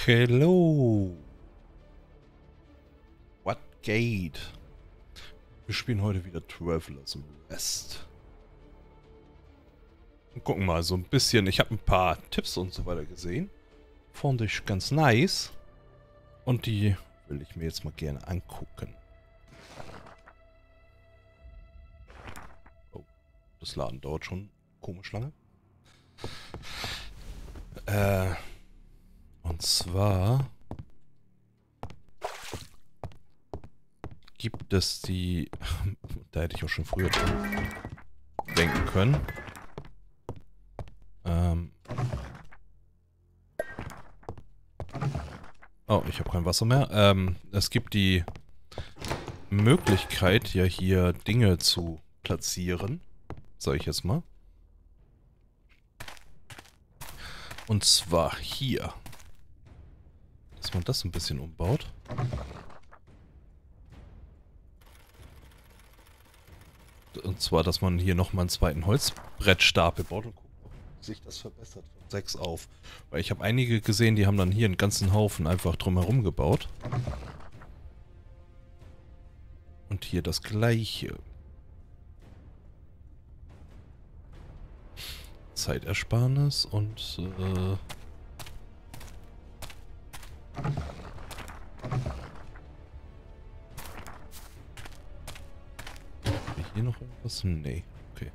Hello. What geht? Wir spielen heute wieder Travelers Rest. Und gucken mal so ein bisschen. Ich habe ein paar Tipps und so weiter gesehen. Fand ich ganz nice. Und die will ich mir jetzt mal gerne angucken. Oh, das Laden dauert schon komisch lange. Und zwar gibt es die... Da hätte ich auch schon früher dran denken können. Oh, ich habe kein Wasser mehr. Es gibt die Möglichkeit, ja hier Dinge zu platzieren. Sag ich jetzt mal. Und zwar hier. Dass man das ein bisschen umbaut. Und zwar, dass man hier nochmal einen zweiten Holzbrettstapel baut und guckt, ob sich das verbessert von 6 auf. Weil ich habe einige gesehen, die haben dann hier einen ganzen Haufen einfach drumherum gebaut. Und hier das gleiche. Zeitersparnis und hier noch irgendwas? Nee, okay.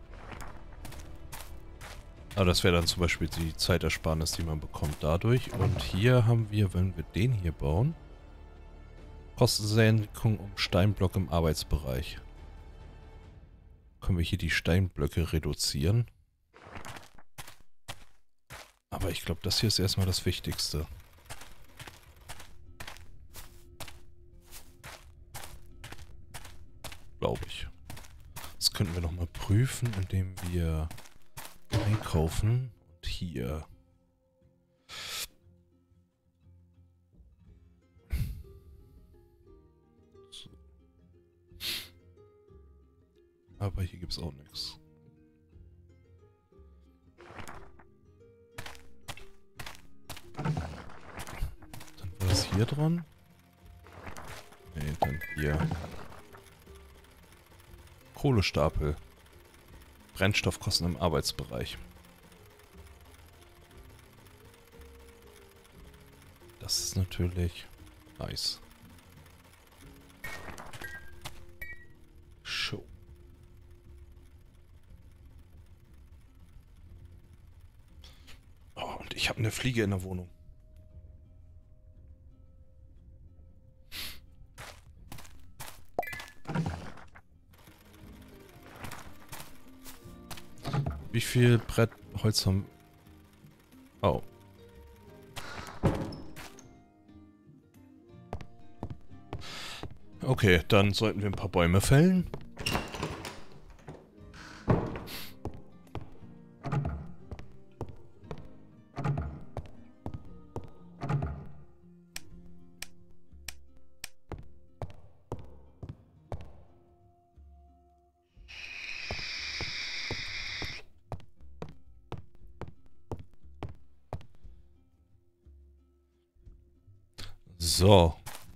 Aber das wäre dann zum Beispiel die Zeitersparnis, die man bekommt dadurch. Und hier haben wir, wenn wir den hier bauen, Kostensenkung um Steinblock im Arbeitsbereich. Können wir hier die Steinblöcke reduzieren? Aber ich glaube, das hier ist erstmal das Wichtigste. Glaube ich. Das könnten wir nochmal prüfen, indem wir einkaufen. Und hier. So. Aber hier gibt es auch nichts. Dann war es hier dran. Nee, dann hier. Kohlestapel. Brennstoffkosten im Arbeitsbereich. Das ist natürlich nice. Show. Oh, und ich habe eine Fliege in der Wohnung. Wie viel Brettholz haben... Oh. Okay, dann sollten wir ein paar Bäume fällen. So.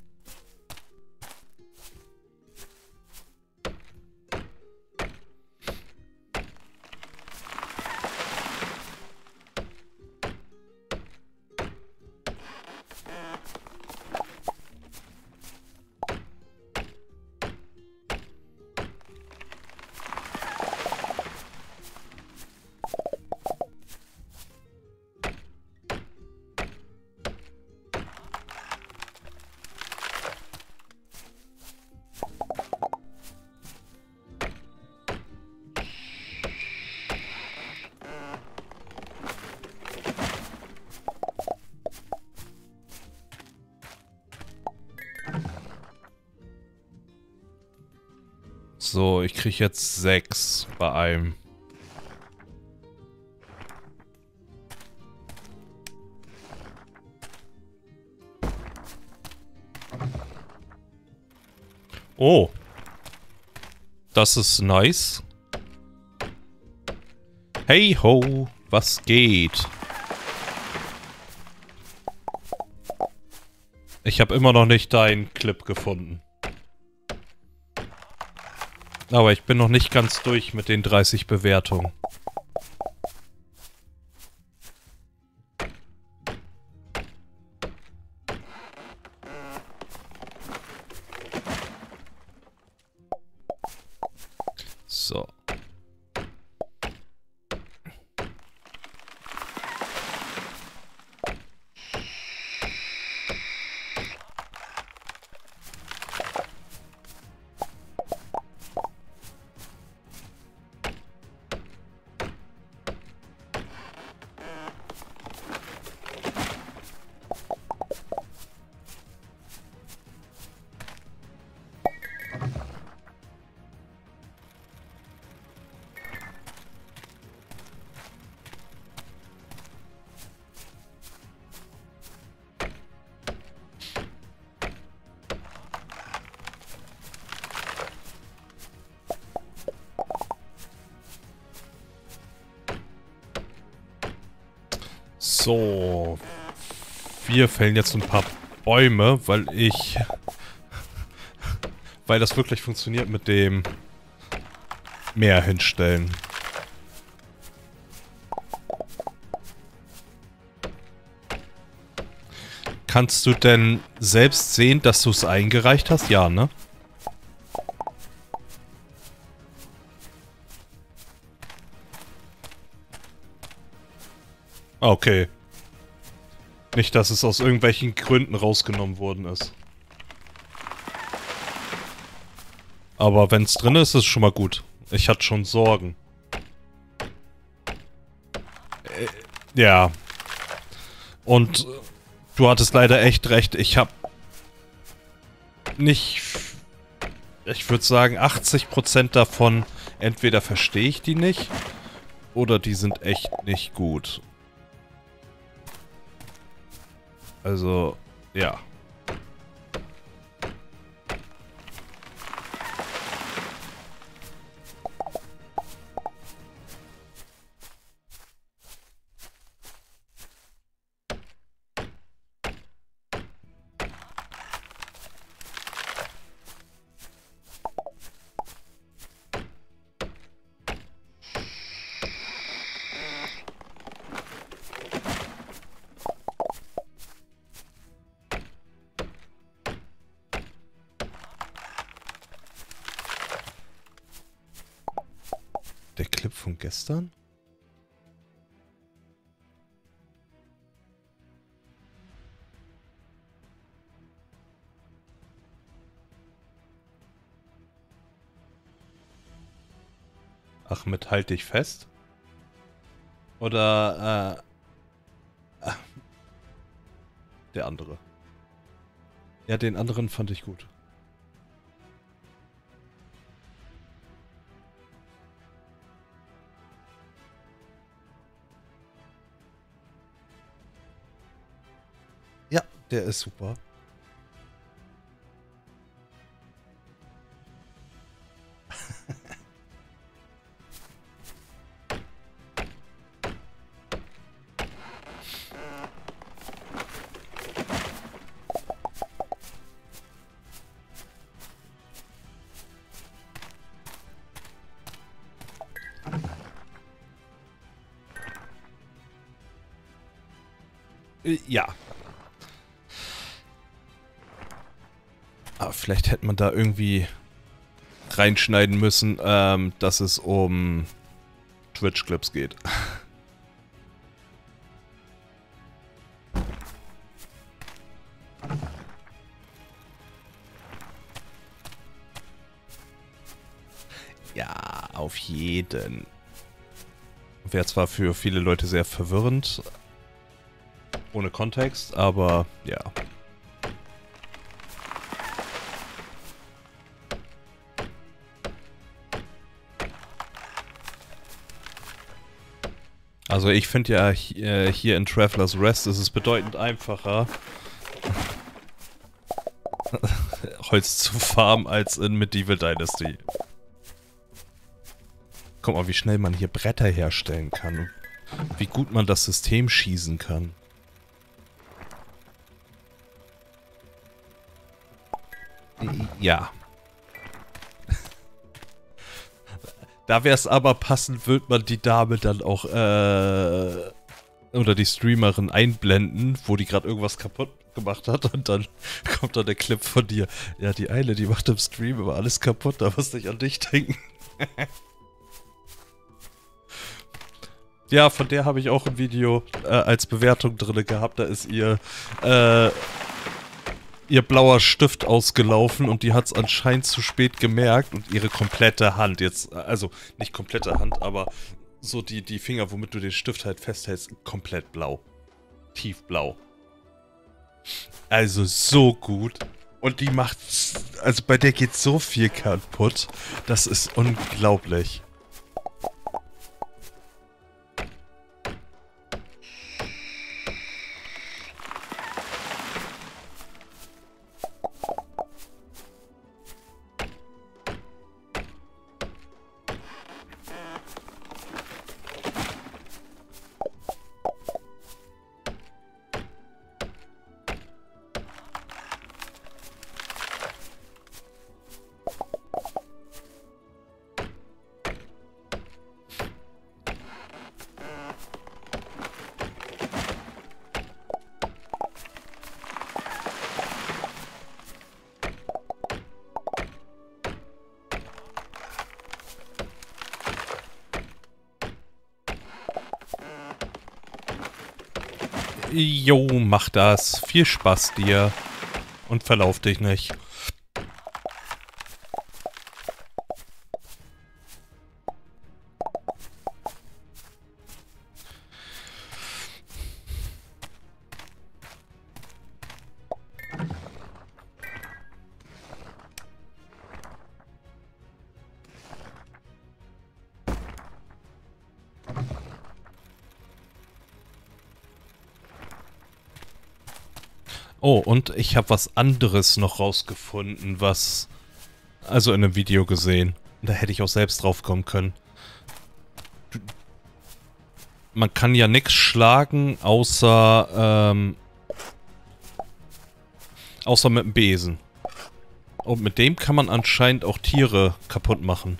So, ich kriege jetzt 6 bei einem. Oh. Das ist nice. Hey ho, was geht? Ich habe immer noch nicht deinen Clip gefunden. Aber ich bin noch nicht ganz durch mit den 30 Bewertungen. So. So. Wir fällen jetzt ein paar Bäume, weil das wirklich funktioniert mit dem Meer hinstellen. Kannst du denn selbst sehen, dass du es eingereicht hast? Ja, ne? Okay. Nicht, dass es aus irgendwelchen Gründen rausgenommen worden ist. Aber wenn es drin ist, ist es schon mal gut. Ich hatte schon Sorgen. Ja. Und du hattest leider echt recht. Ich habe nicht... Ich würde sagen, 80% davon, entweder verstehe ich die nicht, oder die sind echt nicht gut. Also, ja. Der Clip von gestern? Achmed, halt dich fest. Oder, der andere. Ja, den anderen fand ich gut. Ja, der ist super. Ja. Aber vielleicht hätte man da irgendwie reinschneiden müssen, dass es um Twitch-Clips geht. Ja, auf jeden. Wäre zwar für viele Leute sehr verwirrend, ohne Kontext, aber ja. Also ich finde ja, hier in Traveler's Rest ist es bedeutend einfacher, Holz zu farmen, als in Medieval Dynasty. Guck mal, wie schnell man hier Bretter herstellen kann. Wie gut man das System schießen kann. Ja. Da wäre es aber passend, würde man die Dame dann auch, oder die Streamerin einblenden, wo die gerade irgendwas kaputt gemacht hat und dann kommt dann der Clip von dir. Ja, die Eile, die macht im Stream immer alles kaputt, da musste ich an dich denken. Ja, von der habe ich auch ein Video als Bewertung drin gehabt. Da ist ihr blauer Stift ausgelaufen und die hat es anscheinend zu spät gemerkt und ihre komplette Hand jetzt, also nicht komplette Hand, aber so die Finger, womit du den Stift halt festhältst, komplett blau. Tiefblau. Also so gut. Und die macht, also bei der geht so viel kaputt. Das ist unglaublich. Jo, mach das. Viel Spaß dir. Und verlauf dich nicht. Oh, und ich habe was anderes noch rausgefunden, was... Also in einem Video gesehen. Da hätte ich auch selbst drauf kommen können. Man kann ja nichts schlagen, außer mit dem Besen. Und mit dem kann man anscheinend auch Tiere kaputt machen.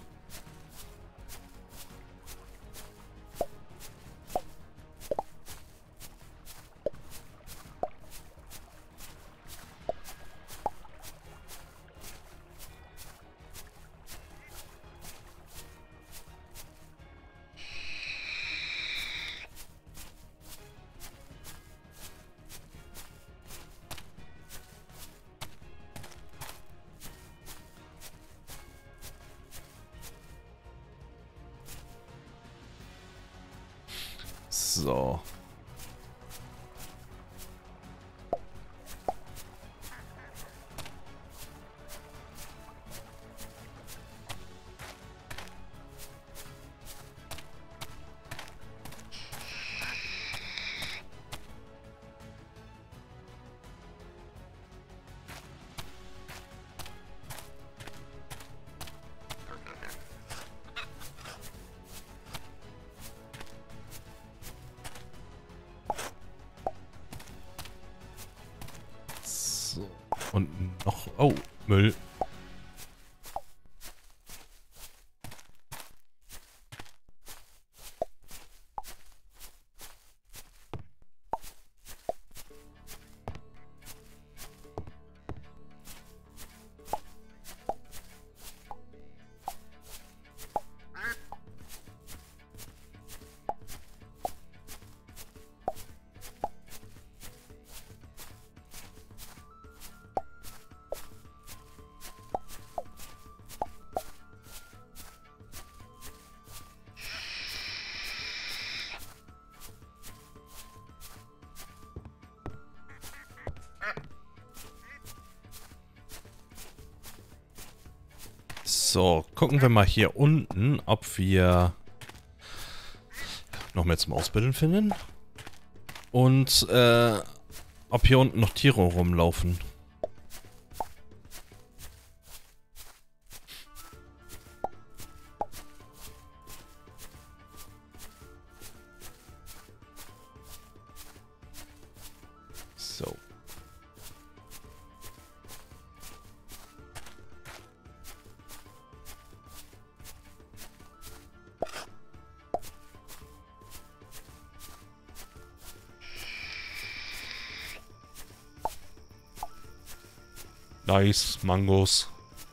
So. So. Und noch... Oh, Müll. So, gucken wir mal hier unten, ob wir noch mehr zum Ausbilden finden. Und, ob hier unten noch Tiere rumlaufen. So. Nice, Mangos.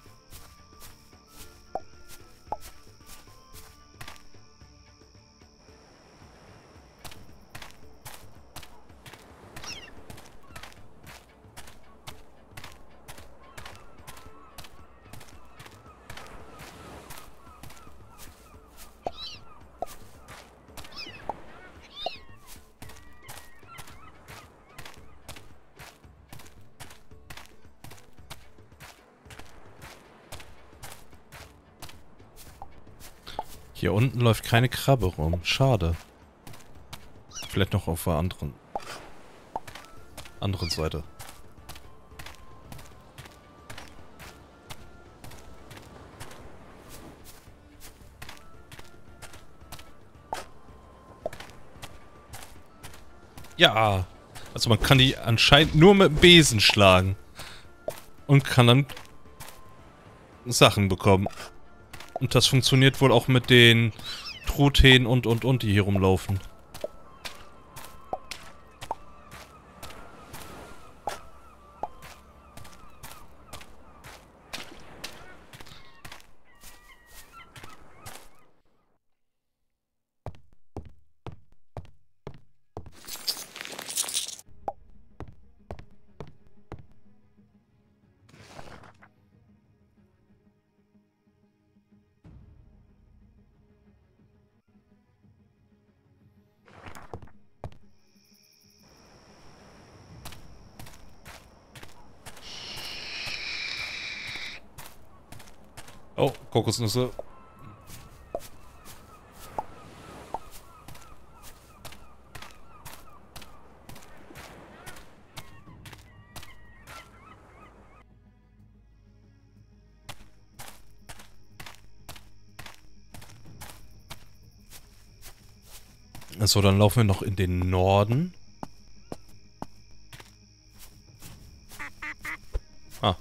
Hier unten läuft keine Krabbe rum. Schade. Vielleicht noch auf der anderen Seite. Ja. Also man kann die anscheinend nur mit dem Besen schlagen. Und kann dann Sachen bekommen. Und das funktioniert wohl auch mit den Truthähnen und, die hier rumlaufen. Oh, Kokosnüsse. So, dann laufen wir noch in den Norden. Ah.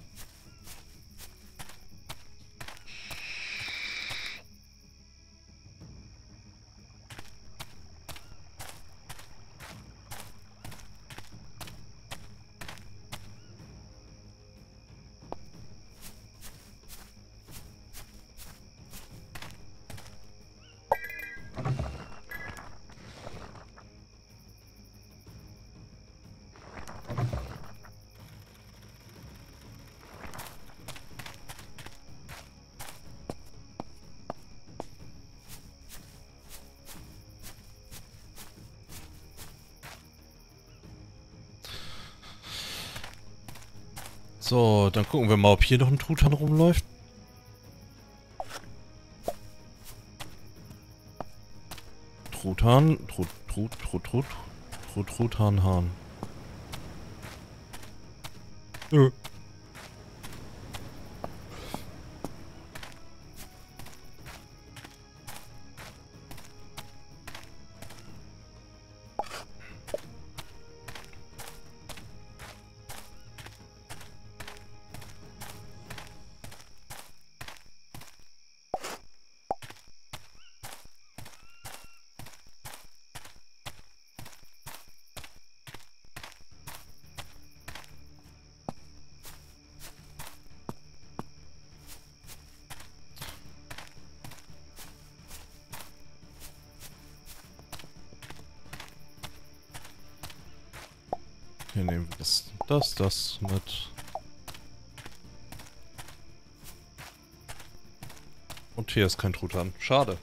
So, dann gucken wir mal, ob hier noch ein Truthahn rumläuft. Truthahn, Truthahn. Hier nehmen wir das mit. Und hier ist kein Truthahn. Schade.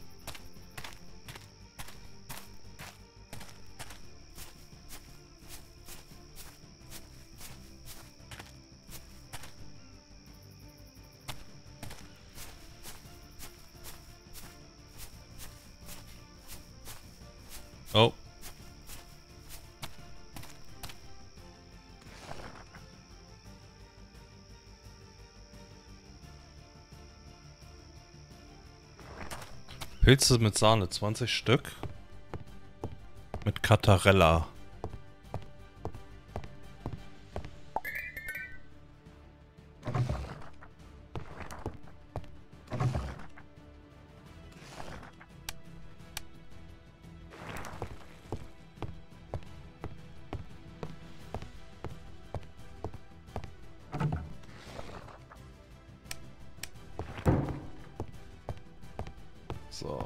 Oh. Pilze mit Sahne, 20 Stück. Mit Cantarella. So.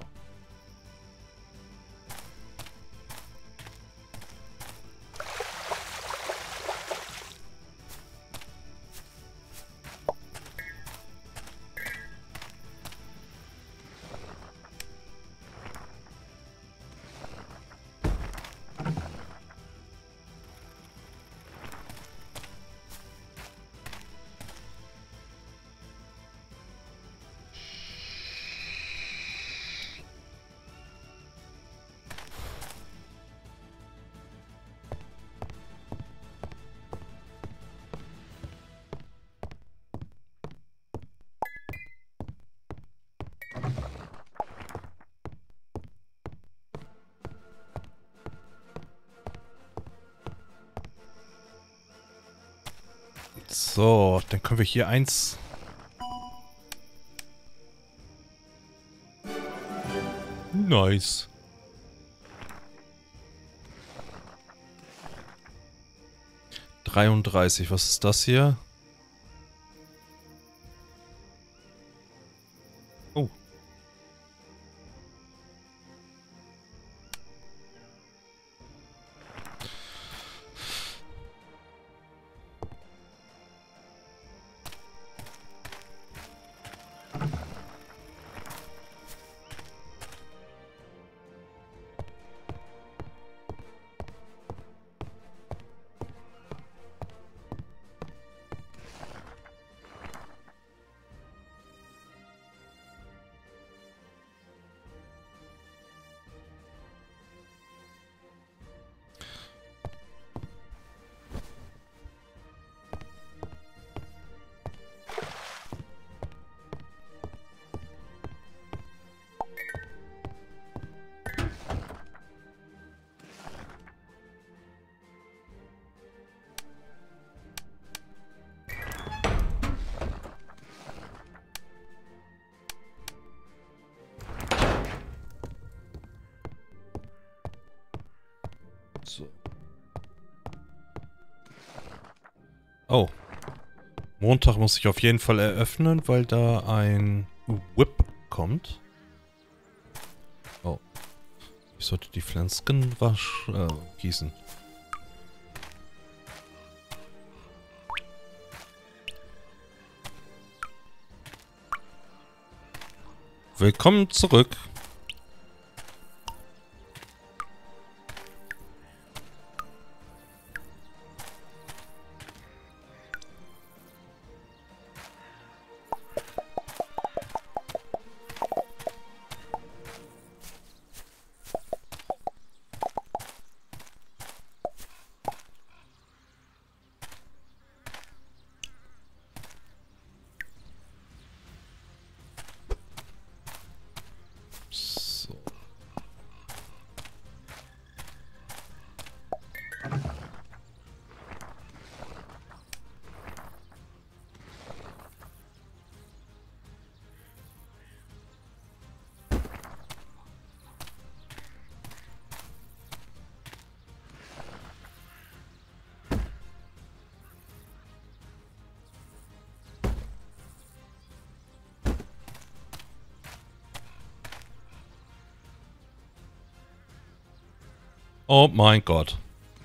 So, dann können wir hier eins... Nice. ...33, was ist das hier? Oh. So. Oh. Montag muss ich auf jeden Fall eröffnen, weil da ein Whip kommt. Oh. Ich sollte die Pflanzen gießen. Willkommen zurück. So. Oh mein Gott.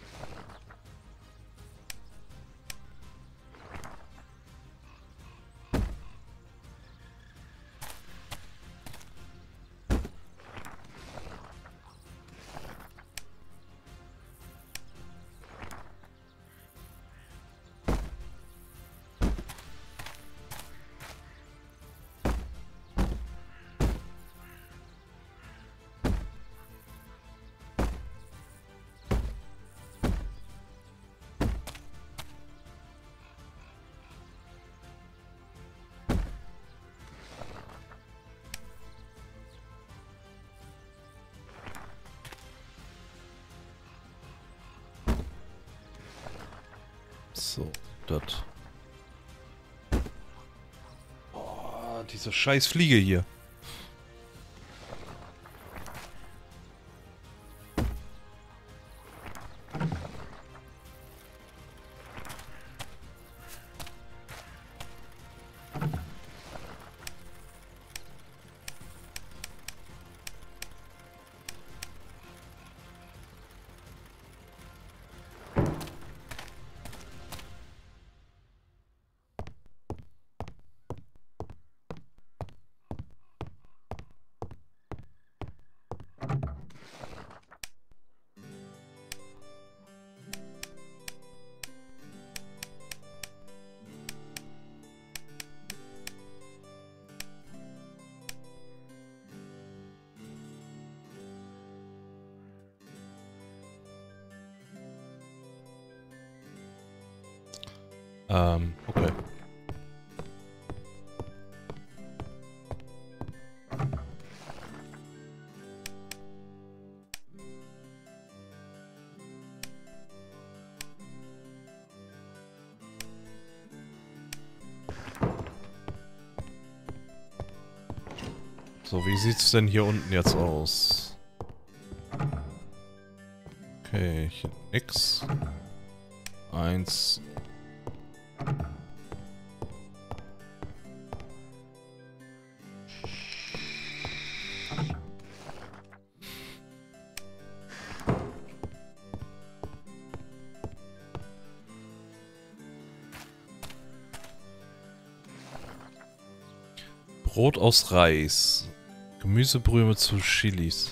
So, das. Oh, diese scheiß Fliege hier. Okay. So, wie sieht's denn hier unten jetzt aus? Okay, hier nix. 1. Brot aus Reis. Gemüsebrühe mit zu Chilis.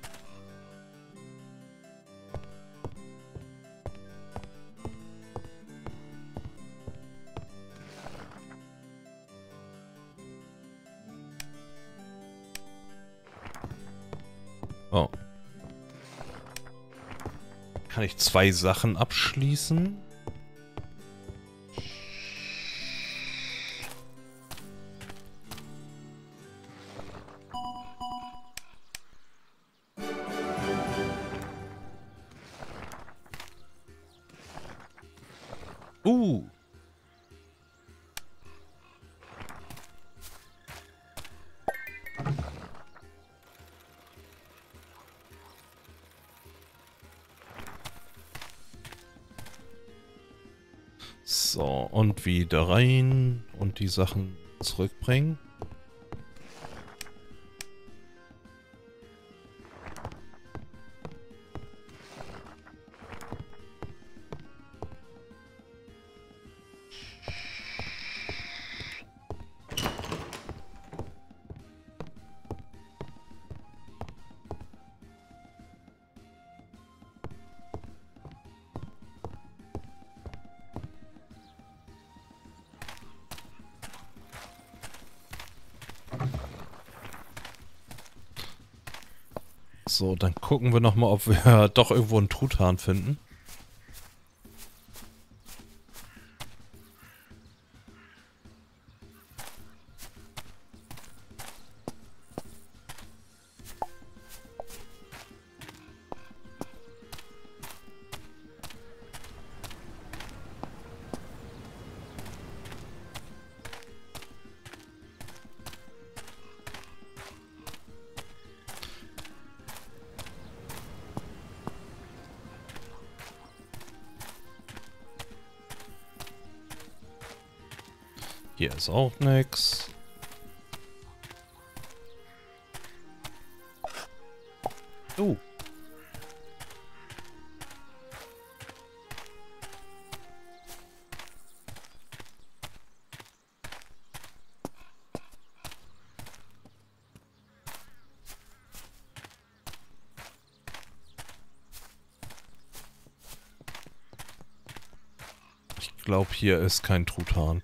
Oh. Kann ich 2 Sachen abschließen? So, und wieder rein und die Sachen zurückbringen. So, dann gucken wir nochmal, ob wir doch irgendwo einen Truthahn finden. Hier ist auch nix. Ich glaube, hier ist kein Truthahn.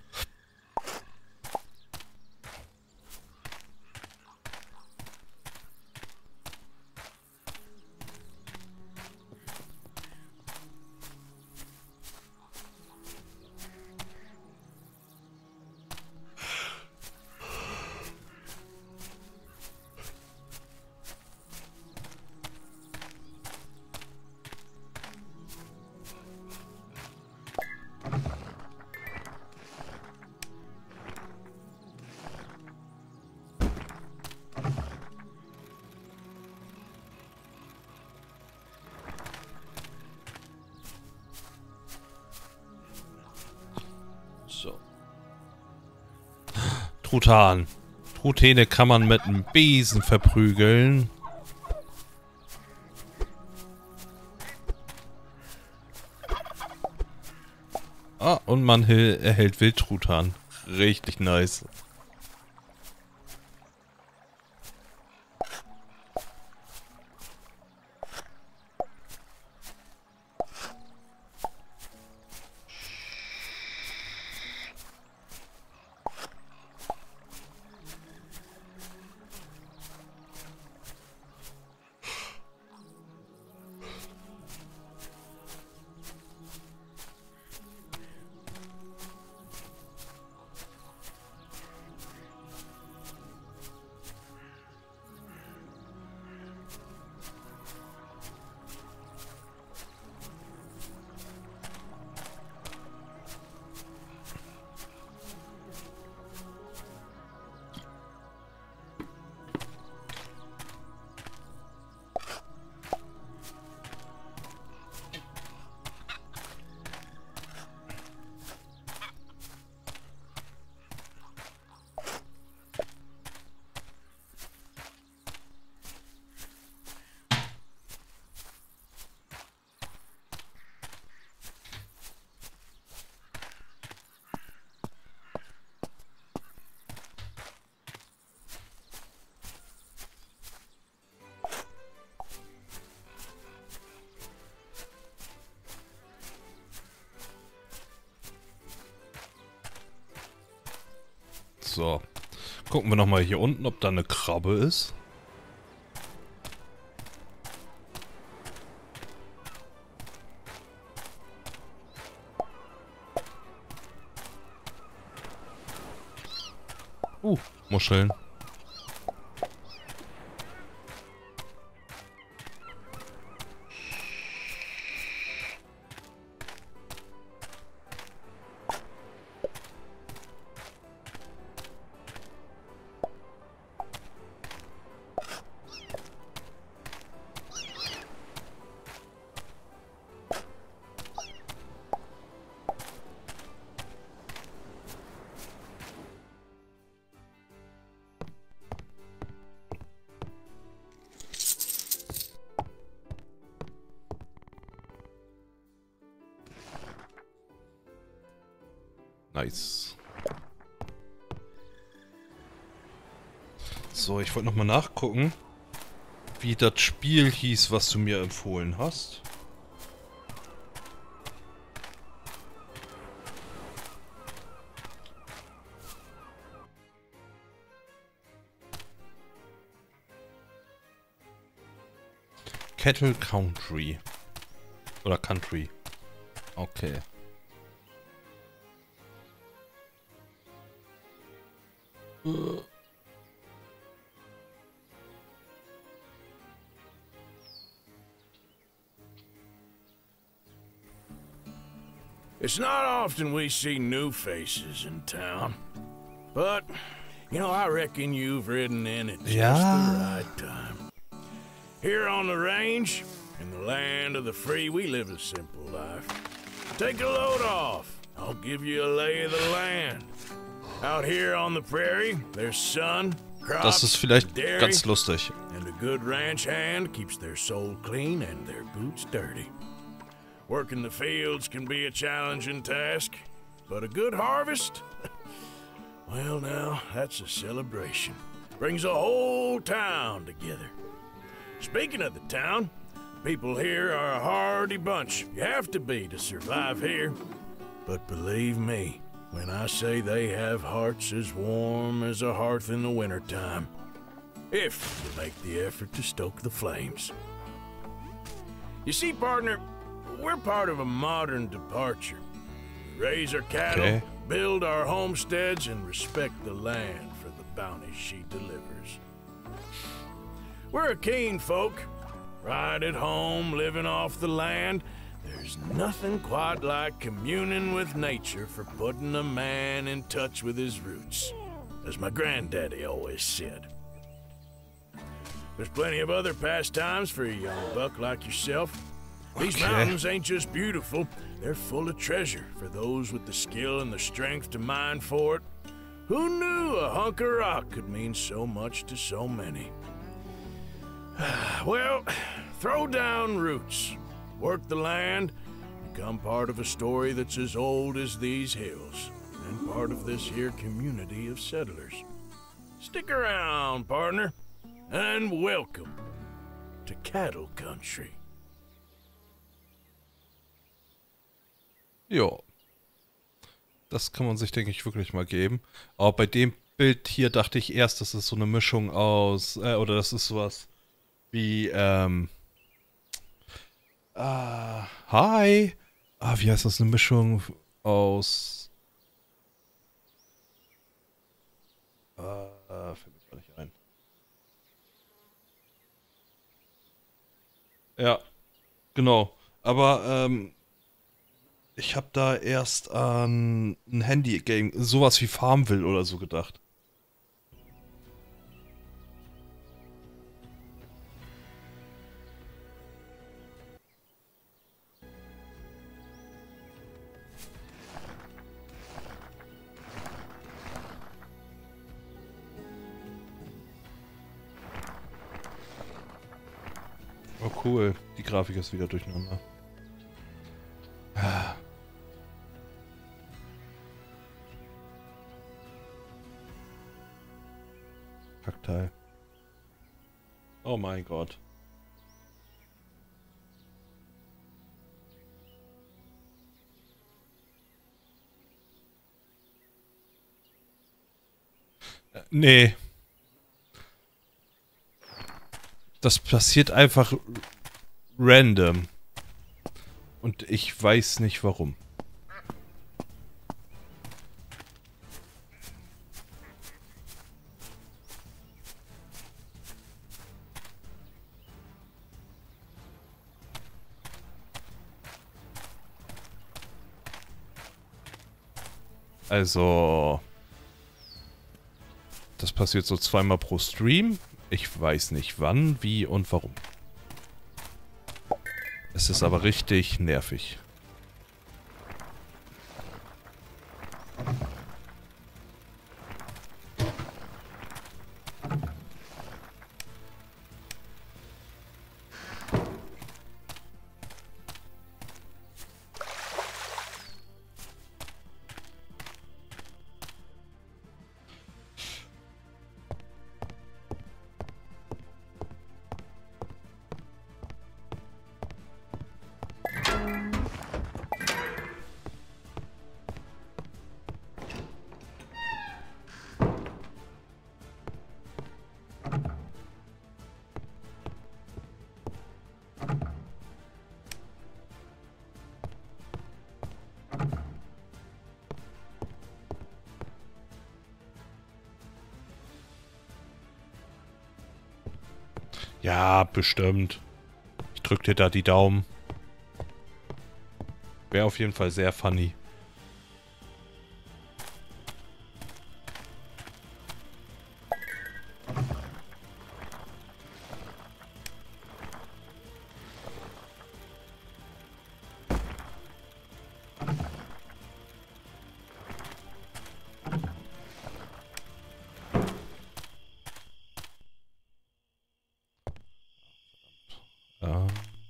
So. Truthahn. Truthähne kann man mit einem Besen verprügeln. Ah, und man erhält Wildtruthahn. Richtig nice. So. Gucken wir nochmal hier unten, ob da eine Krabbe ist. Muscheln. Nice. So, ich wollte nochmal nachgucken, wie das Spiel hieß, was du mir empfohlen hast. Cattle Country. Oder Country. Okay. It's not often we see new faces in town, but, you know, I reckon you've ridden in at just the right time. Here on the range, in the land of the free, we live a simple life. Take a load off, I'll give you a lay of the land. Out here on the prairie, there's sun, crops, Das ist vielleicht dairy, ganz lustig. and a good ranch hand keeps their soul clean and their boots dirty. Working the fields can be a challenging task, but a good harvest? Well, now, that's a celebration. Brings a whole town together. Speaking of the town, people here are a hardy bunch. You have to be to survive here. But believe me, when I say they have hearts as warm as a hearth in the wintertime, if you make the effort to stoke the flames. You see, partner, we're part of a modern departure. We raise our cattle, build our homesteads, and respect the land for the bounty she delivers. We're a keen folk, right at home, living off the land. There's nothing quite like communing with nature for putting a man in touch with his roots, as my granddaddy always said. There's plenty of other pastimes for a young buck like yourself. These mountains ain't just beautiful, they're full of treasure for those with the skill and the strength to mine for it. Who knew a hunk of rock could mean so much to so many? Well, throw down roots, work the land, become part of a story that's as old as these hills, and part of this here community of settlers. Stick around, partner, and welcome to Cattle Country. Ja. Das kann man sich, denke ich, wirklich mal geben. Aber bei dem Bild hier dachte ich erst, das ist so eine Mischung aus, oder das ist sowas wie, hi! Wie heißt das? Eine Mischung aus, fällt mir gar nicht ein. Ja, genau. Aber, ich habe da erst an ein Handy-Game, sowas wie Farmville oder so gedacht. Oh cool, die Grafik ist wieder durcheinander. Kackteil. Oh mein Gott. Nee. Das passiert einfach random. Und ich weiß nicht warum. Also, das passiert so zweimal pro Stream. Ich weiß nicht wann, wie und warum. Es ist aber richtig nervig. Ja, bestimmt. Ich drück dir da die Daumen. Wäre auf jeden Fall sehr funny. Ja.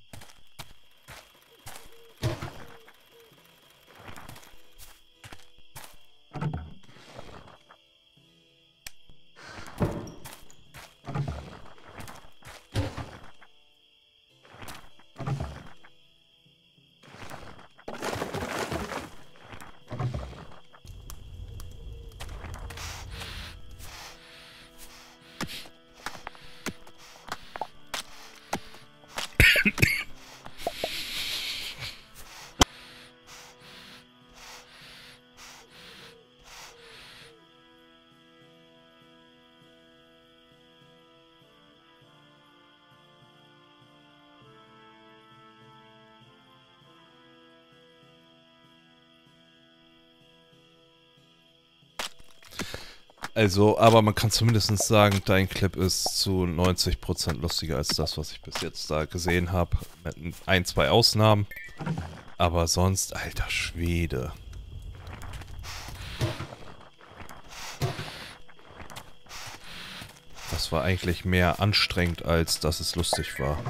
Also, aber man kann zumindest sagen, dein Clip ist zu 90% lustiger als das, was ich bis jetzt da gesehen habe. Mit ein, zwei Ausnahmen. Aber sonst, alter Schwede. Das war eigentlich mehr anstrengend, als dass es lustig war.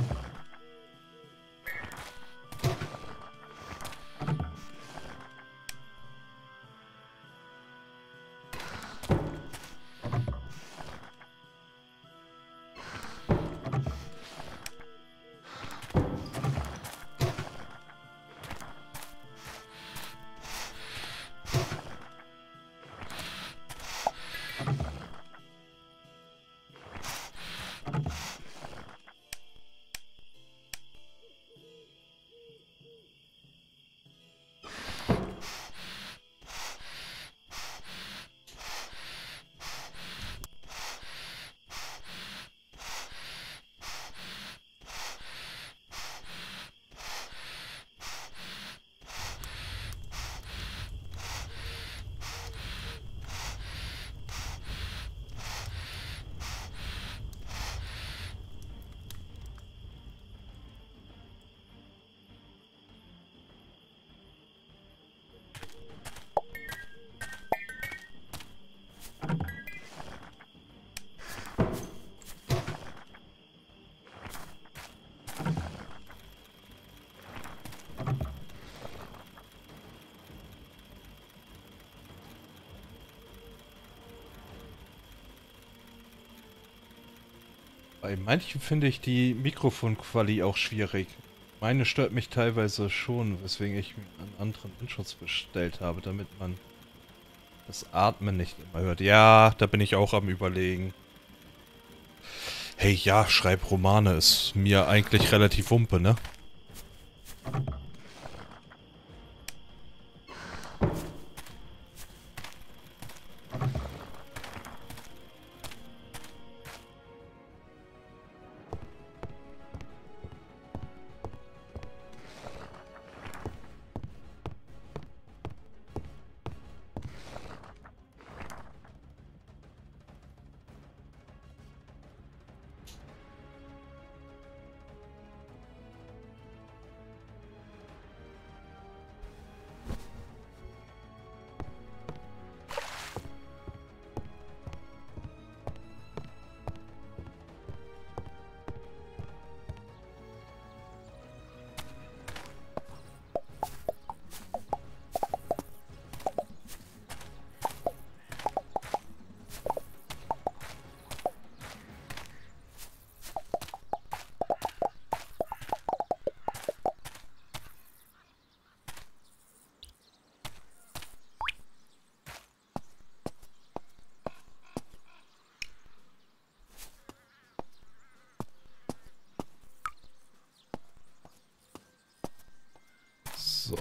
Bei manchen finde ich die Mikrofonquali auch schwierig. Meine stört mich teilweise schon, weswegen ich mir einen anderen Windschutz bestellt habe, damit man Das Atmen nicht immer hört. Ja, da bin ich auch am Überlegen. Hey, ja, schreib Romane. Ist mir eigentlich relativ wumpe, ne? So.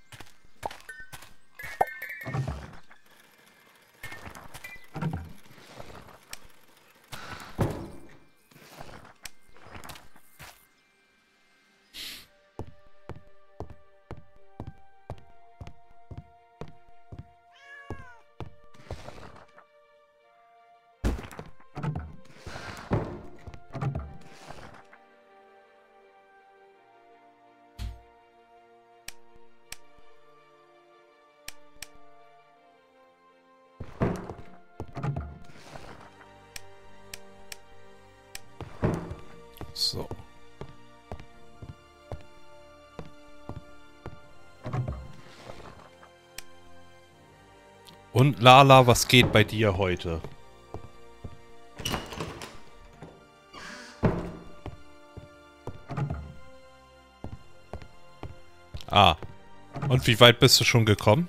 So. Und Lala, was geht bei dir heute? Ah. Und wie weit bist du schon gekommen?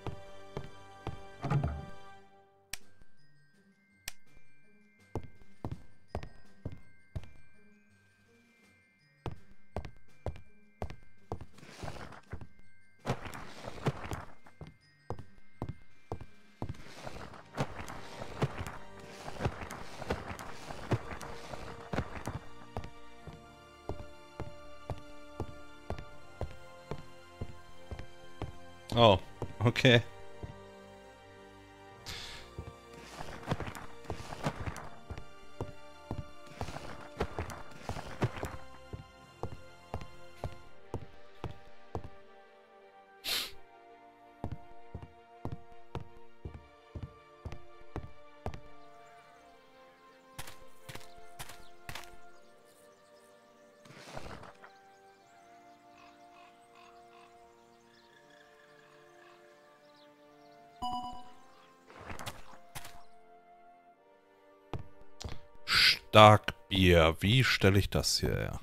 Oh, okay. Starkbier. Wie stelle ich das hier her?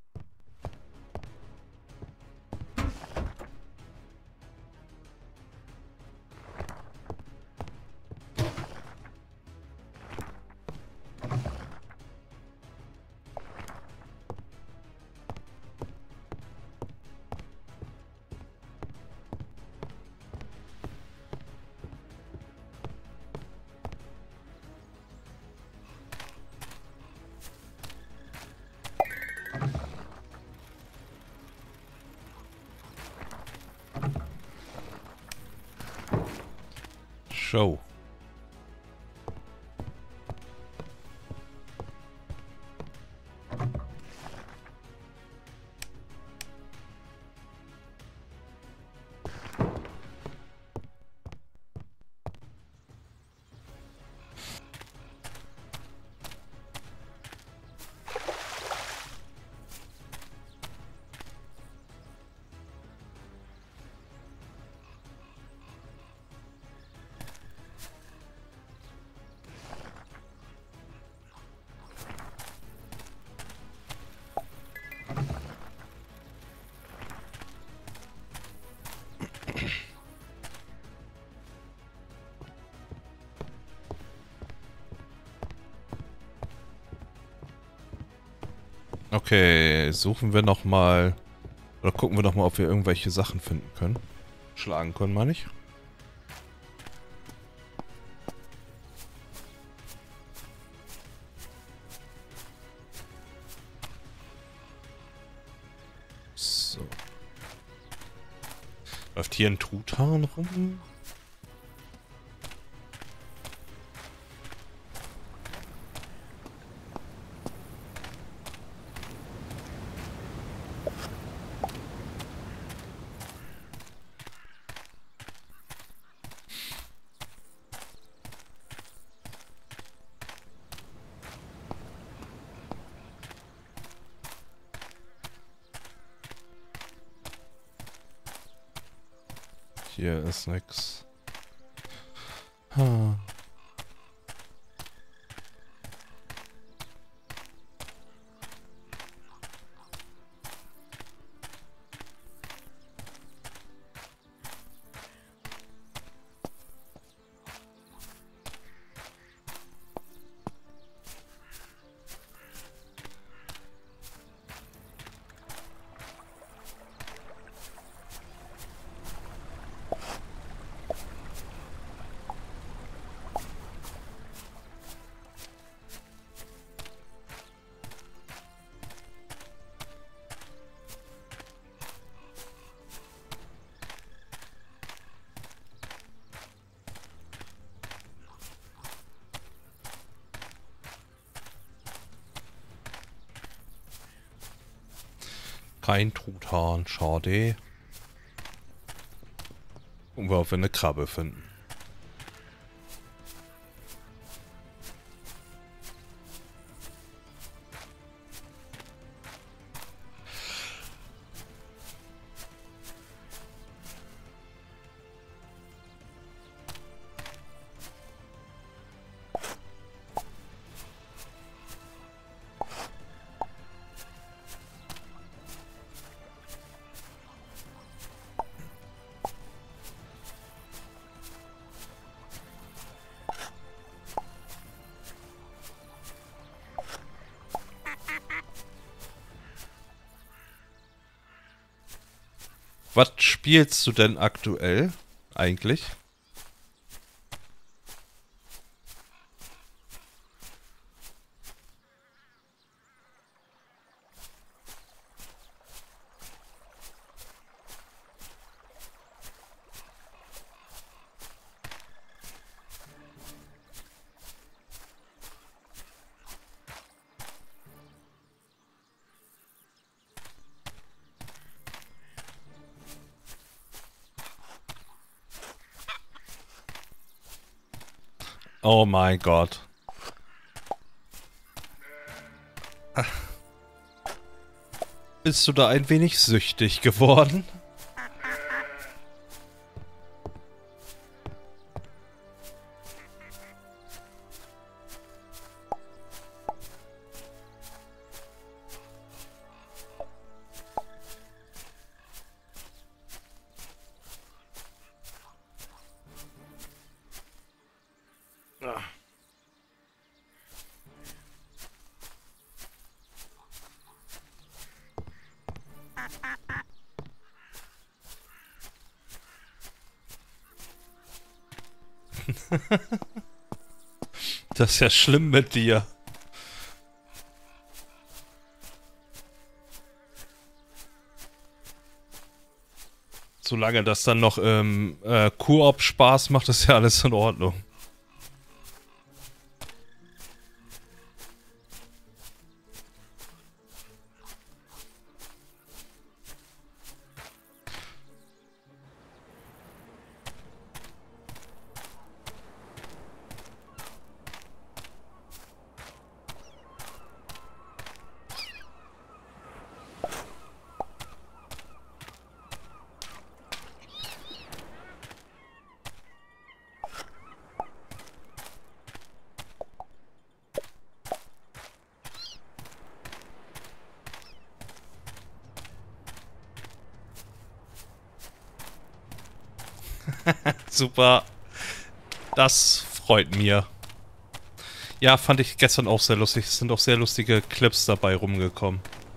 Show. Okay, suchen wir nochmal. Oder gucken wir nochmal, ob wir irgendwelche Sachen finden können. Schlagen können, meine ich. So. Läuft hier ein Truthahn rum? Hier ist nix. Hm. Kein Truthahn, schade. Gucken wir, ob wir eine Krabbe finden. Was spielst du denn aktuell eigentlich? Oh mein Gott. Bist du da ein wenig süchtig geworden? Das ist ja schlimm mit dir. Solange das dann noch Koop Spaß macht, ist ja alles in Ordnung. Super. Das freut mir. Ja, fand ich gestern auch sehr lustig. Es sind auch sehr lustige Clips dabei rumgekommen.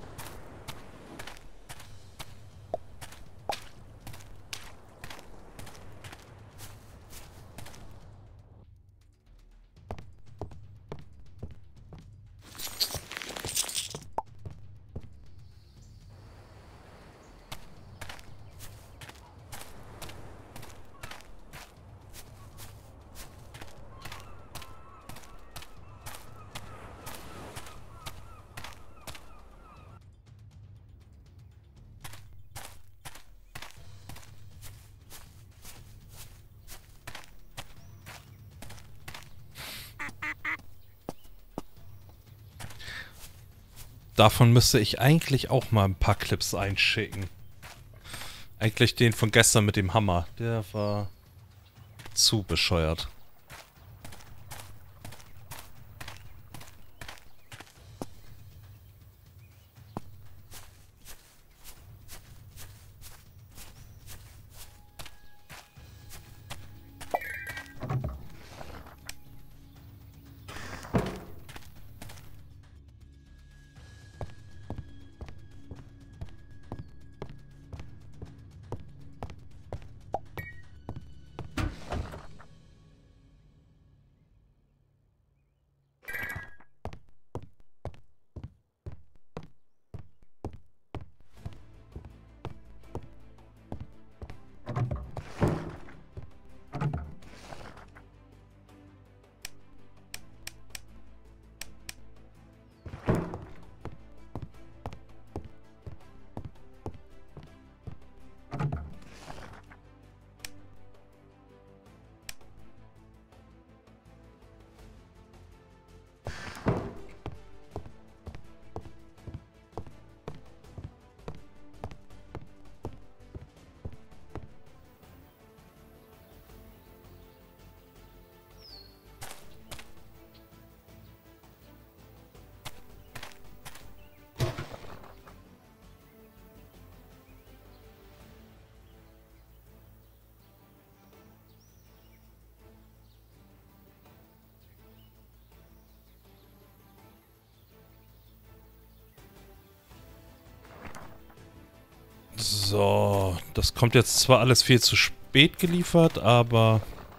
Davon müsste ich eigentlich auch mal ein paar Clips einschicken. Eigentlich den von gestern mit dem Hammer. Der war zu bescheuert. So, das kommt jetzt zwar alles viel zu spät geliefert, aber...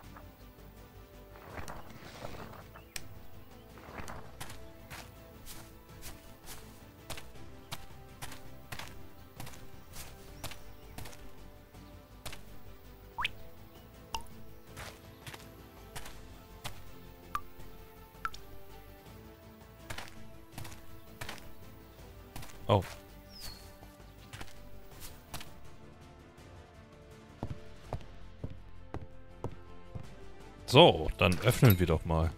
Oh. So, dann öffnen wir doch mal.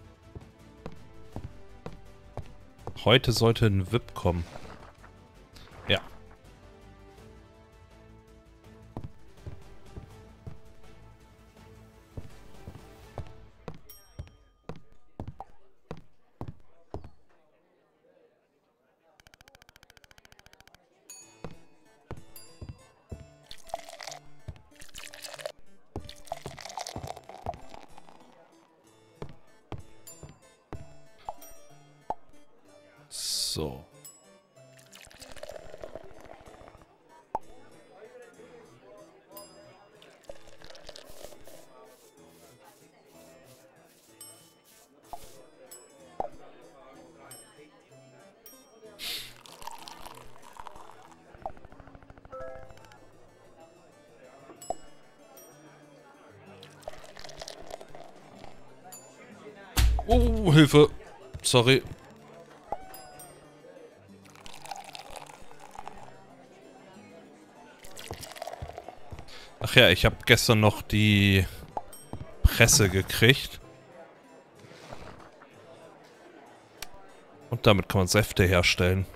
Heute sollte ein VIP kommen. Ja. So. Oh, Hilfe. Sorry. Ach ja, ich habe gestern noch die Presse gekriegt. Und damit kann man Säfte herstellen.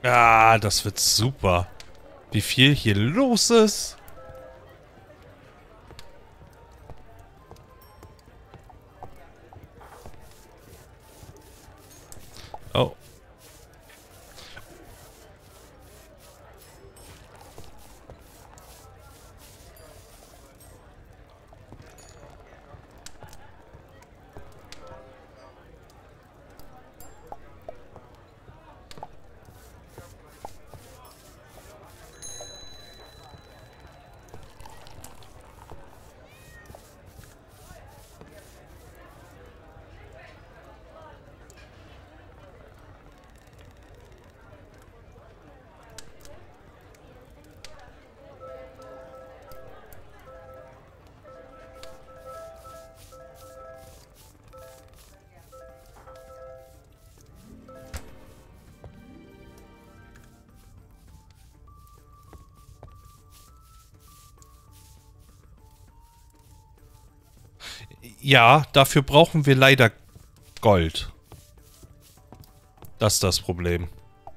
Ah, das wird super. Wie viel hier los ist. Oh. Ja, dafür brauchen wir leider Gold. Das ist das Problem.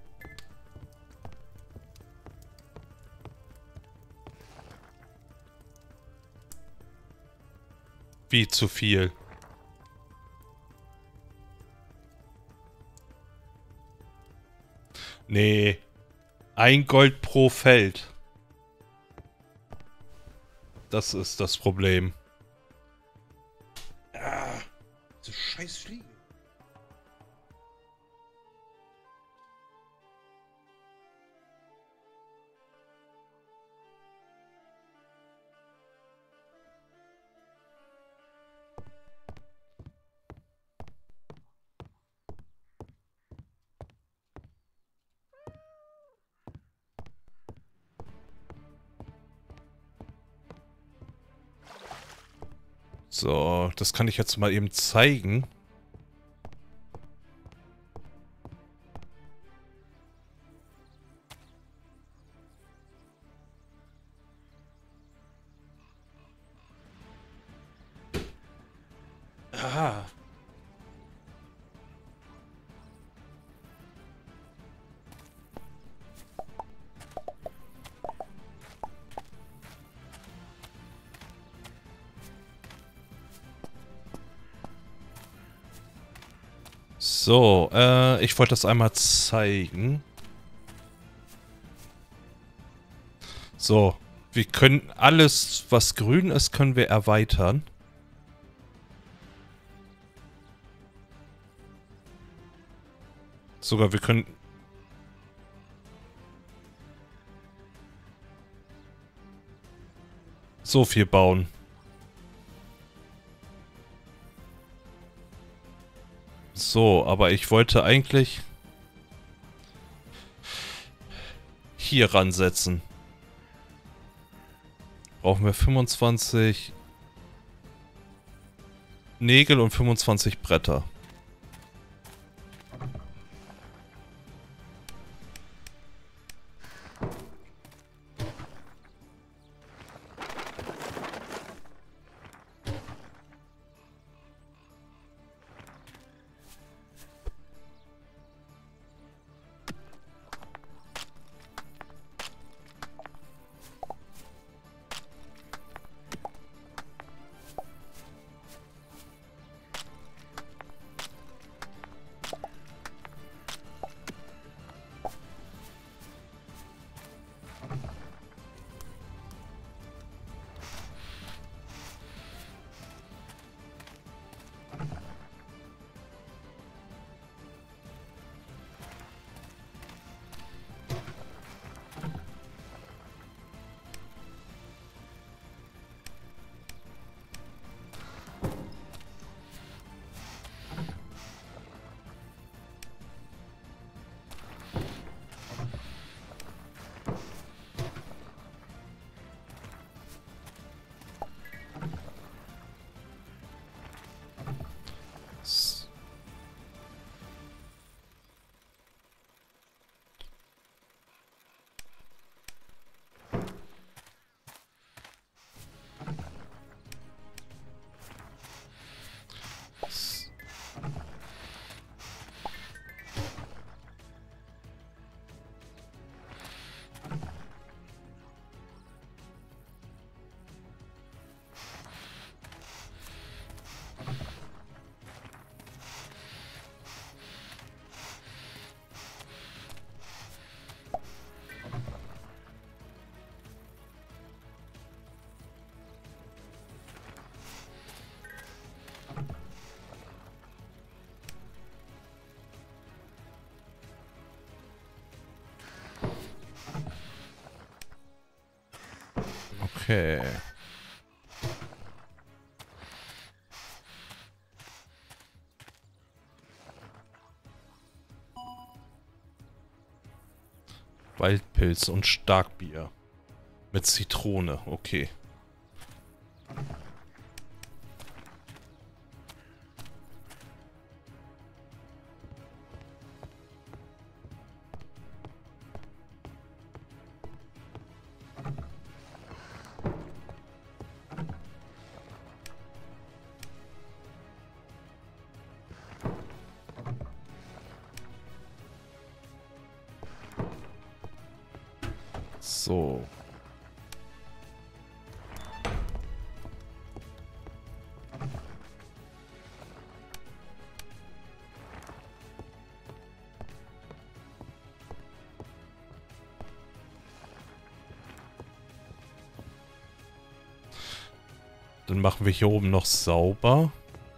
Wie zu viel? Nee. 1 Gold pro Feld. Das ist das Problem. Ah, so scheiß Fliege. So, das kann ich jetzt mal eben zeigen. Aha. So, ich wollte das einmal zeigen. So, wir können alles, was grün ist, können wir erweitern. Sogar wir können... so viel bauen. So, aber ich wollte eigentlich... hier ransetzen. Brauchen wir 25 Nägel und 25 Bretter. Okay. Waldpilz und Starkbier. Mit Zitrone, okay. So. Dann machen wir hier oben noch sauber.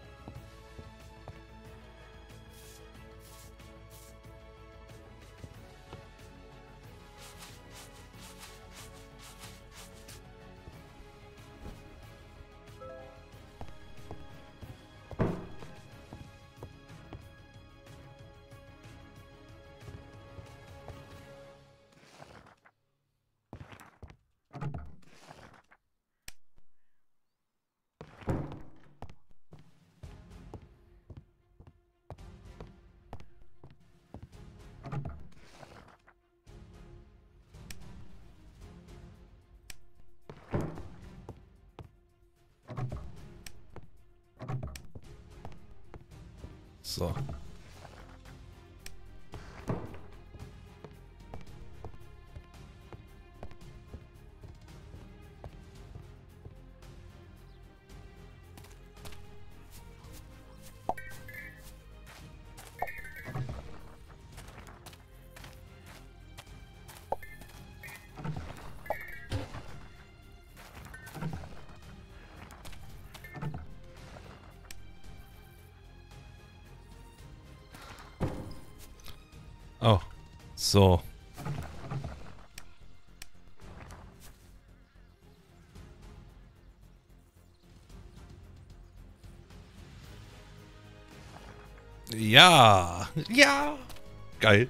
So. Oh, so. Ja, ja, geil.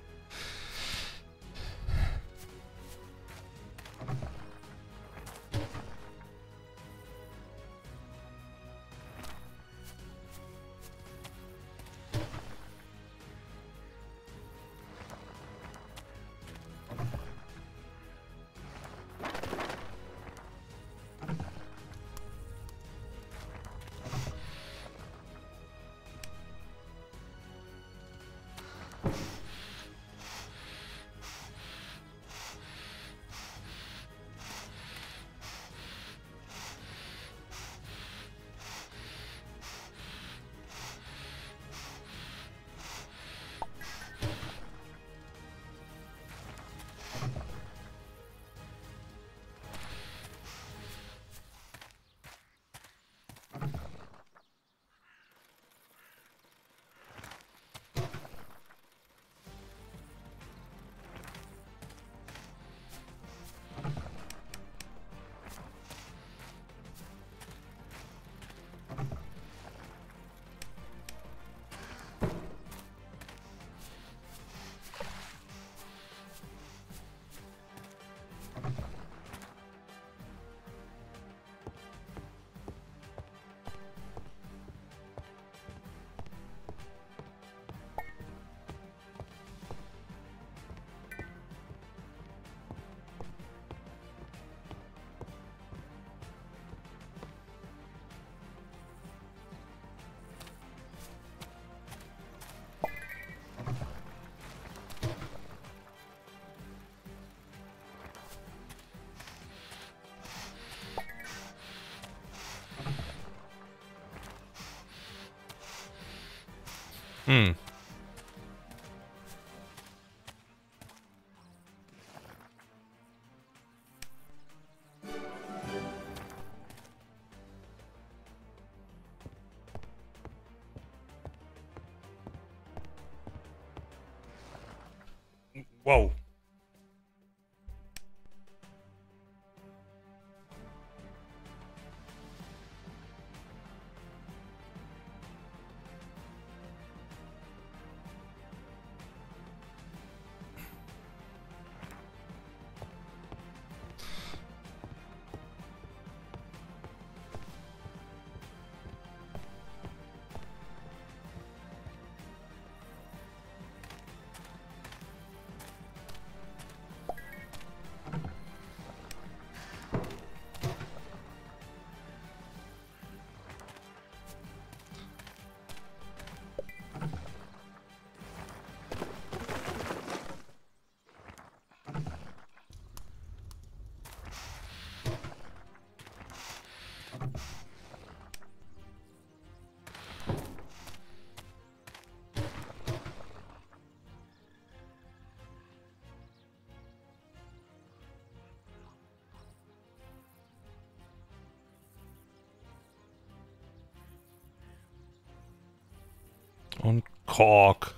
Hm. Wow. Und Kork.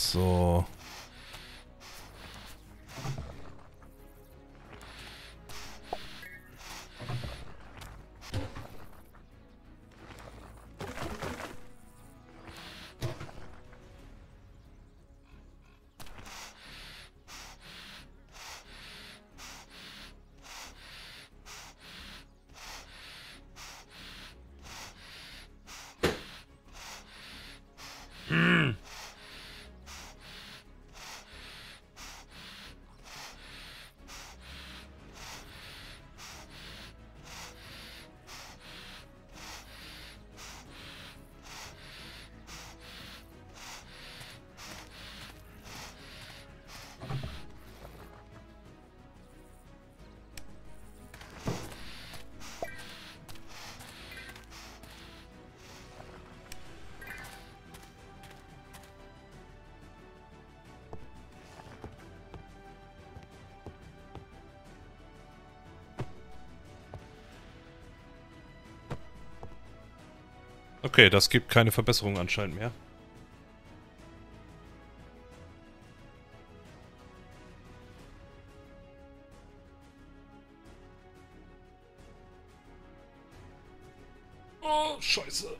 So. Okay, das gibt keine Verbesserung anscheinend mehr. Oh, Scheiße.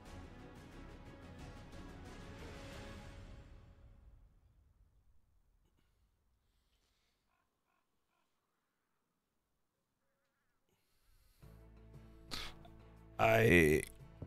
Ei.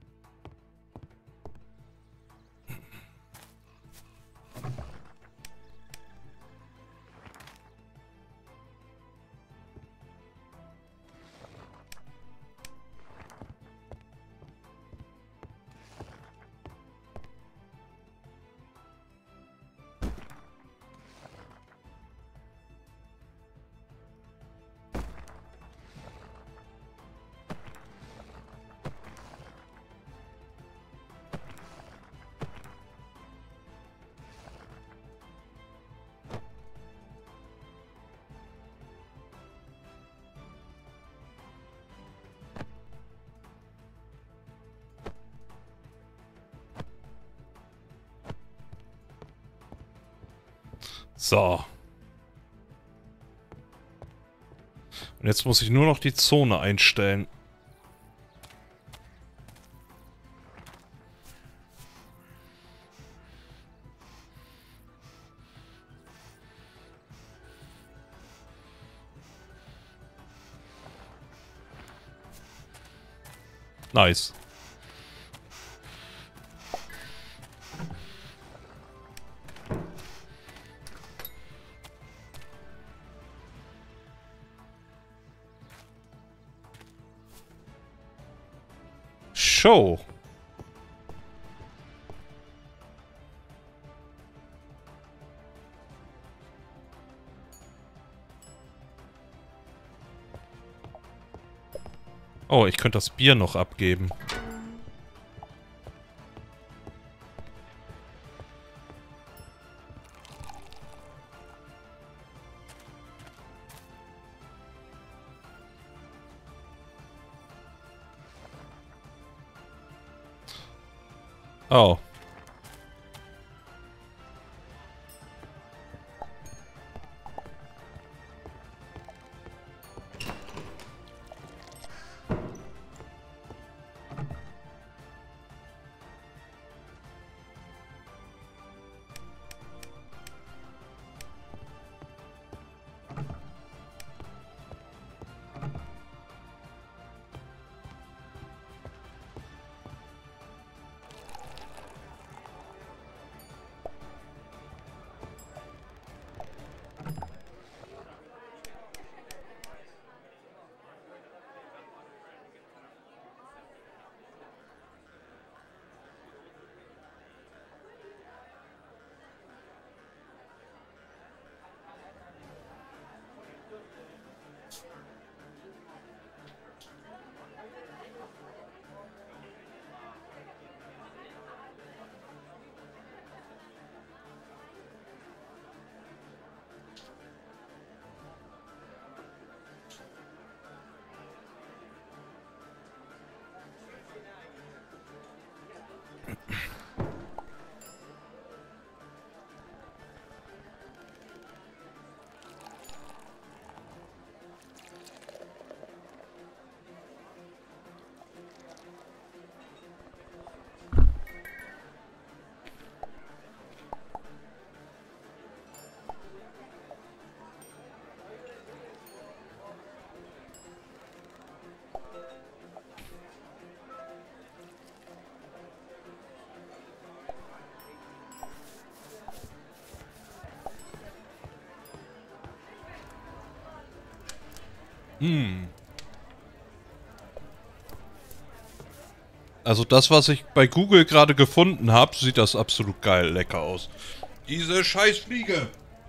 So. Und jetzt muss ich nur noch die Zone einstellen. Nice. Show. Oh, ich könnte das Bier noch abgeben. Oh. Hm. Also das, was ich bei Google gerade gefunden habe, sieht das absolut geil lecker aus. Diese Scheißfliege!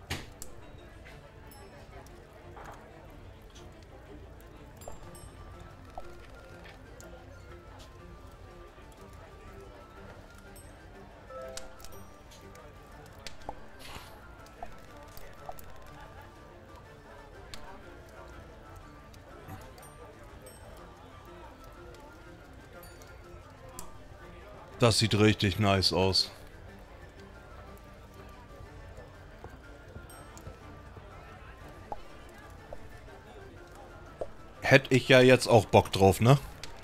Das sieht richtig nice aus. Hätte ich ja jetzt auch Bock drauf, ne?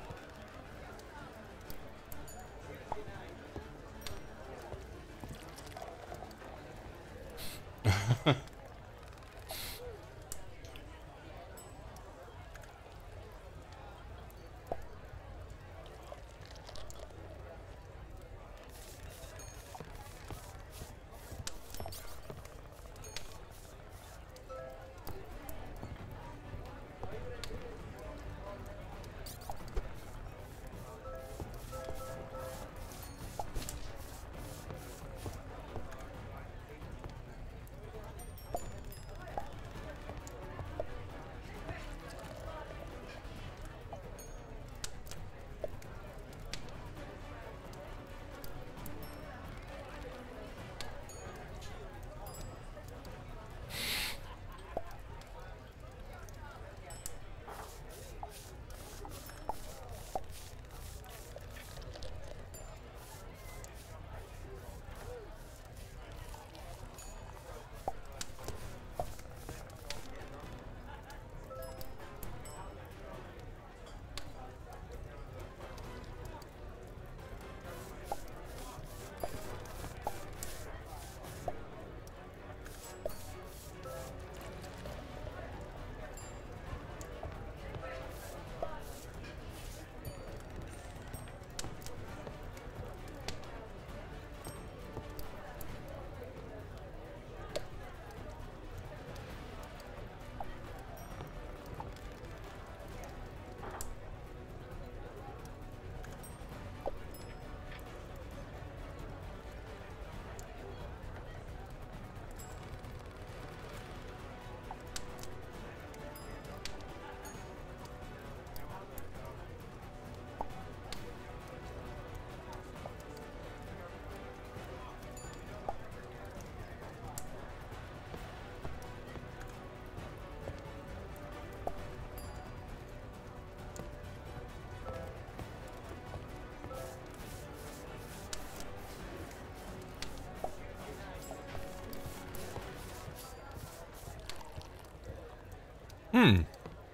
Hm.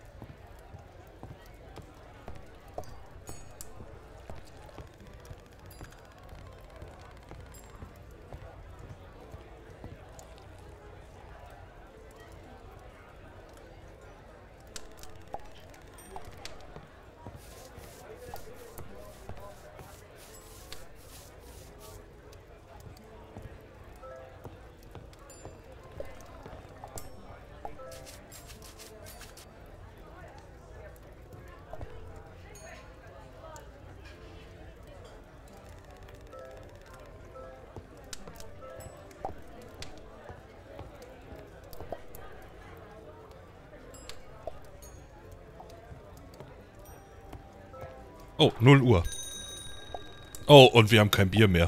Oh, 0 Uhr. Oh, und wir haben kein Bier mehr.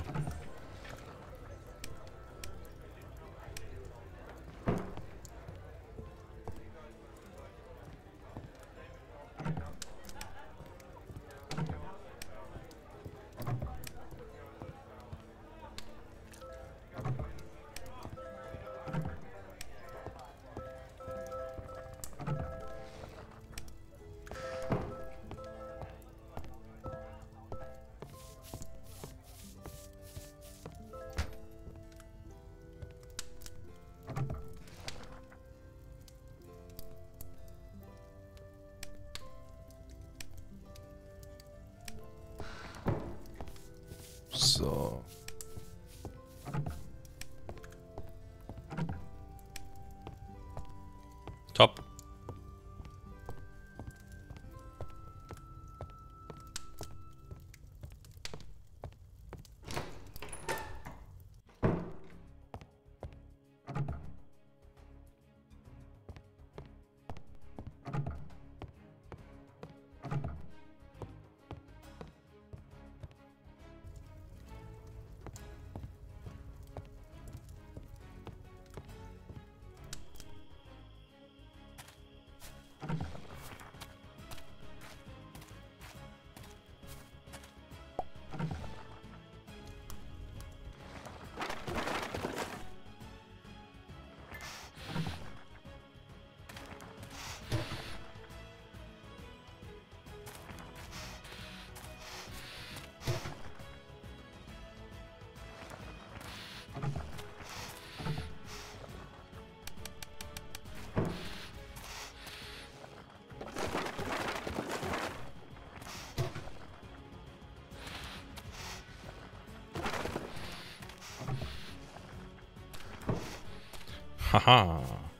Haha.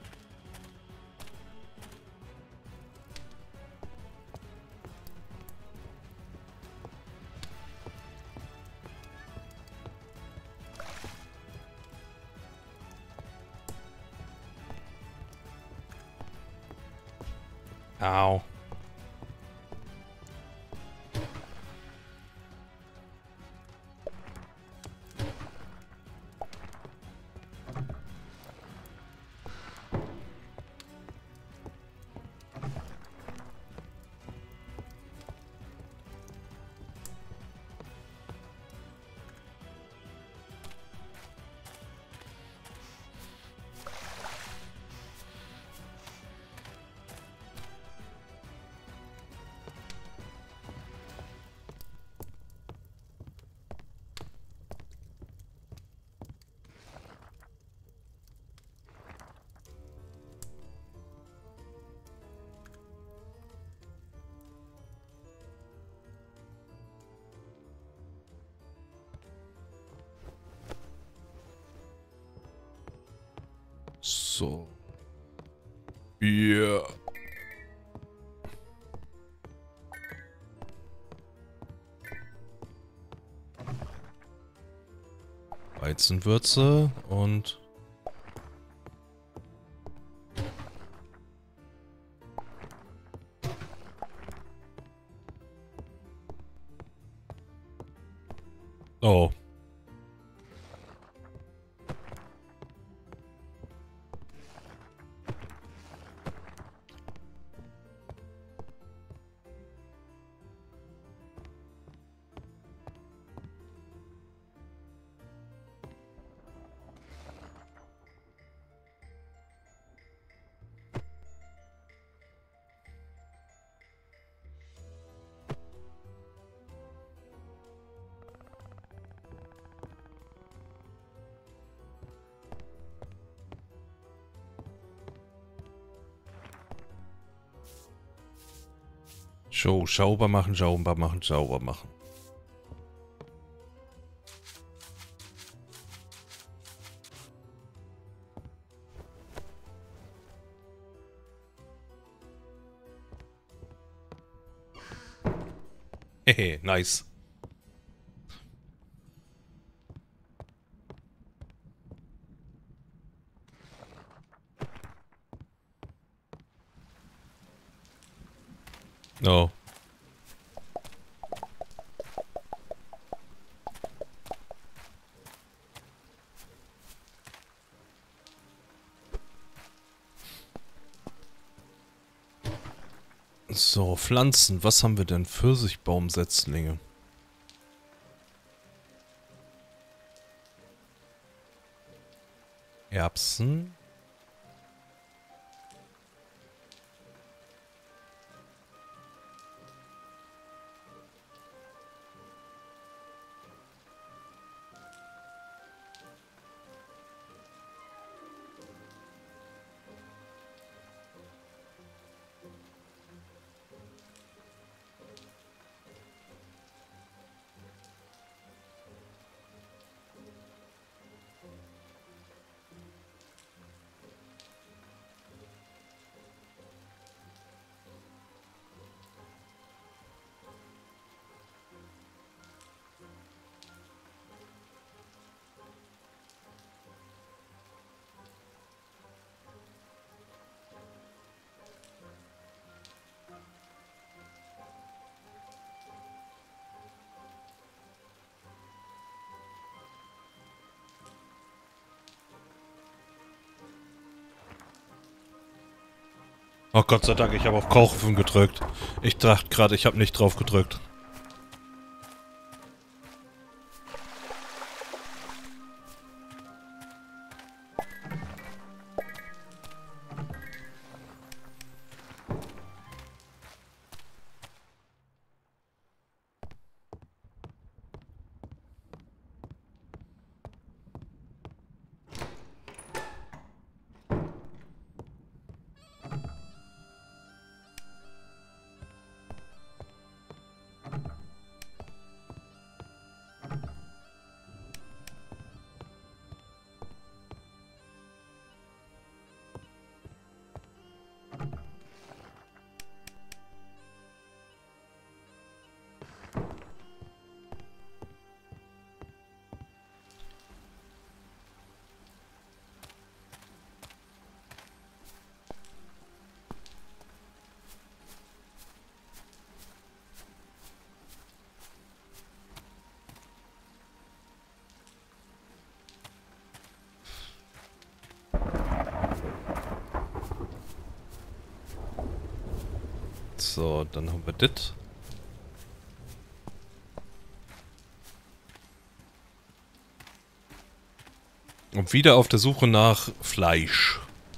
Au. So. Ja. Weizenwürze und... Oh. So, sauber machen, sauber machen, sauber machen. Hehe, nice. Oh. So, Pflanzen. Was haben wir denn? Pfirsichbaumsetzlinge. Erbsen. Oh Gott sei Dank, ich habe auf Kaufen gedrückt. Ich dachte gerade, ich habe nicht drauf gedrückt. So, dann haben wir das. Und wieder auf der Suche nach Fleisch.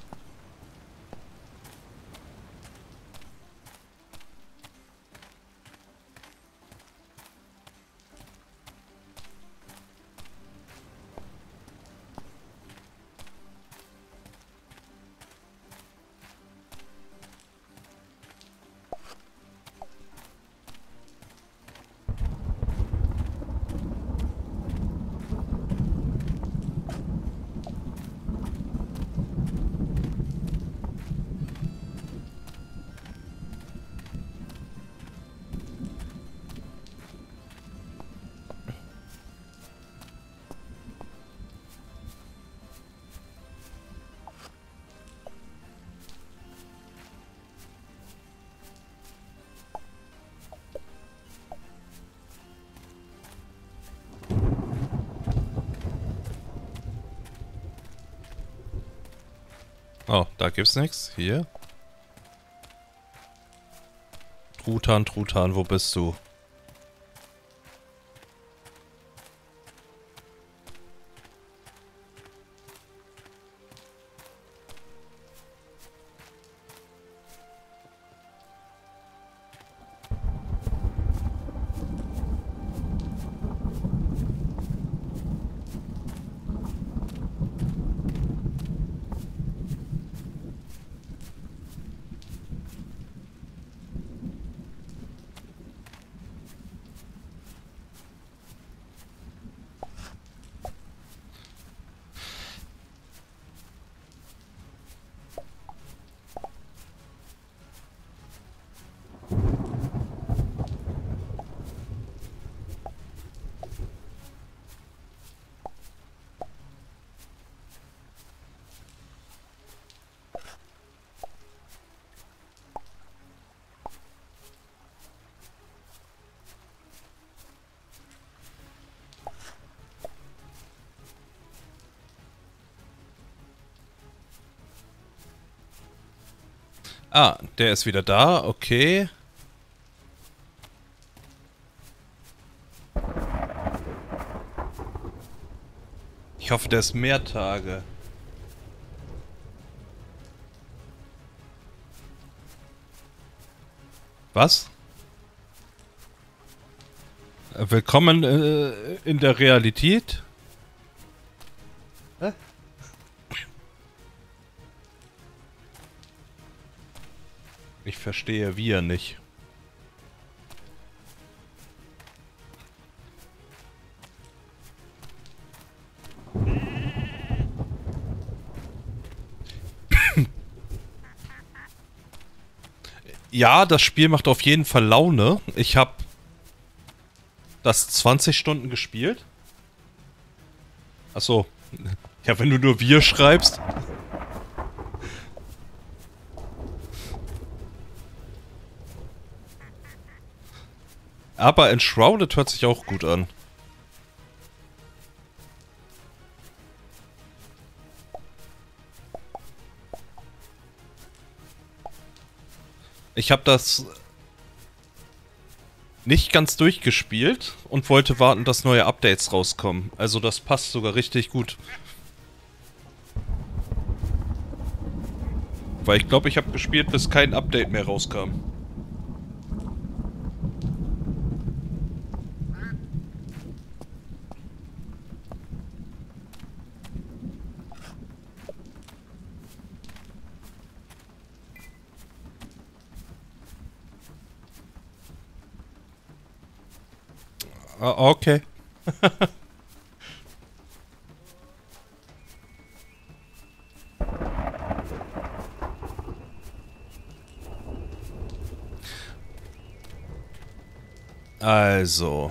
Oh, da gibt's nichts. Hier. Truthahn, Truthahn, wo bist du? Ah, der ist wieder da, okay. Ich hoffe, der ist mehr Tage. Was? Willkommen in der Realität? Hä? Ich verstehe wir nicht. Ja, das Spiel macht auf jeden Fall Laune. Ich habe das 20 Stunden gespielt. Achso. Ja, wenn du nur wir schreibst. Aber Enshrouded hört sich auch gut an. Ich habe das nicht ganz durchgespielt und wollte warten, dass neue Updates rauskommen. Also das passt sogar richtig gut. Weil ich glaube, ich habe gespielt, bis kein Update mehr rauskam. Ah, okay. Also.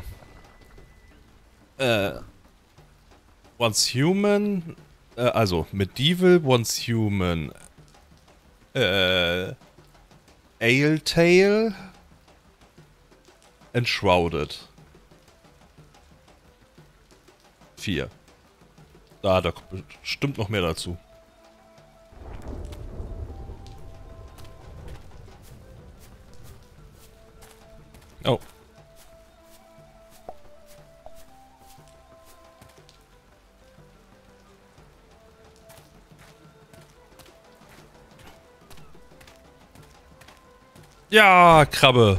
Once human. Also, medieval, once human. Ale Tale. Enshrouded. 4. Da kommt bestimmt noch mehr dazu. Oh. Ja, Krabbe.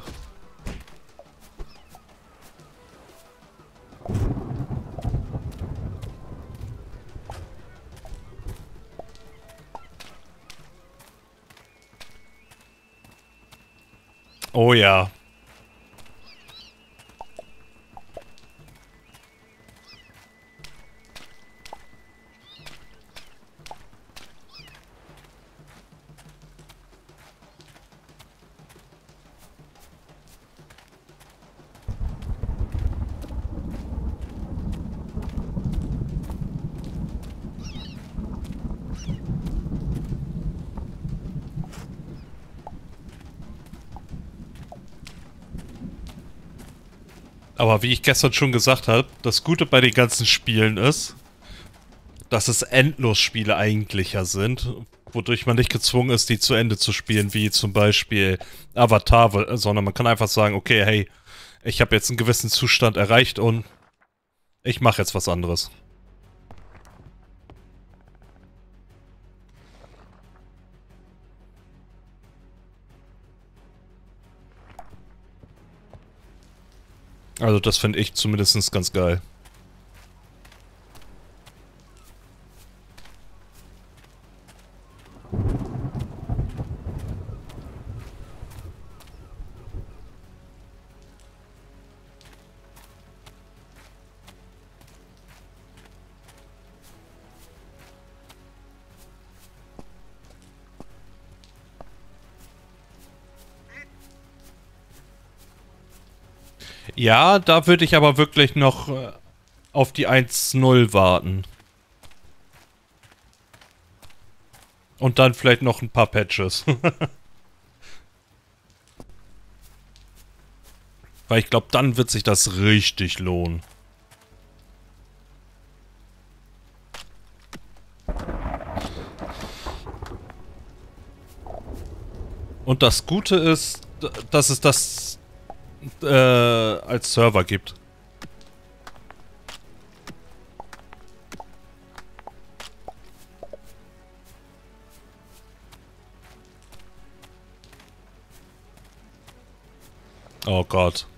Oh ja. Aber wie ich gestern schon gesagt habe, das Gute bei den ganzen Spielen ist, dass es Endlosspiele eigentlicher sind, wodurch man nicht gezwungen ist, die zu Ende zu spielen, wie zum Beispiel Avatar, sondern man kann einfach sagen, okay, hey, ich habe jetzt einen gewissen Zustand erreicht und ich mache jetzt was anderes. Also das finde ich zumindest ganz geil. Ja, da würde ich aber wirklich noch auf die 1.0 warten. Und dann vielleicht noch ein paar Patches. Weil ich glaube, dann wird sich das richtig lohnen. Und das Gute ist, dass es das als Server gibt. Oh Gott.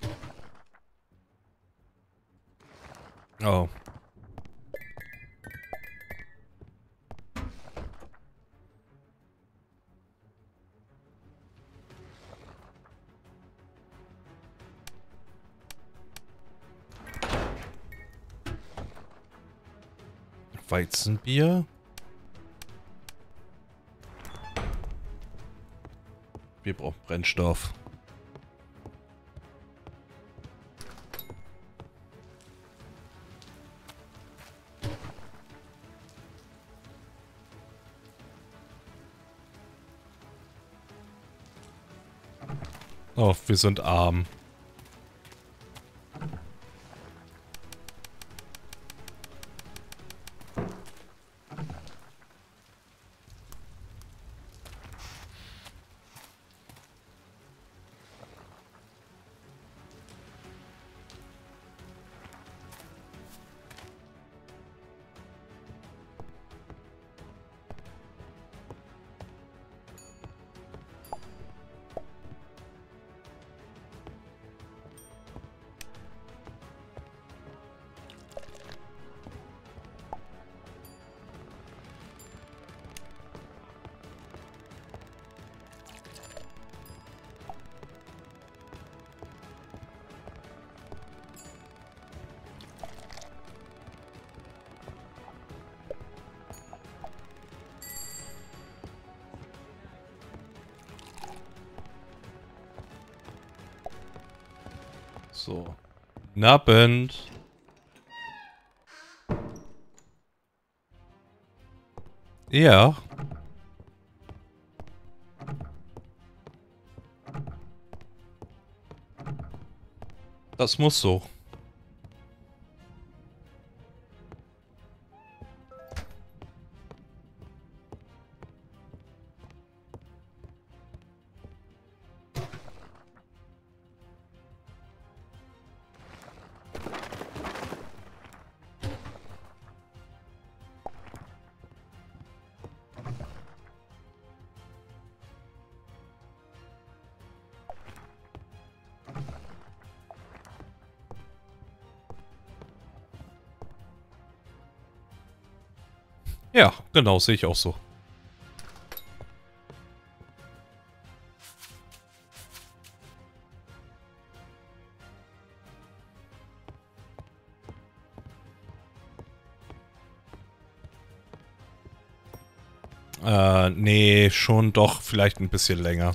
Oh. Weizenbier. Wir brauchen Brennstoff. Oh, wir sind arm. So. Nabend. Ja. Das muss so. Ja, genau, sehe ich auch so. Nee, schon doch vielleicht ein bisschen länger.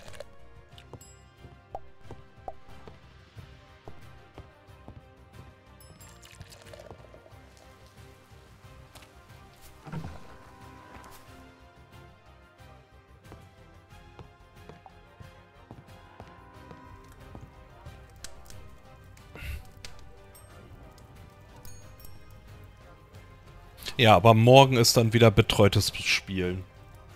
Ja, aber morgen ist dann wieder betreutes Spielen.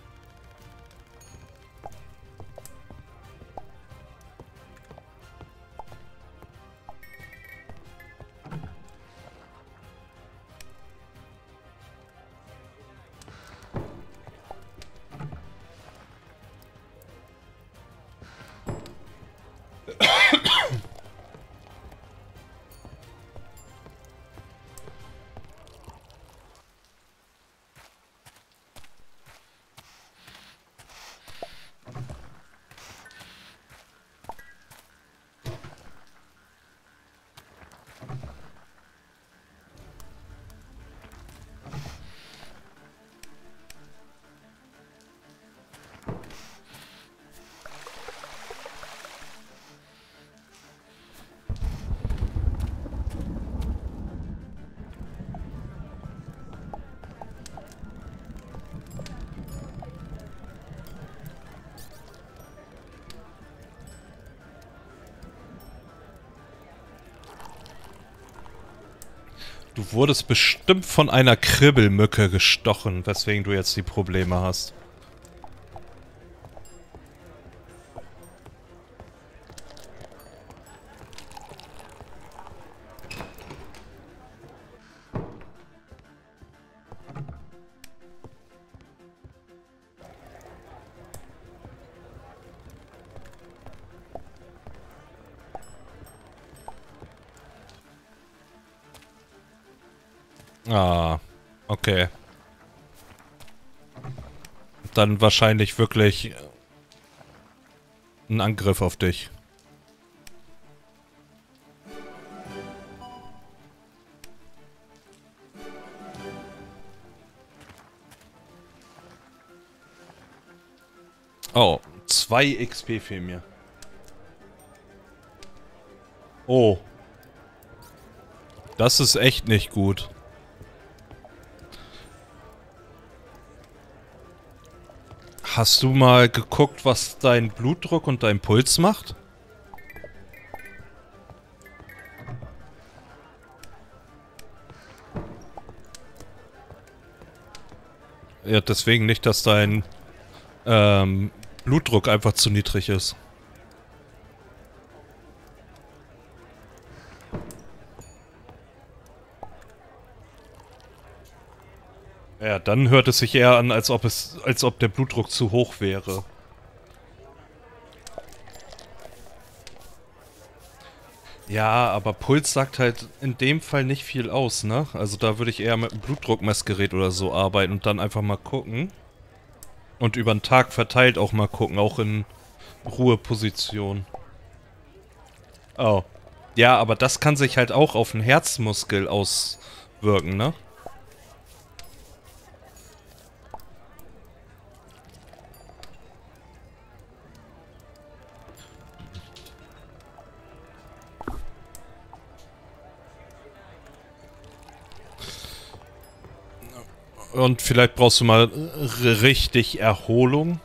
Du wurdest bestimmt von einer Kribbelmücke gestochen, weswegen du jetzt die Probleme hast. Ah, okay. Dann wahrscheinlich wirklich ein Angriff auf dich. Oh, 2 XP fehlen mir. Oh. Das ist echt nicht gut. Hast du mal geguckt, was dein Blutdruck und dein Puls macht? Ja, deswegen nicht, dass dein Blutdruck einfach zu niedrig ist. Ja, dann hört es sich eher an, als ob der Blutdruck zu hoch wäre. Ja, aber Puls sagt halt in dem Fall nicht viel aus, ne? Also da würde ich eher mit einem Blutdruckmessgerät oder so arbeiten und dann einfach mal gucken. Und über den Tag verteilt auch mal gucken, auch in Ruheposition. Oh. Ja, aber das kann sich halt auch auf den Herzmuskel auswirken, ne? Und vielleicht brauchst du mal richtig Erholung.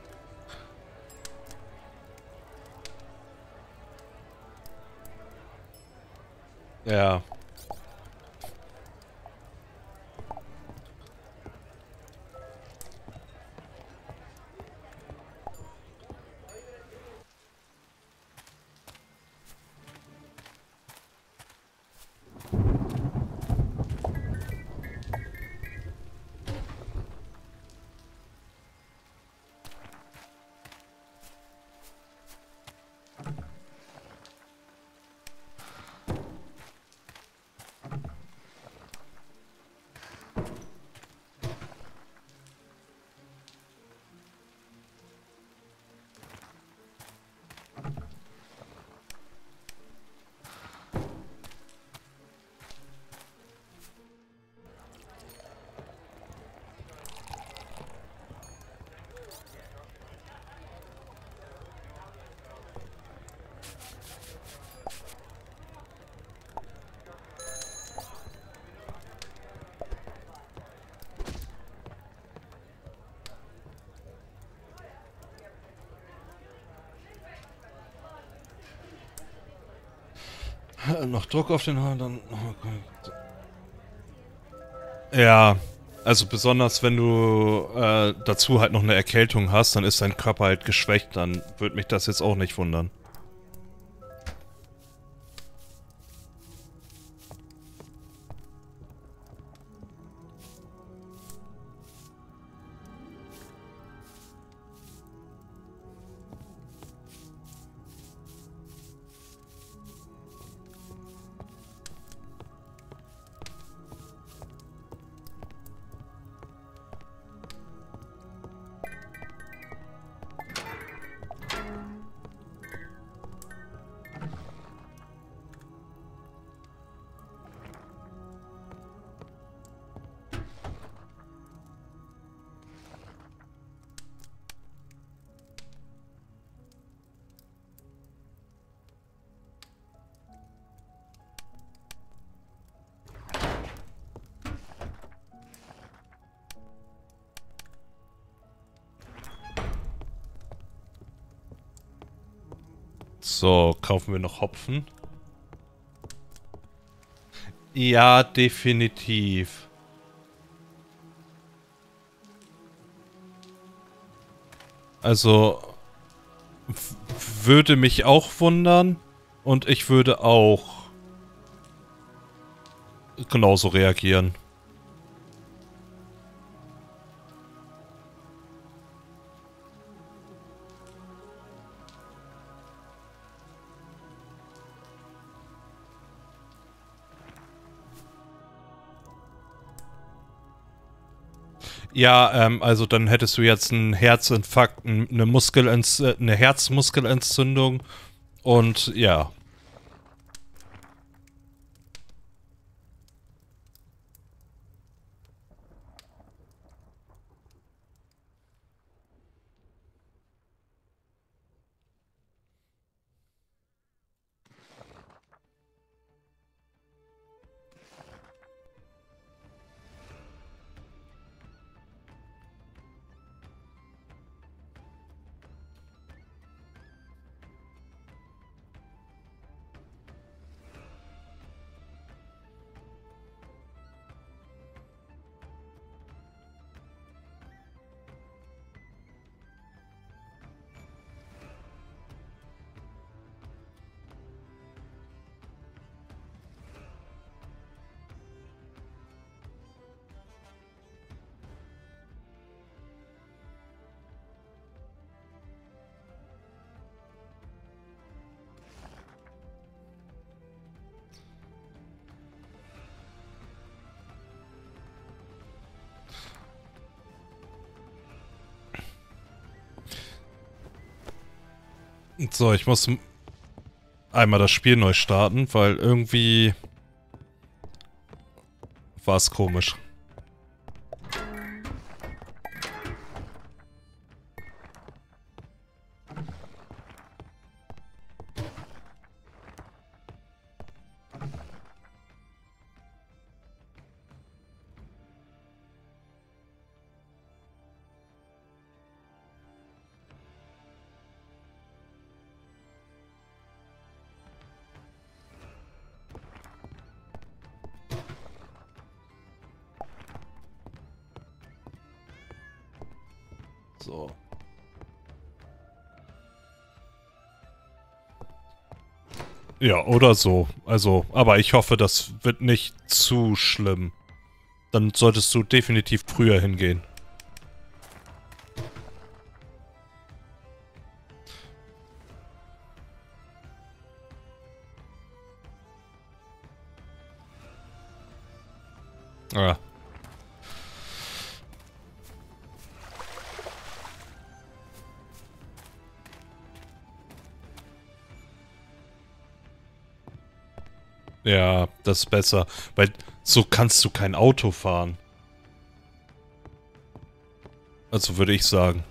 Ja. Noch Druck auf den Haaren, dann... Ja, also besonders wenn du dazu halt noch eine Erkältung hast, dann ist dein Körper halt geschwächt, dann würde mich das jetzt auch nicht wundern. So, kaufen wir noch Hopfen? Ja, definitiv. Also, würde mich auch wundern und ich würde auch genauso reagieren. Ja, also dann hättest du jetzt einen Herzinfarkt, eine Herzmuskelentzündung und ja. So, ich muss einmal das Spiel neu starten, weil irgendwie war es komisch. So. Ja, oder so. Also, aber ich hoffe, das wird nicht zu schlimm. Dann solltest du definitiv früher hingehen. Ah. Ja, das ist besser. Weil so kannst du kein Auto fahren. Also würde ich sagen.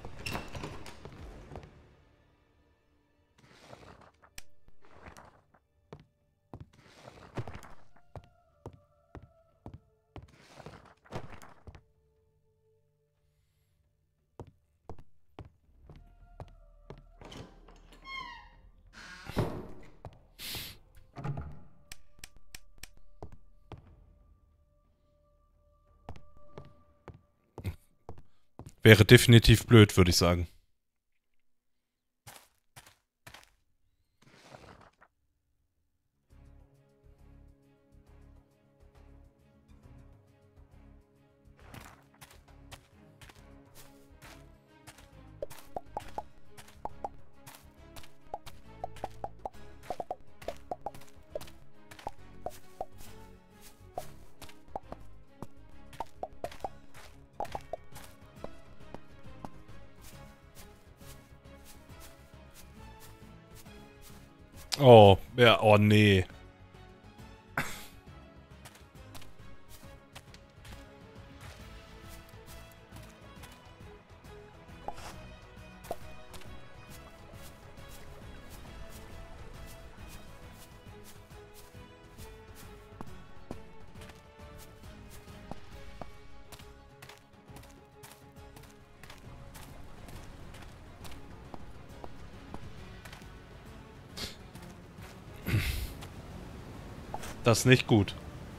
Wäre definitiv blöd, würde ich sagen. Oh, ja, oh nee. Das ist nicht gut.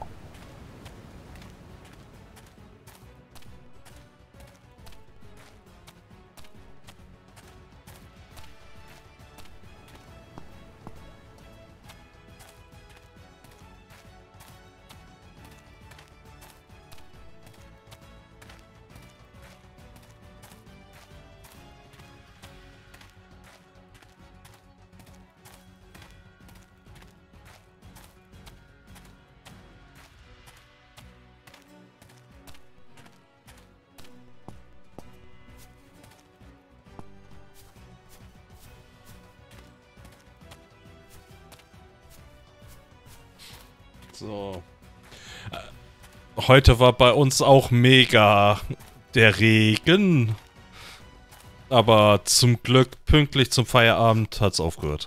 So. Heute war bei uns auch mega der Regen. Aber zum Glück pünktlich zum Feierabend hat's aufgehört.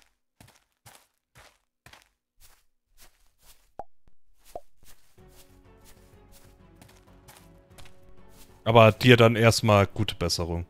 Aber dir dann erstmal gute Besserung.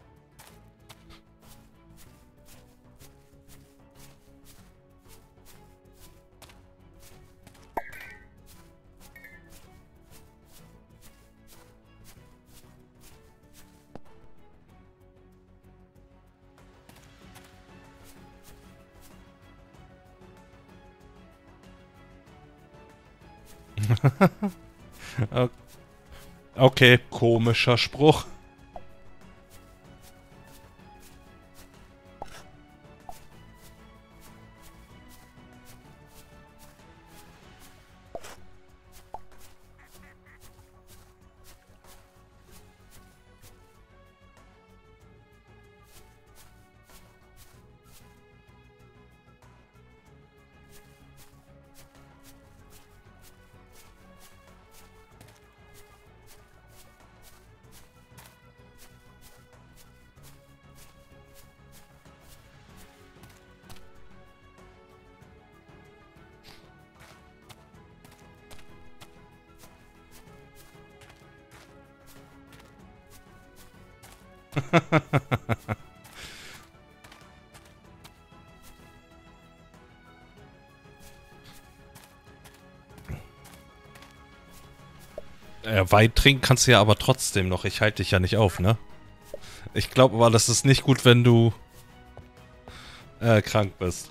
Okay, komischer Spruch. Wein trinken kannst du ja aber trotzdem noch. Ich halte dich ja nicht auf, ne? Ich glaube aber, das ist nicht gut, wenn du krank bist.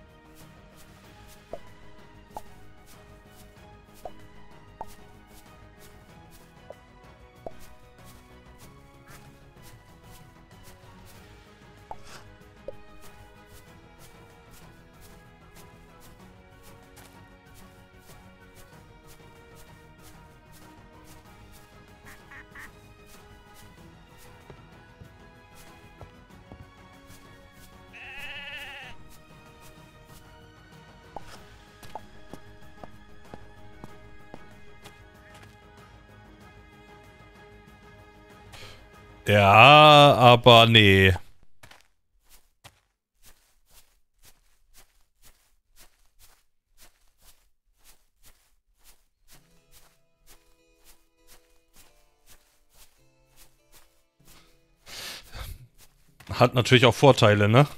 Ja, aber nee. Hat natürlich auch Vorteile, ne?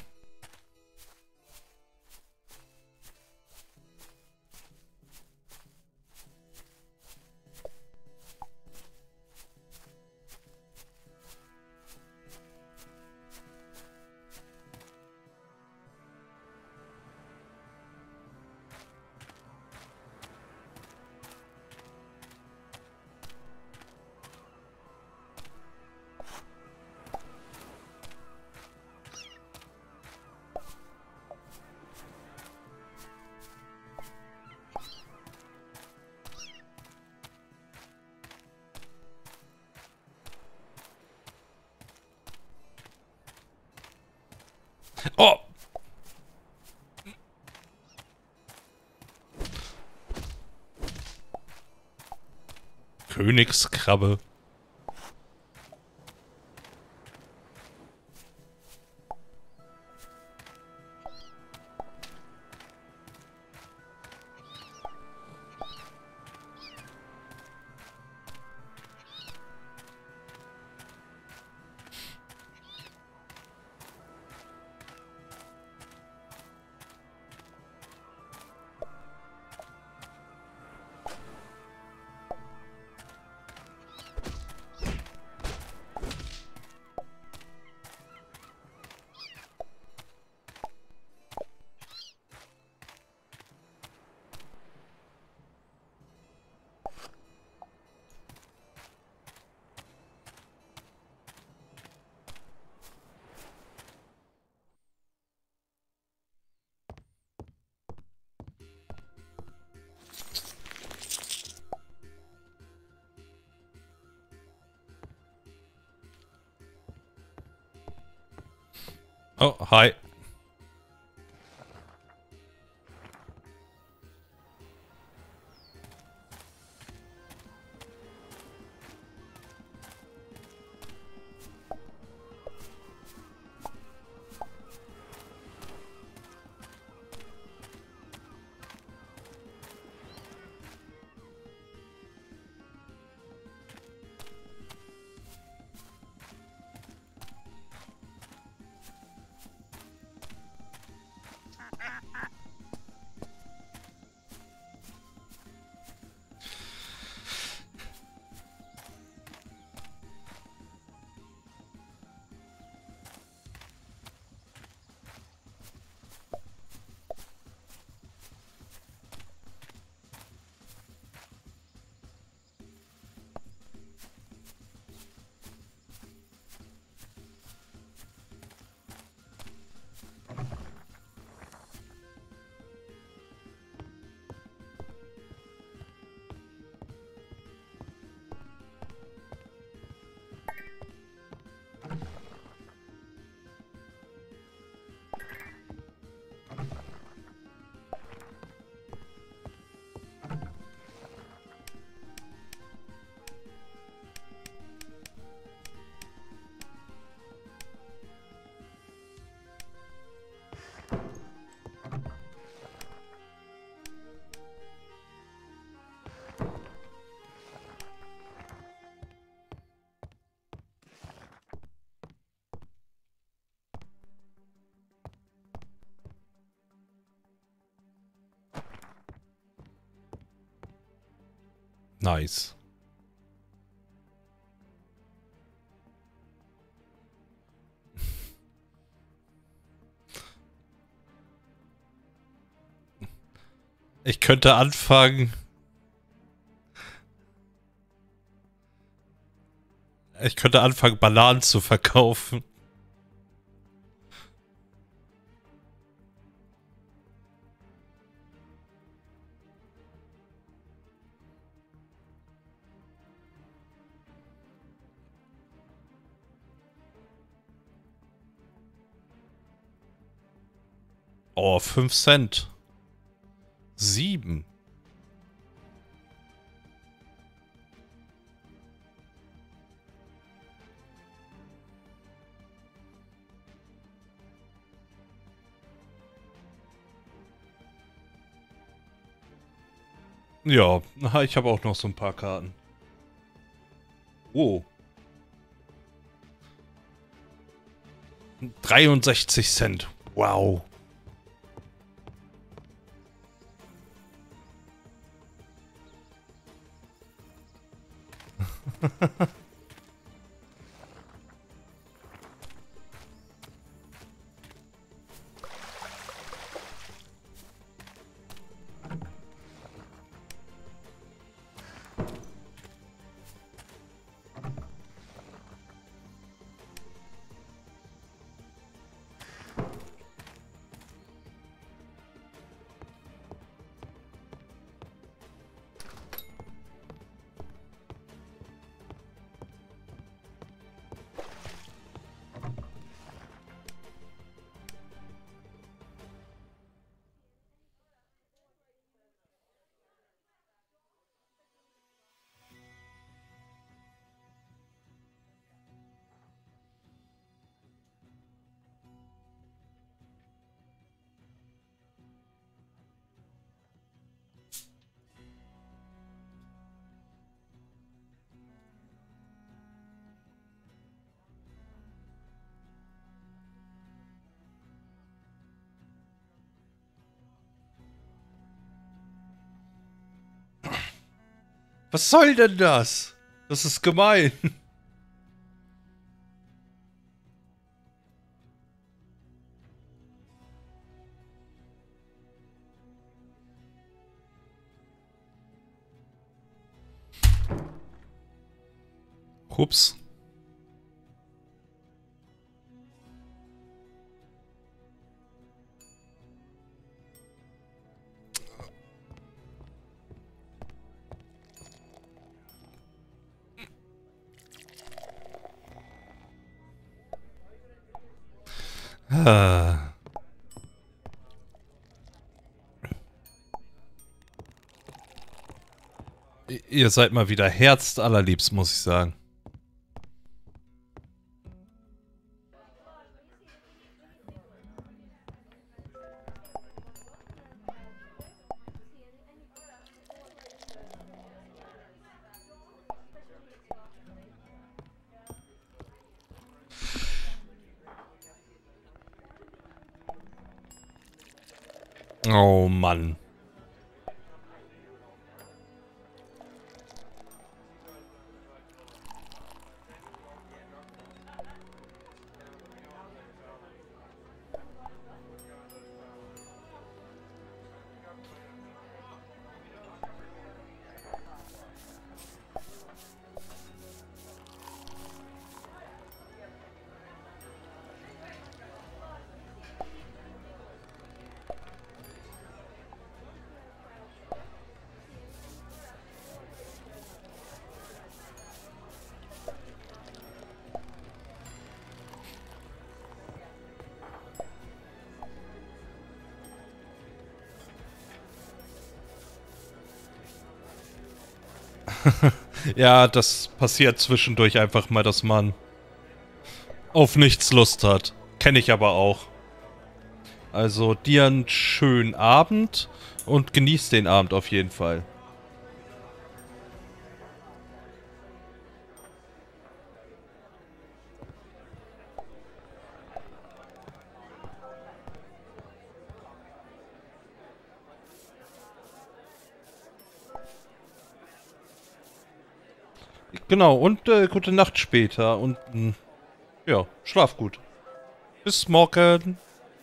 Oh! Königskrabbe. Oh, hi. Nice. Ich könnte anfangen. Ich könnte anfangen, Bananen zu verkaufen. Oh, 5 Cent. 7. Ja, ich habe auch noch so ein paar Karten. Oh. 63 Cent. Wow. Was soll denn das? Das ist gemein. Ups. Ah. Ihr seid mal wieder herzallerliebst, muss ich sagen. Oh Mann. Ja, das passiert zwischendurch einfach mal, dass man auf nichts Lust hat. Kenne ich aber auch. Also dir einen schönen Abend und genieß den Abend auf jeden Fall. Genau, und gute Nacht später und ja, schlaf gut. Bis morgen.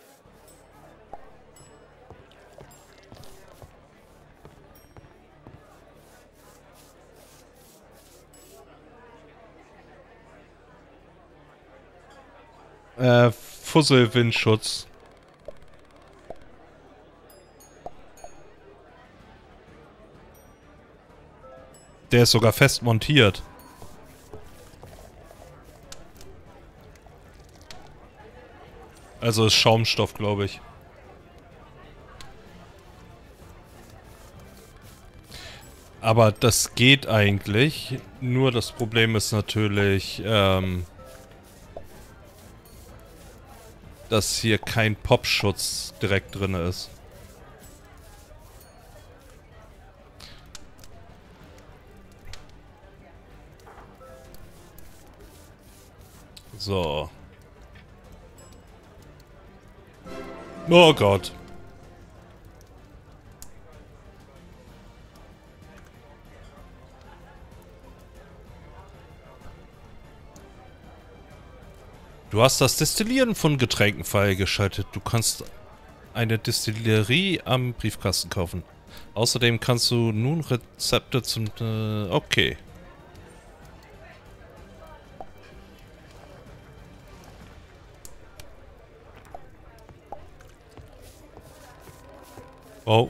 Fusselwindschutz. Der ist sogar fest montiert. Also ist Schaumstoff, glaube ich. Aber das geht eigentlich. Nur das Problem ist natürlich, dass hier kein Popschutz direkt drin ist. So. Oh Gott. Du hast das Destillieren von Getränken freigeschaltet. Du kannst eine Destillerie am Briefkasten kaufen. Außerdem kannst du nun Rezepte zum... okay. Oh.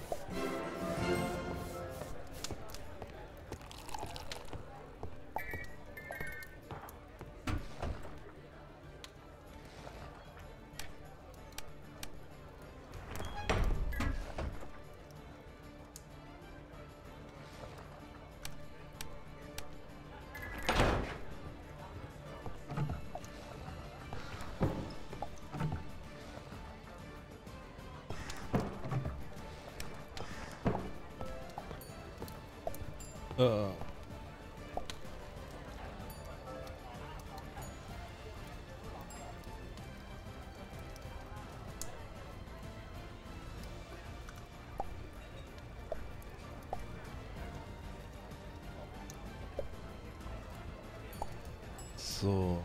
So.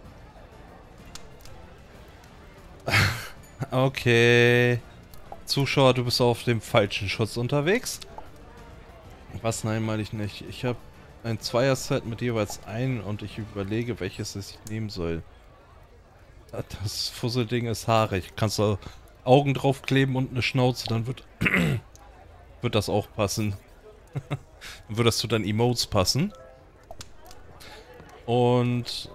Okay. Zuschauer, du bist auf dem falschen Schutz unterwegs. Was? Nein, meine ich nicht. Ich habe ein Zweierset mit jeweils ein und ich überlege, welches ich nehmen soll. Das Fusselding ist haarig. Kannst du Augen draufkleben und eine Schnauze, dann wird das auch passen. Dann wird das zu deinen Emotes passen. Und...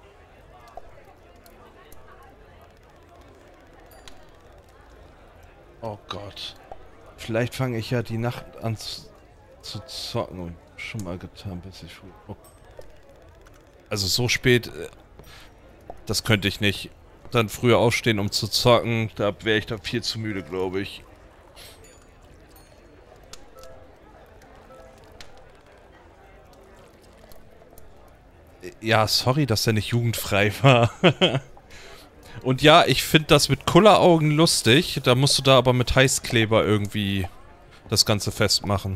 oh Gott. Vielleicht fange ich ja die Nacht an zu zocken. Und schon mal getan, bis ich... oh. Also so spät... das könnte ich nicht. Dann früher aufstehen, um zu zocken. Da wäre ich dann viel zu müde, glaube ich. Ja, sorry, dass der nicht jugendfrei war. Und ja, ich finde das mit Kulleraugen lustig. Da musst du da aber mit Heißkleber irgendwie das Ganze festmachen.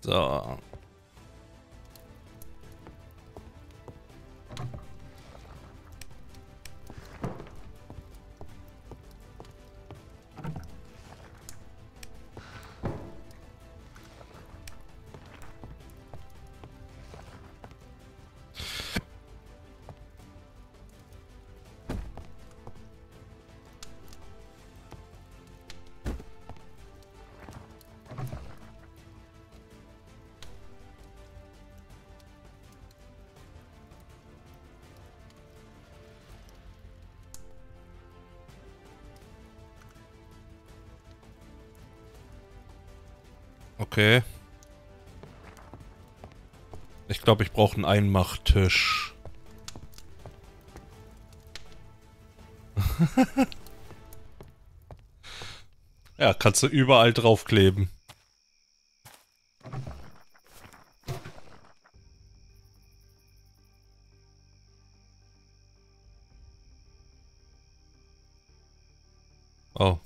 So. Okay. Ich glaube, ich brauche einen Einmachtisch. Ja, kannst du überall draufkleben. Oh.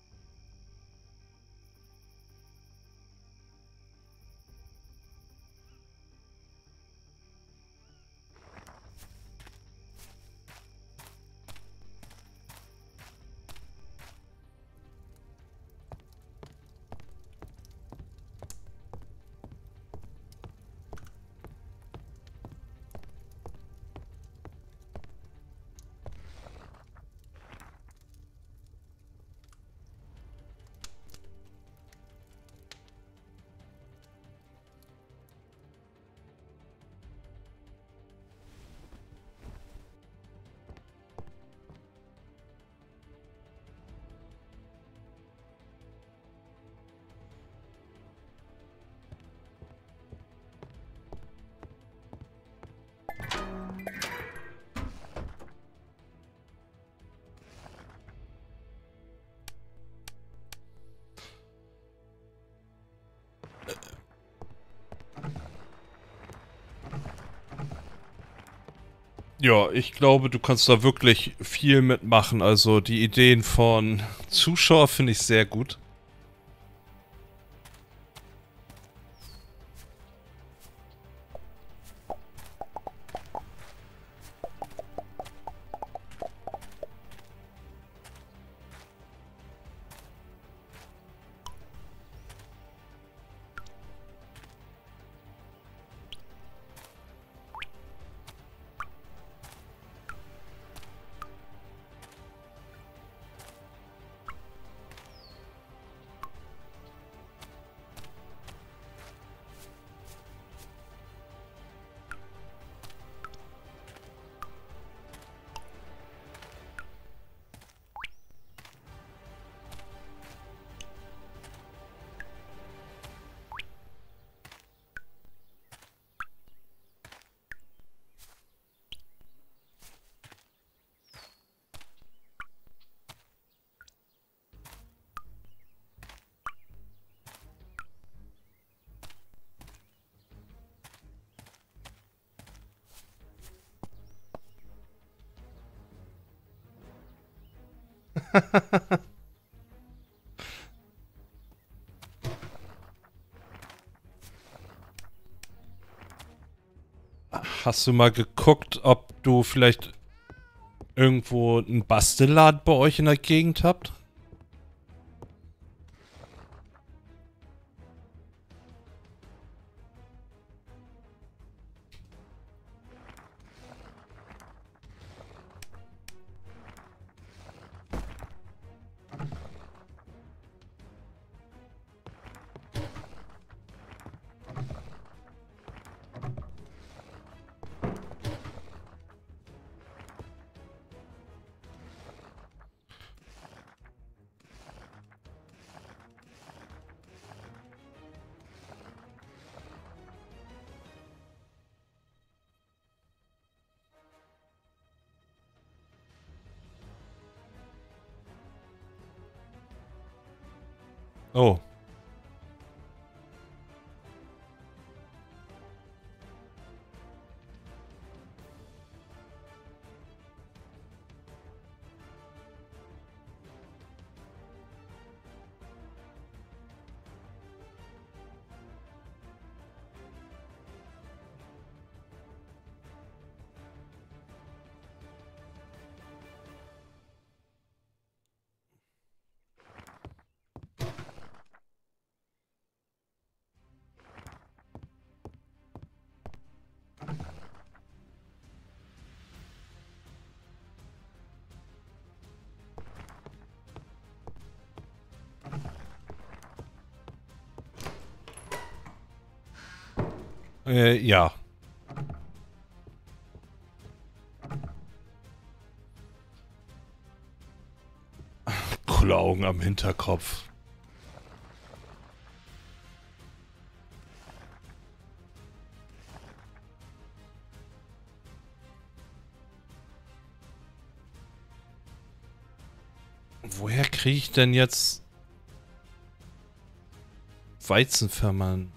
Ja, ich glaube, du kannst da wirklich viel mitmachen. Also die Ideen von Zuschauer finde ich sehr gut. Hast du mal geguckt, ob du vielleicht irgendwo einen Bastelladen bei euch in der Gegend habt? Oh. Ja. Coole Augen am Hinterkopf. Woher kriege ich denn jetzt Weizenferment?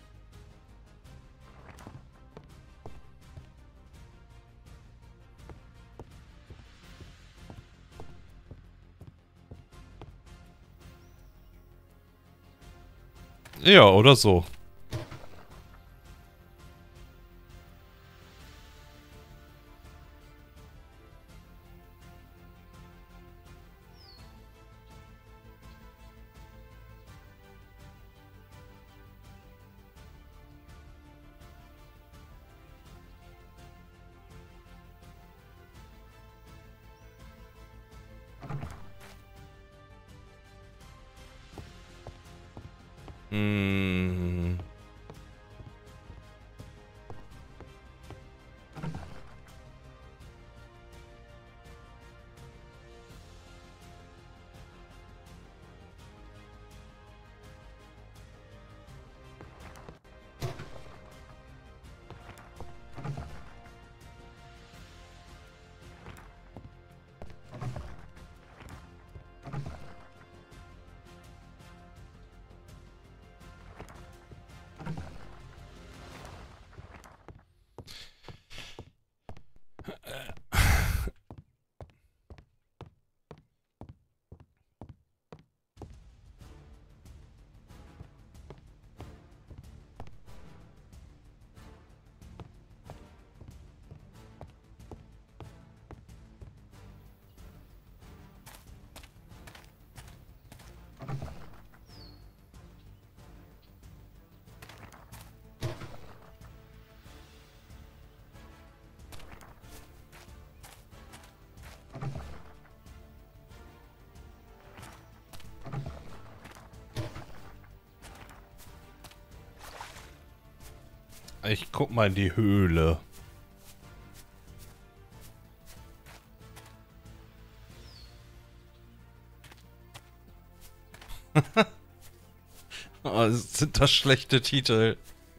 Ja, oder so. Hm. Ich guck mal in die Höhle. Oh, sind das schlechte Titel.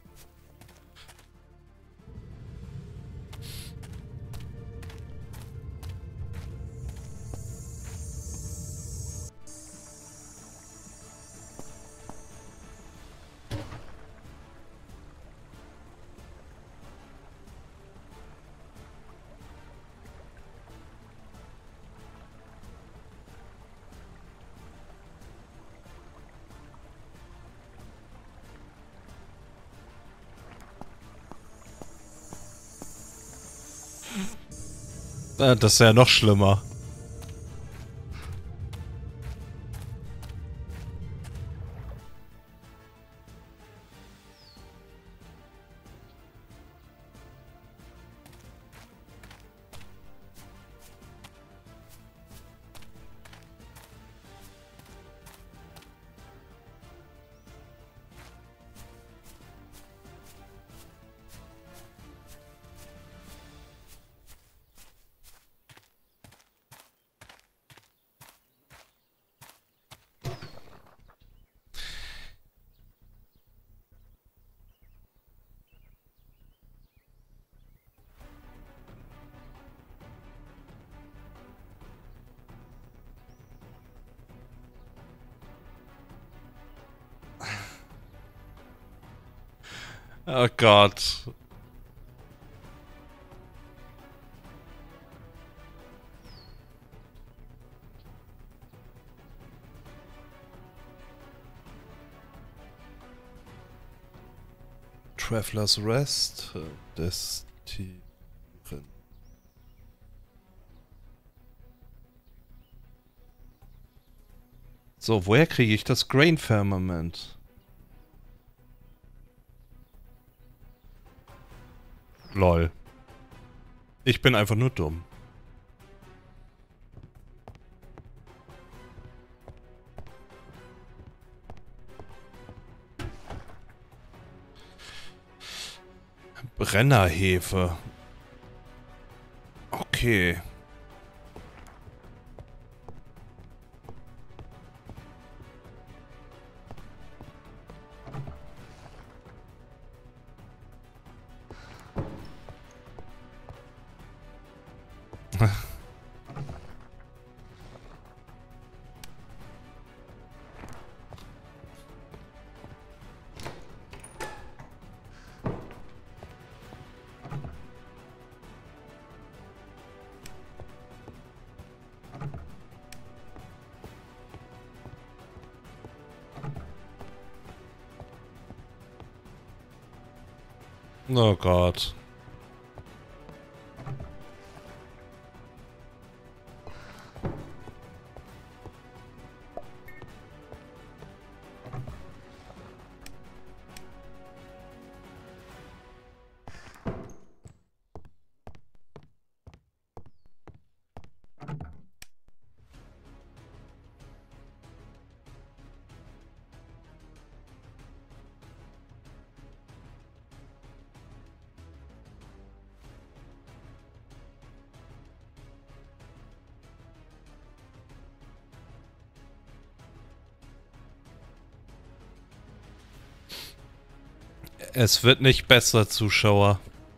Das ist ja noch schlimmer. Oh Gott. Traveler's Rest. Destillieren. So, woher kriege ich das Grain Firmament? Lol. Ich bin einfach nur dumm. Brennerhefe. Okay. Oh Gott. Es wird nicht besser, Zuschauer.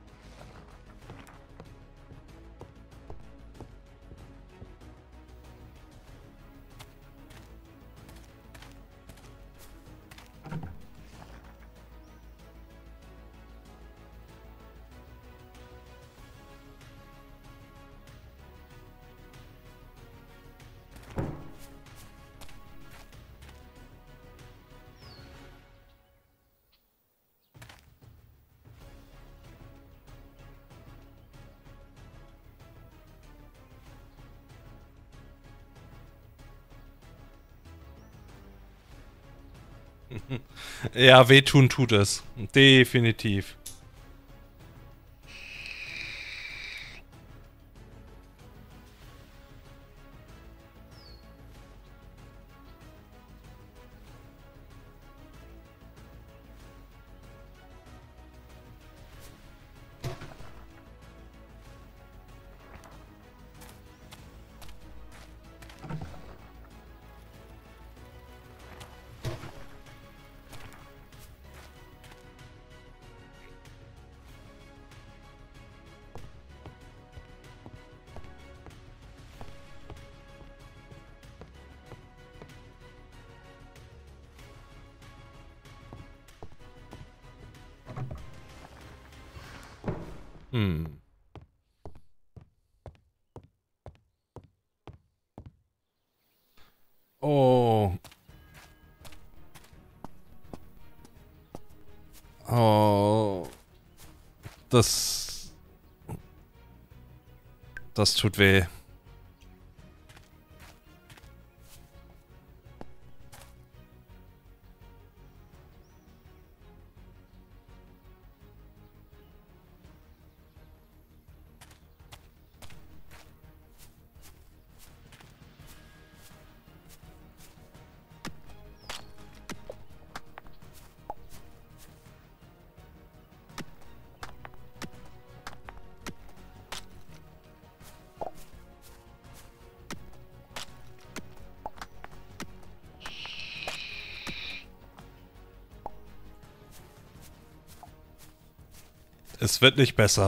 Ja, wehtun tut es. Definitiv. Hm. Oh. Oh. Das tut weh. Es wird nicht besser.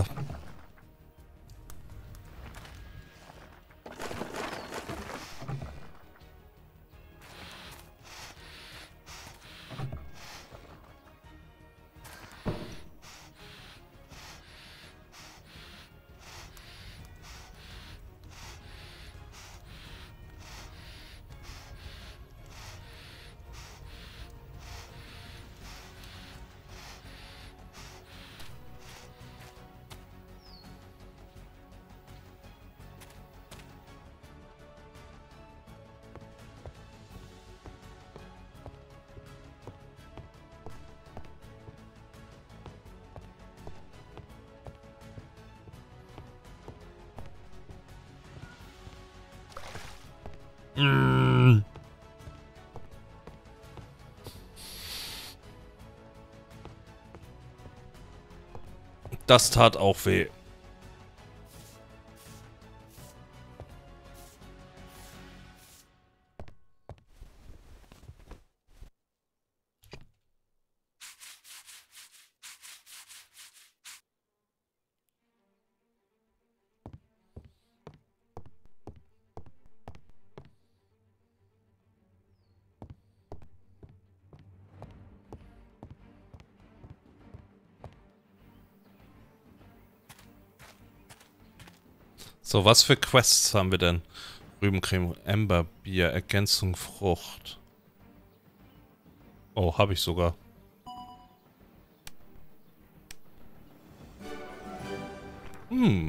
Mm. Das tat auch weh. So, was für Quests haben wir denn? Rübencreme, Amberbier, Ergänzung, Frucht. Oh, habe ich sogar. Hm.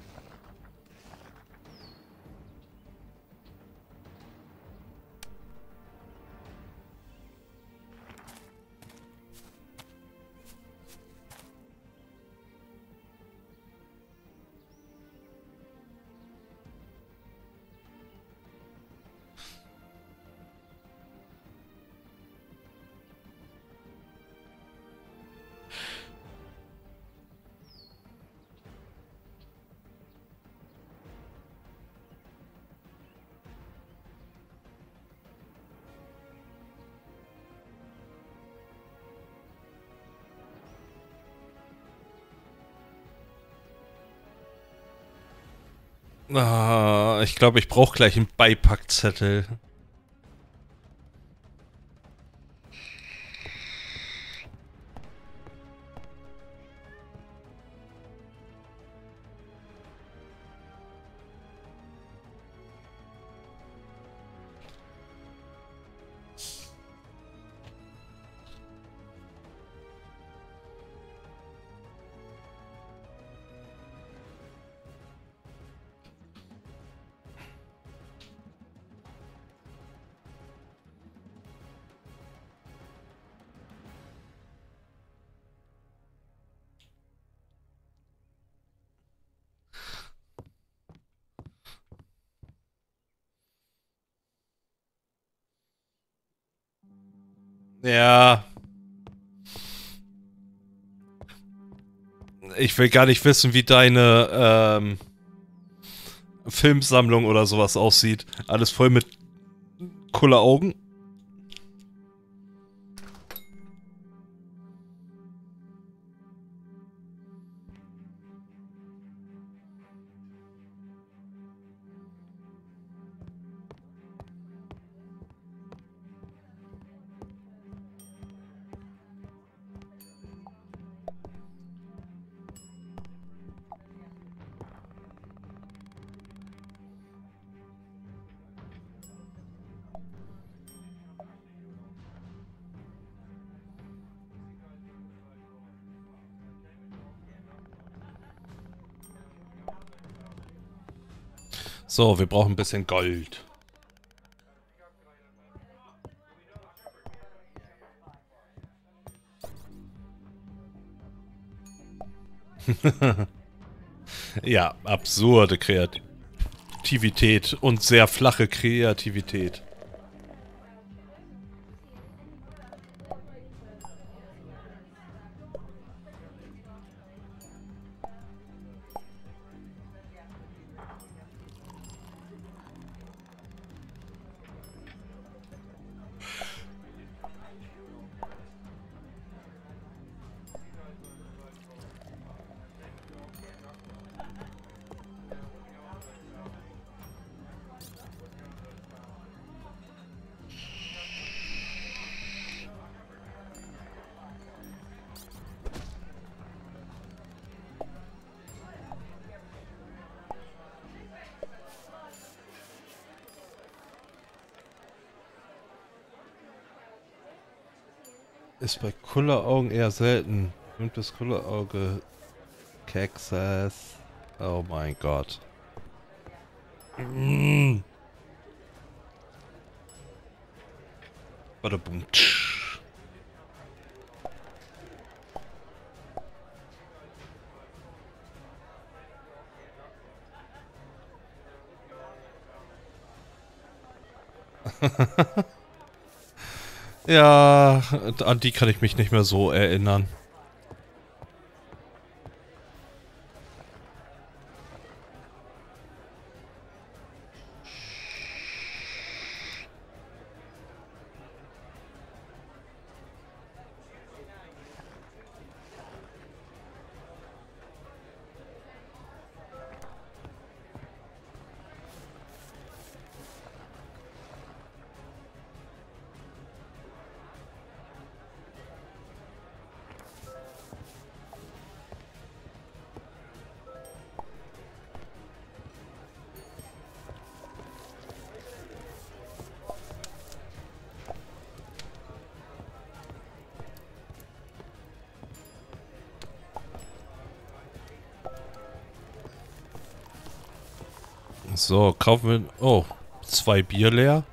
Ah, ich glaube, ich brauche gleich einen Beipackzettel. Ja. Ich will gar nicht wissen, wie deine Filmsammlung oder sowas aussieht. Alles voll mit Kulleraugen. So, wir brauchen ein bisschen Gold. Ja, absurde Kreativität und sehr flache Kreativität. Ist bei Kulleraugen eher selten. Nimmt das Kullerauge Kexas. Oh mein Gott. Badabum. Ja, an die kann ich mich nicht mehr so erinnern. So, kaufen wir... Oh, 2 Bier leer.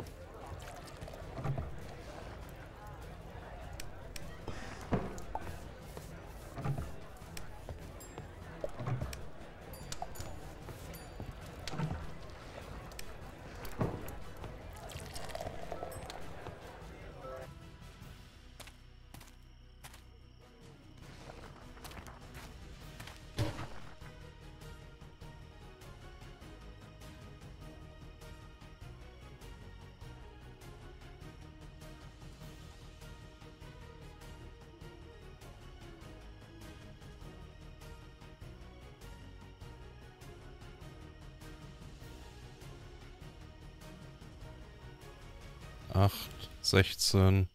Acht, 16.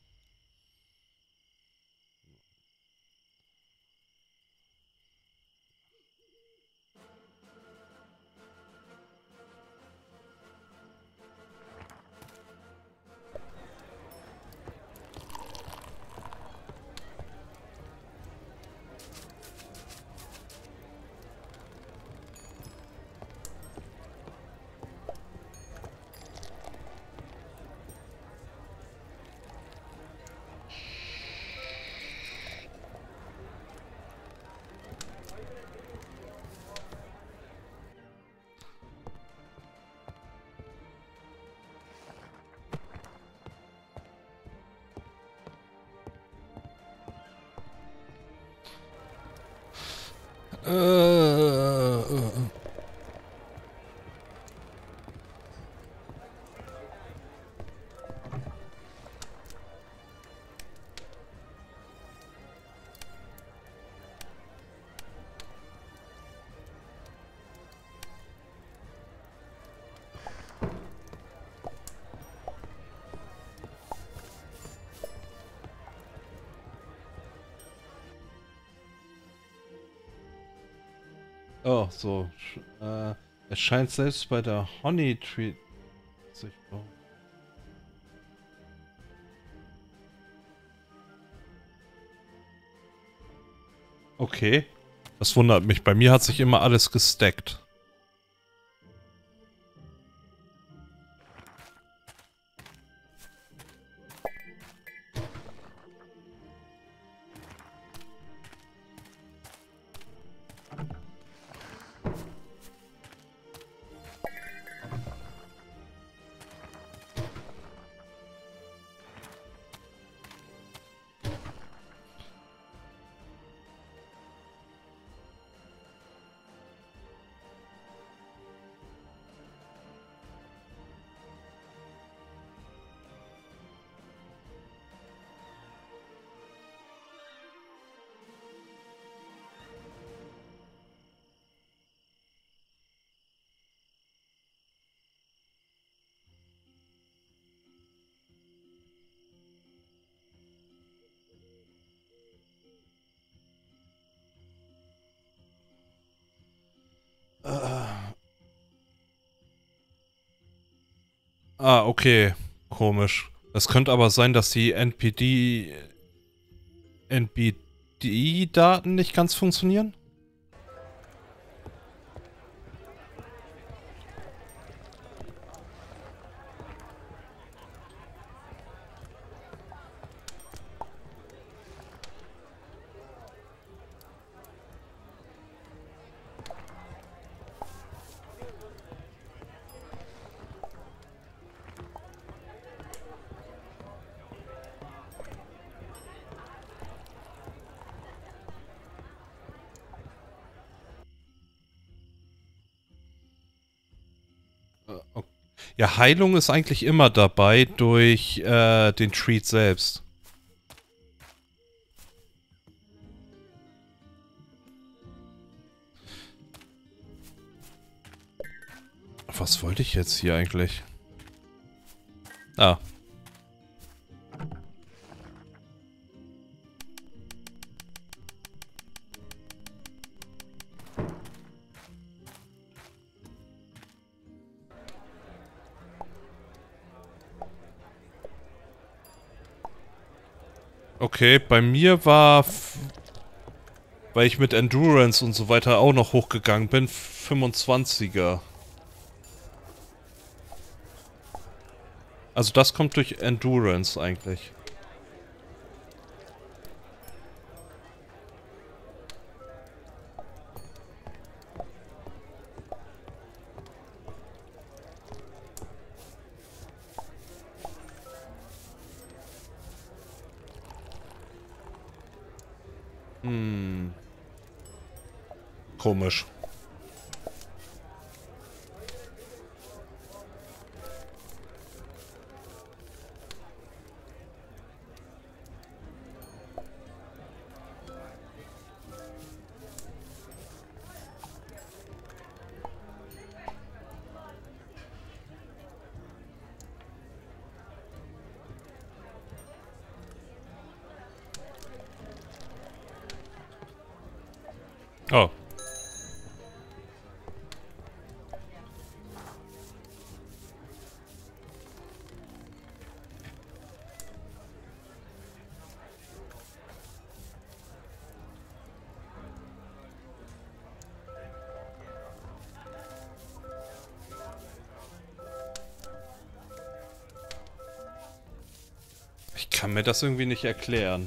Oh, so. Es scheint selbst bei der Honey Tree sichtbar. Okay. Das wundert mich. Bei mir hat sich immer alles gestackt. Ah, okay. Komisch. Es könnte aber sein, dass die NBD-Daten nicht ganz funktionieren. Okay. Ja, Heilung ist eigentlich immer dabei durch den Treat selbst. Was wollte ich jetzt hier eigentlich? Ah. Okay, bei mir war, weil ich mit Endurance und so weiter auch noch hochgegangen bin, 25er. Also das kommt durch Endurance eigentlich. Komisch. Oh. Ich kann mir das irgendwie nicht erklären.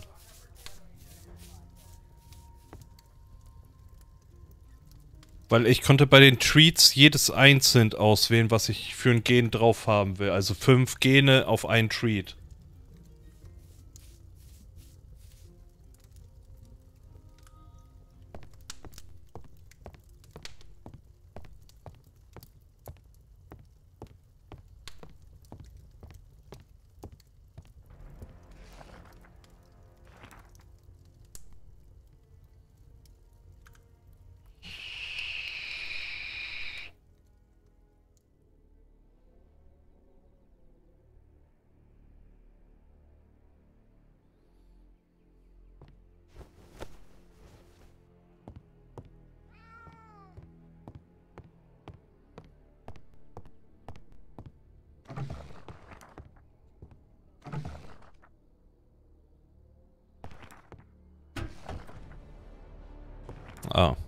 Weil ich konnte bei den Treats jedes einzeln auswählen, was ich für ein Gen drauf haben will. Also 5 Gene auf einen Treat. Ah.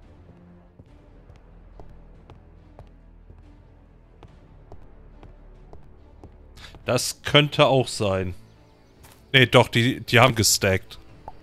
Das könnte auch sein. Nee, doch, die haben gestackt.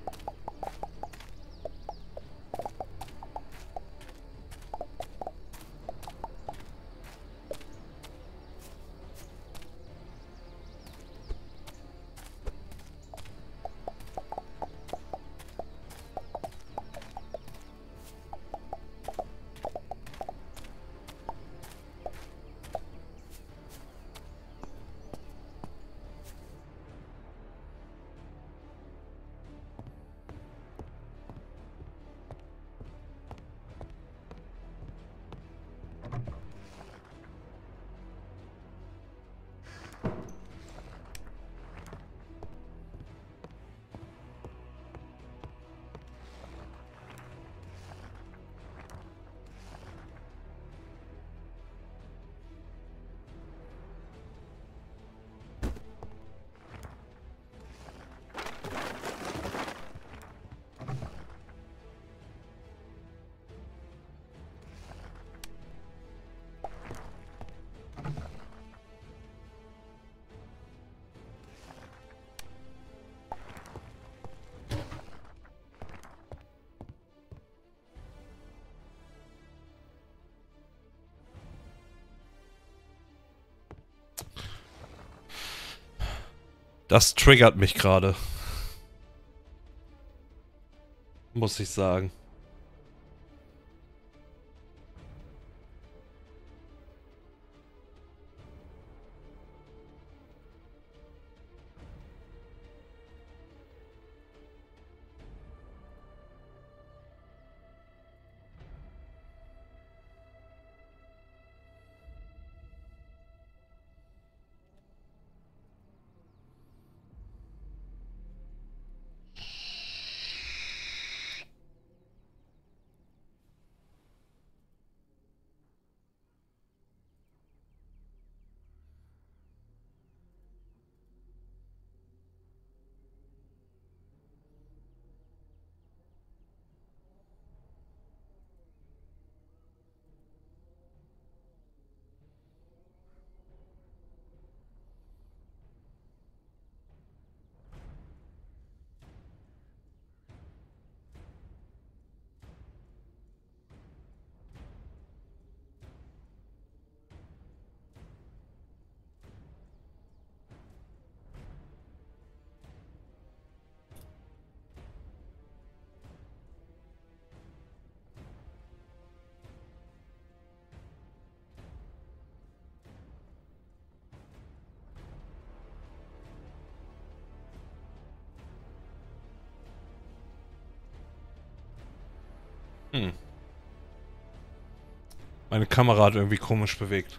Das triggert mich gerade. Muss ich sagen. Hm. Meine Kamera hat irgendwie komisch bewegt.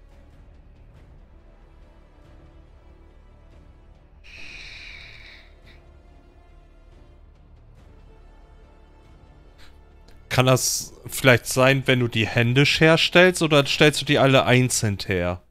Kann das vielleicht sein, wenn du die händisch herstellst, oder stellst du die alle einzeln her?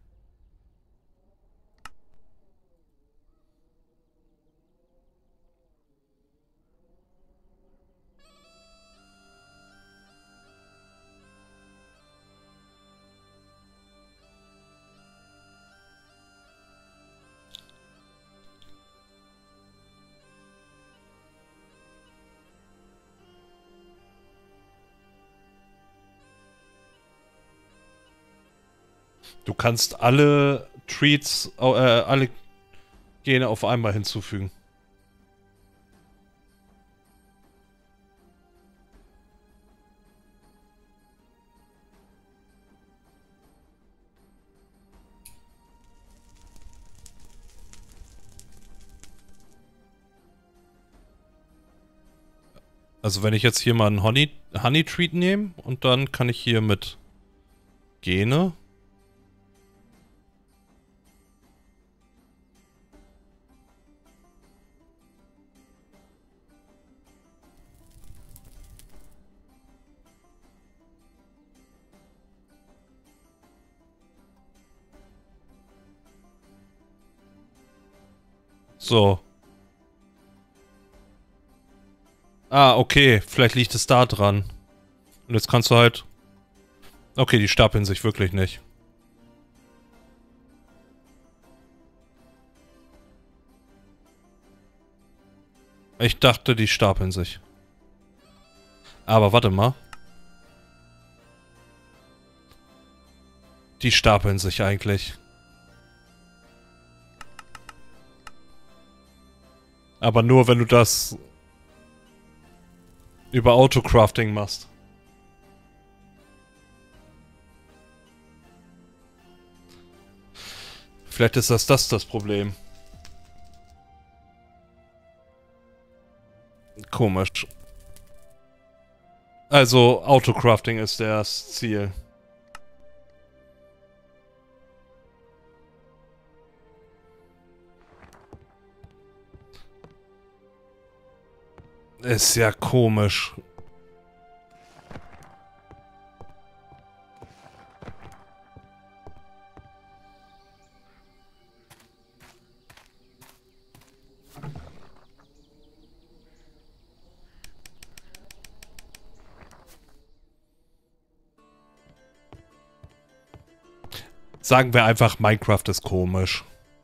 Du kannst alle Treats, alle Gene auf einmal hinzufügen. Also wenn ich jetzt hier mal einen Honey Treat nehme und dann kann ich hier mit Gene. So. Ah, okay. Vielleicht liegt es da dran. Und jetzt kannst du halt... Okay, die stapeln sich wirklich nicht. Ich dachte, die stapeln sich. Aber warte mal. Die stapeln sich eigentlich. Aber nur, wenn du das über Autocrafting machst. Vielleicht ist das Problem. Komisch. Also, Autocrafting ist das Ziel. Ist ja komisch. Sagen wir einfach, Minecraft ist komisch.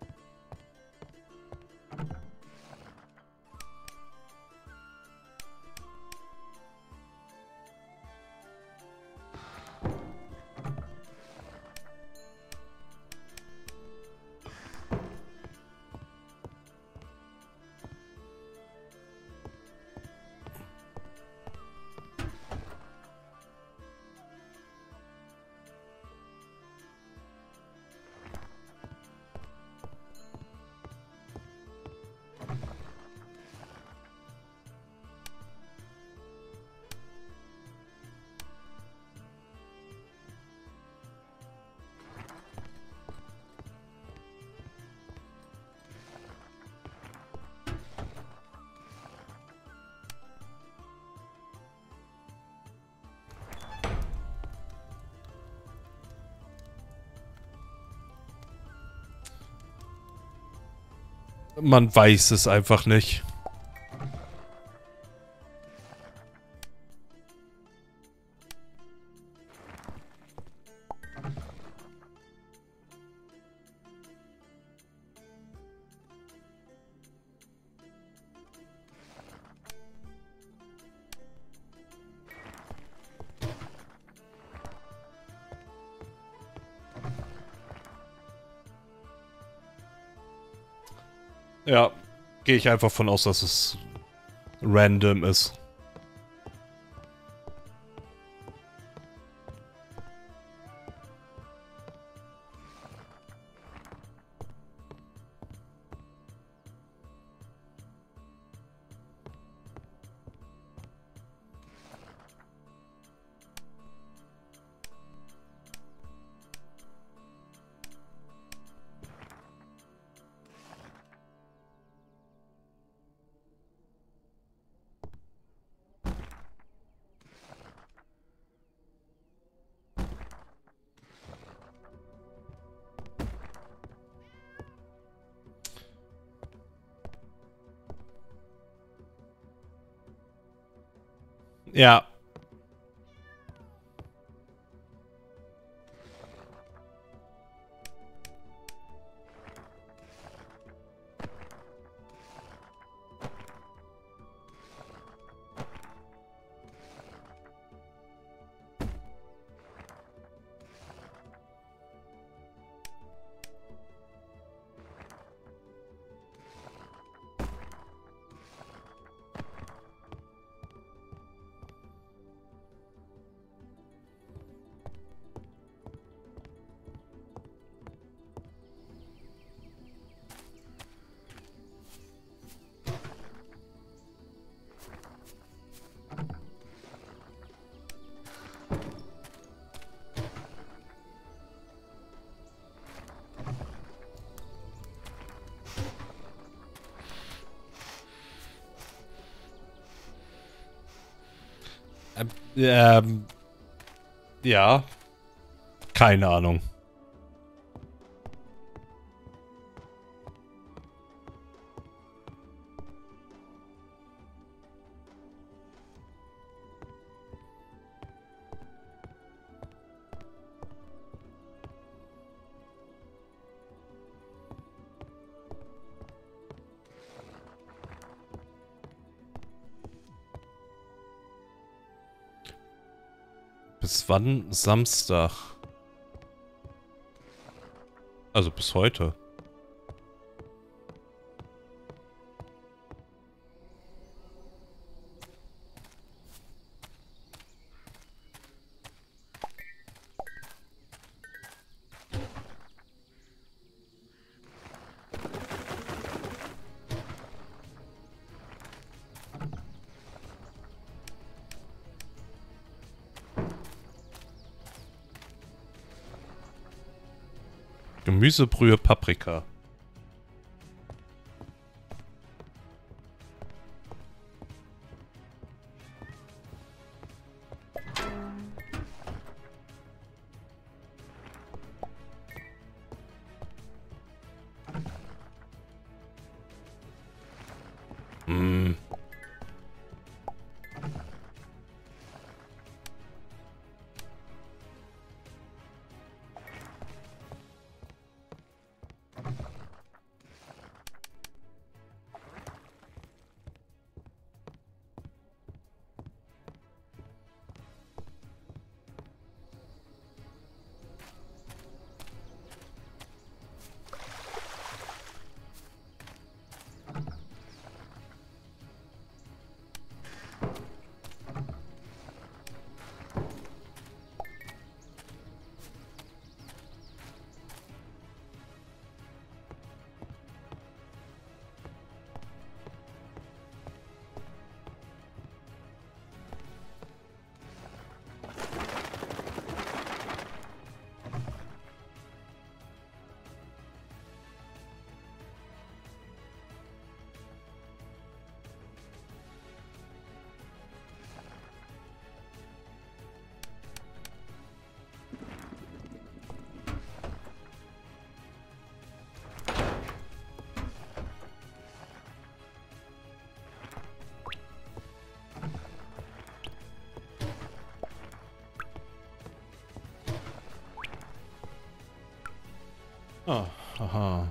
Man weiß es einfach nicht. Ja, gehe ich einfach von aus, dass es random ist. Ja. Ja. Keine Ahnung. Bis wann Samstag? Also bis heute. Gemüsebrühe Paprika. Hm. Ah, aha.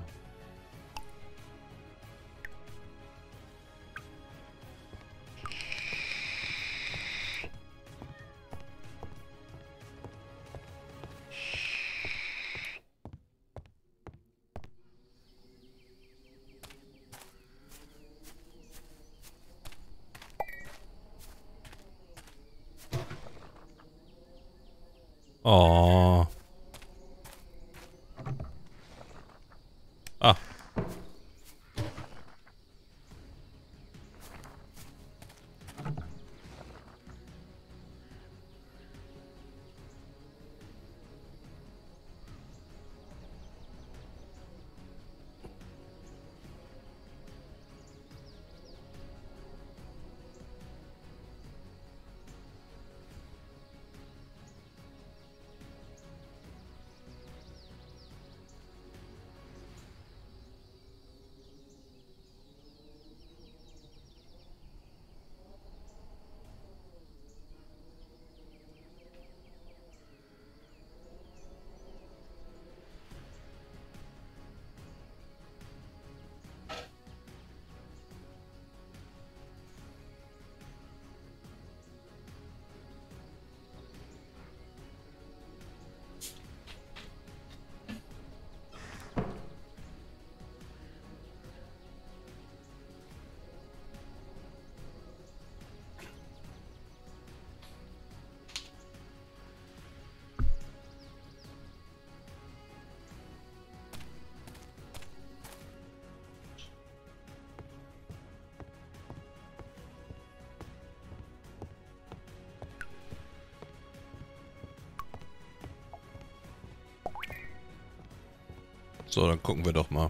Oh. Ah. So, dann gucken wir doch mal.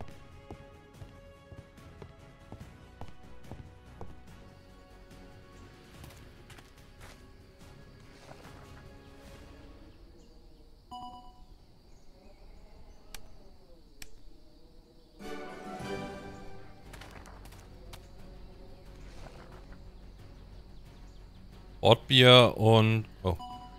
Ortbier und... Oh.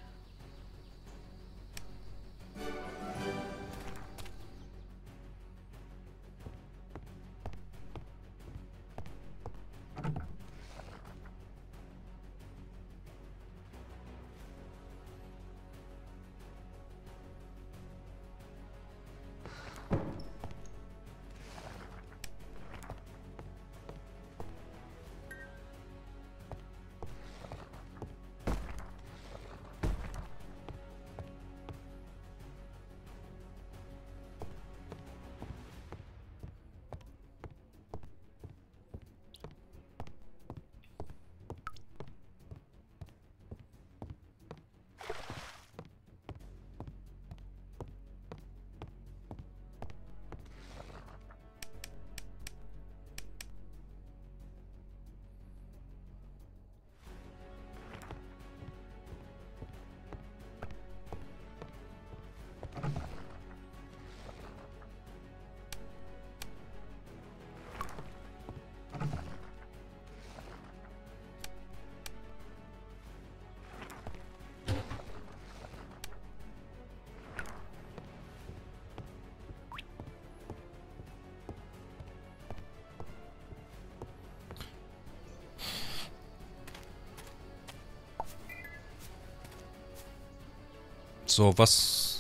So, was...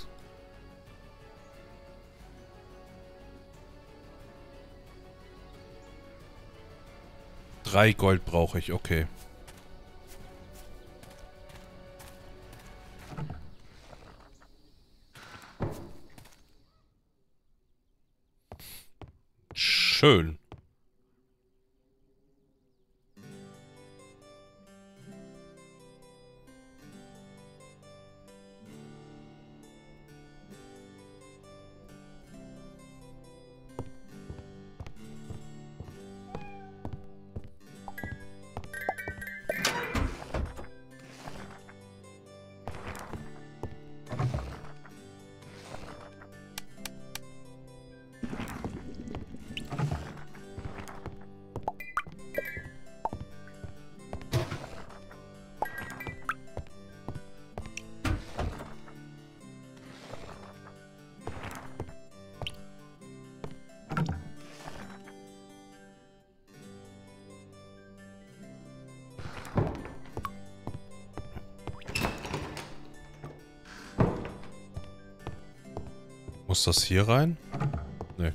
3 Gold brauche ich, okay. Schön. Muss das hier rein? Nee.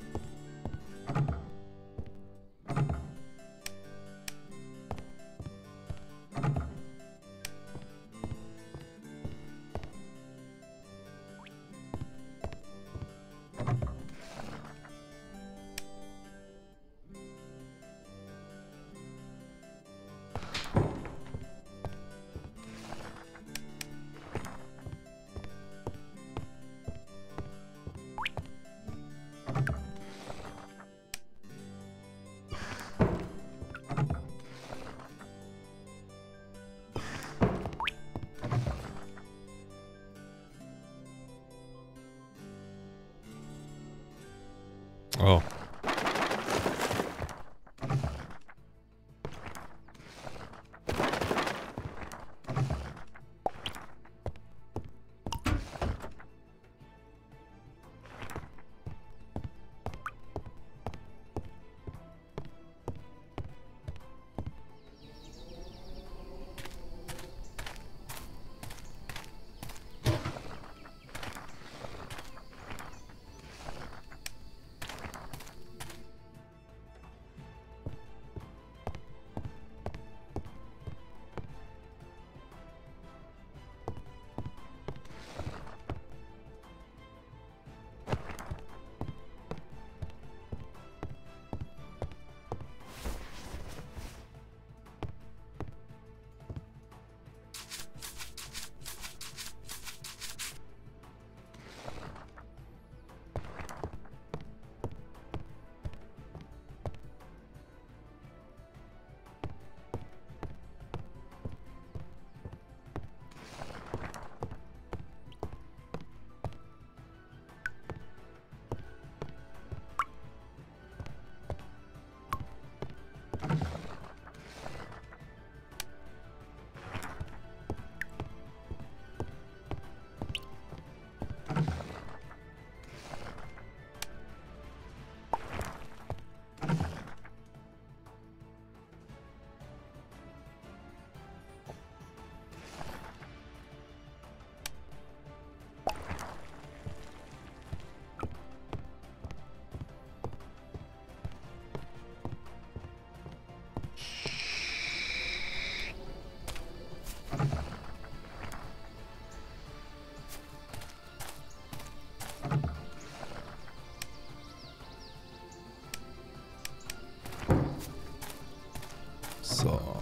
So.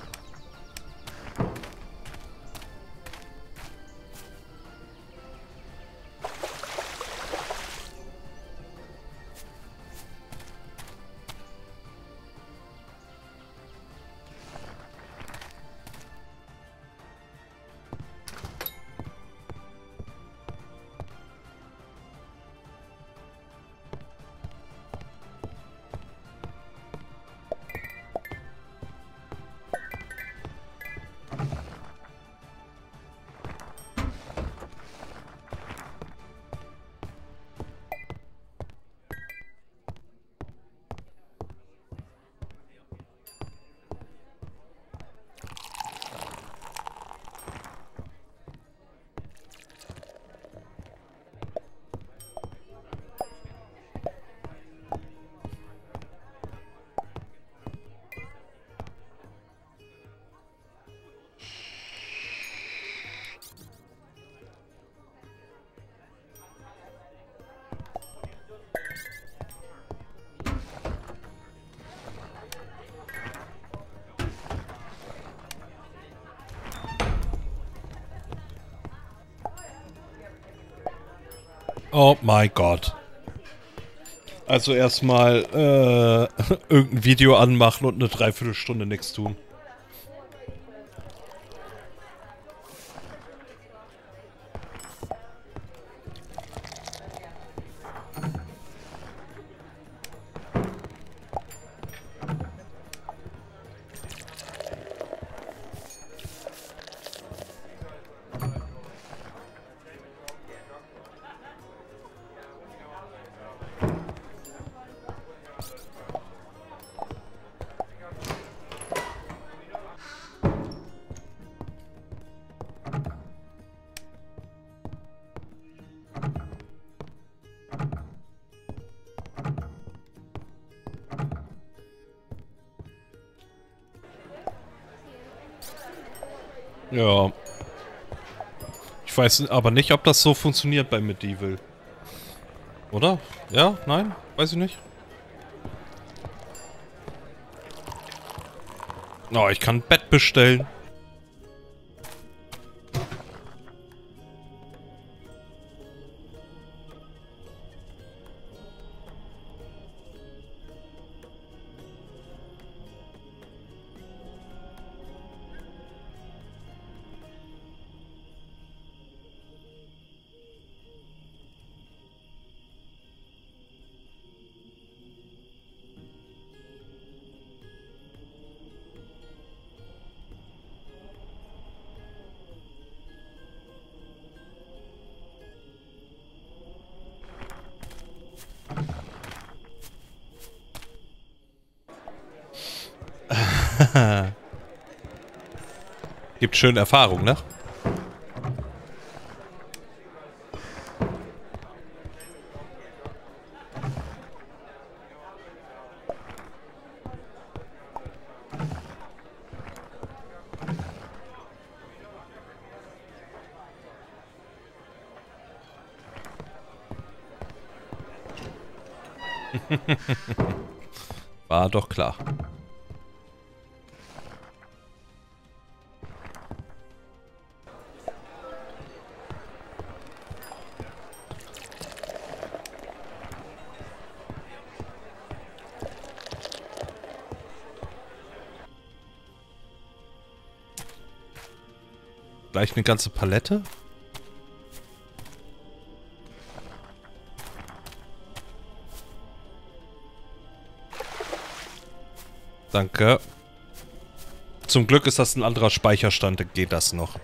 Oh mein Gott. Also erstmal irgendein Video anmachen und eine Dreiviertelstunde nichts tun. Ja. Ich weiß aber nicht, ob das so funktioniert bei Medieval. Oder? Ja? Nein? Weiß ich nicht. Oh, ich kann ein Bett bestellen. Gibt schöne Erfahrung, ne? War doch klar. Gleich eine ganze Palette? Danke. Zum Glück ist das ein anderer Speicherstand, dann geht das noch.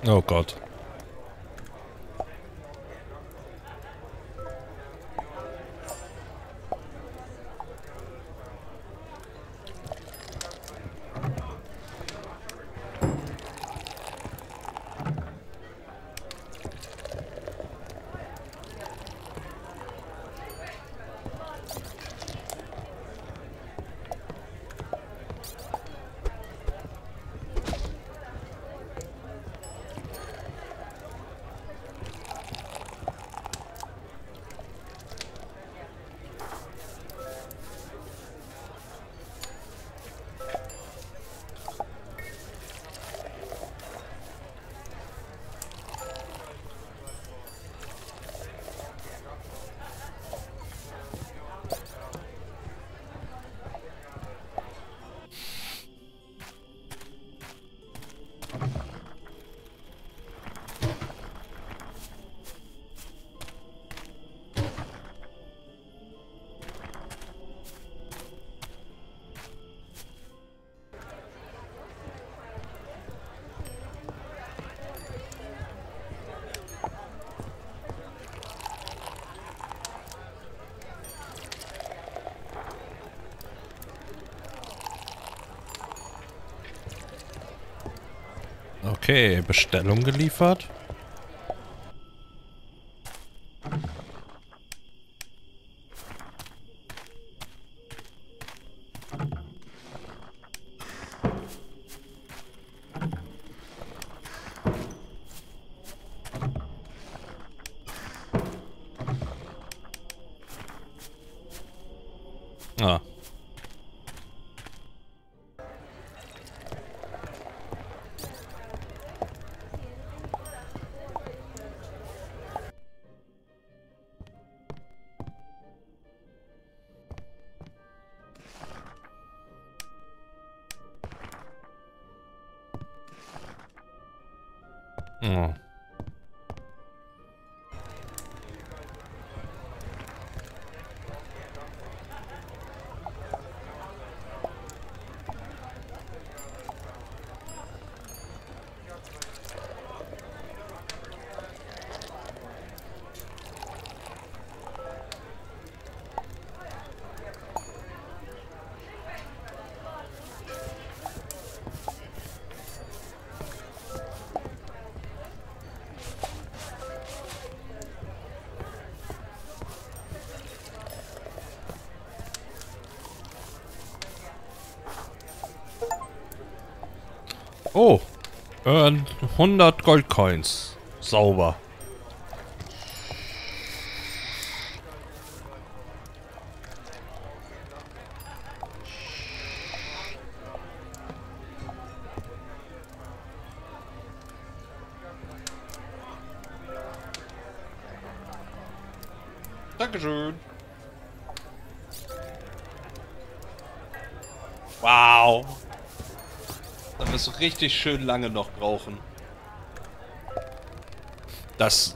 Oh Gott. Okay, Bestellung geliefert. Ah. Oh. Oh, 100 Goldcoins. Sauber. Dankeschön. Wow. Dann wirst du richtig schön lange noch brauchen. Das...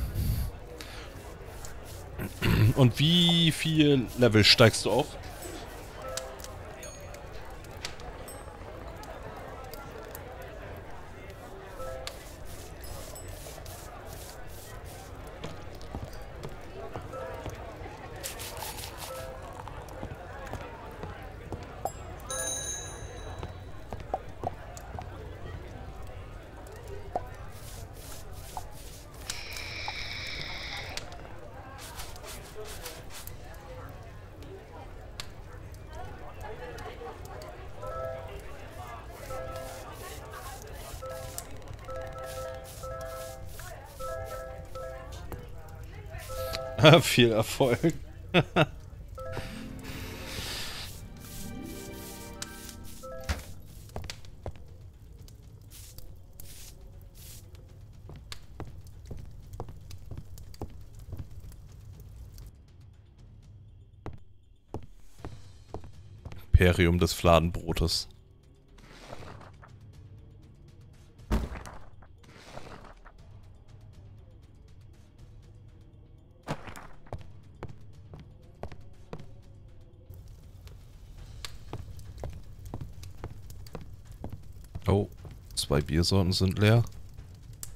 Und wie viel Level steigst du auf? Viel Erfolg. Imperium des Fladenbrotes. Oh, 2 Biersorten sind leer.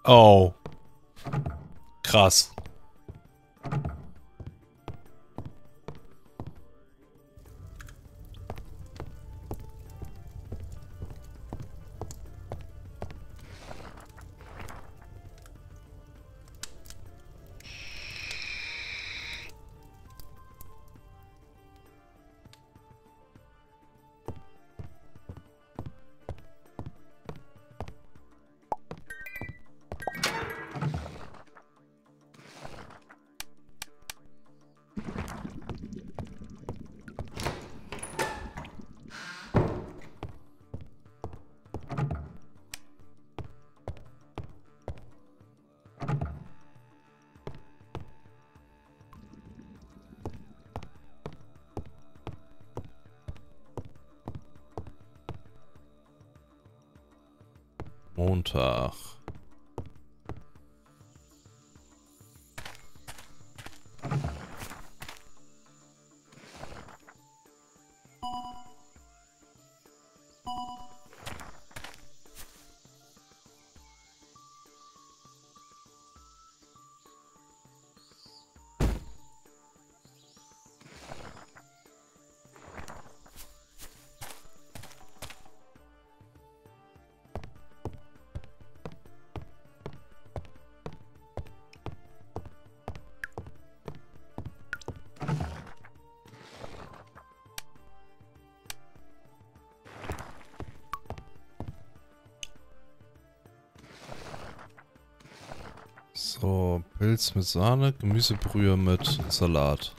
Oh. Krass. Montag. So, Pilz mit Sahne, Gemüsebrühe mit Salat.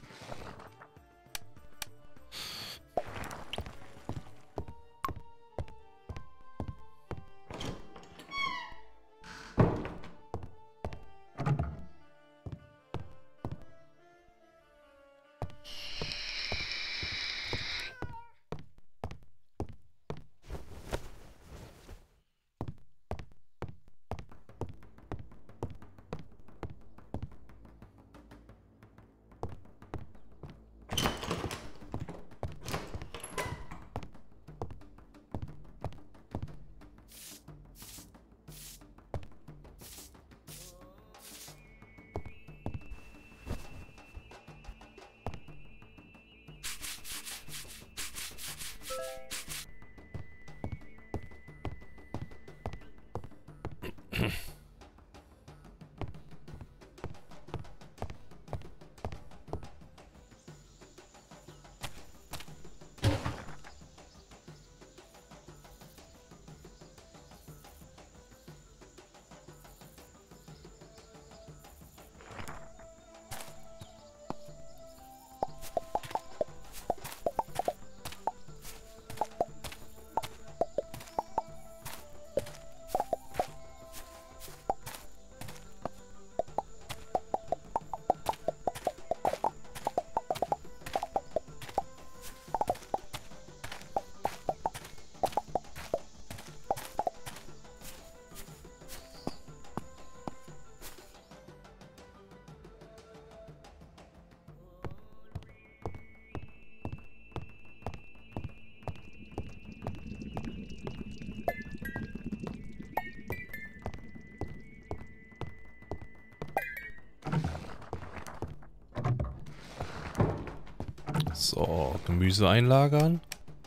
So, Gemüse einlagern.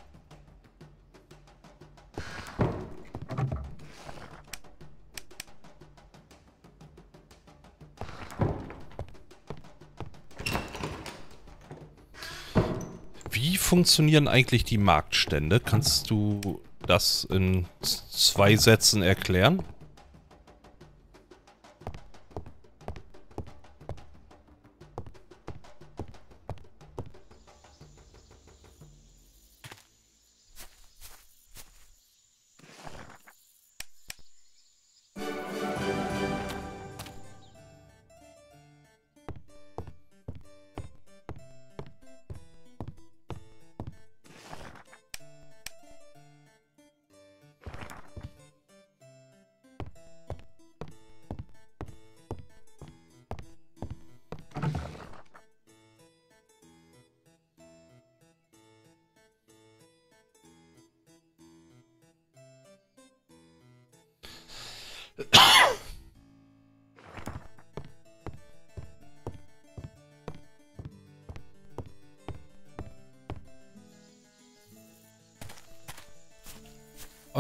Wie funktionieren eigentlich die Marktstände? Kannst du das in 2 Sätzen erklären?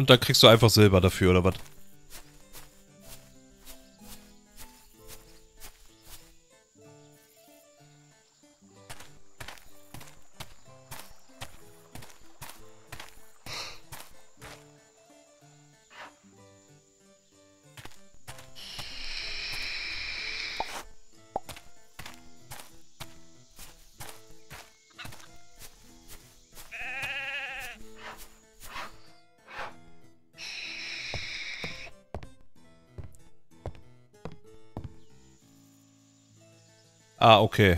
und dann kriegst du einfach Silber dafür, oder was? Ah, okay.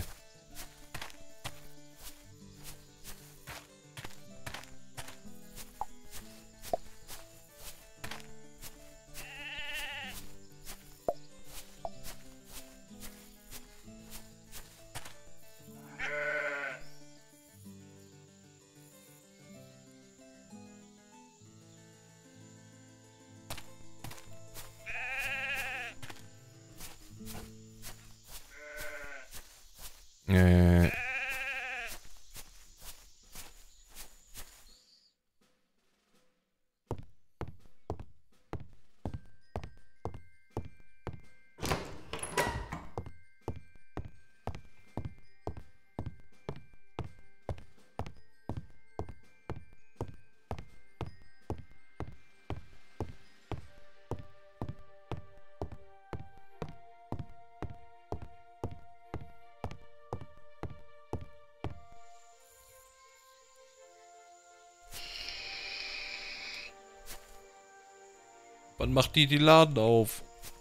Wann macht die Laden auf?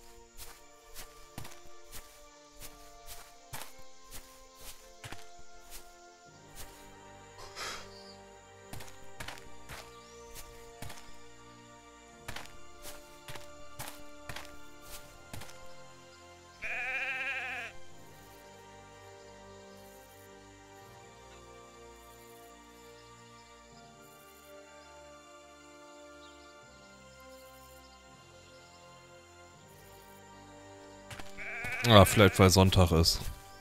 Ah, vielleicht weil Sonntag ist.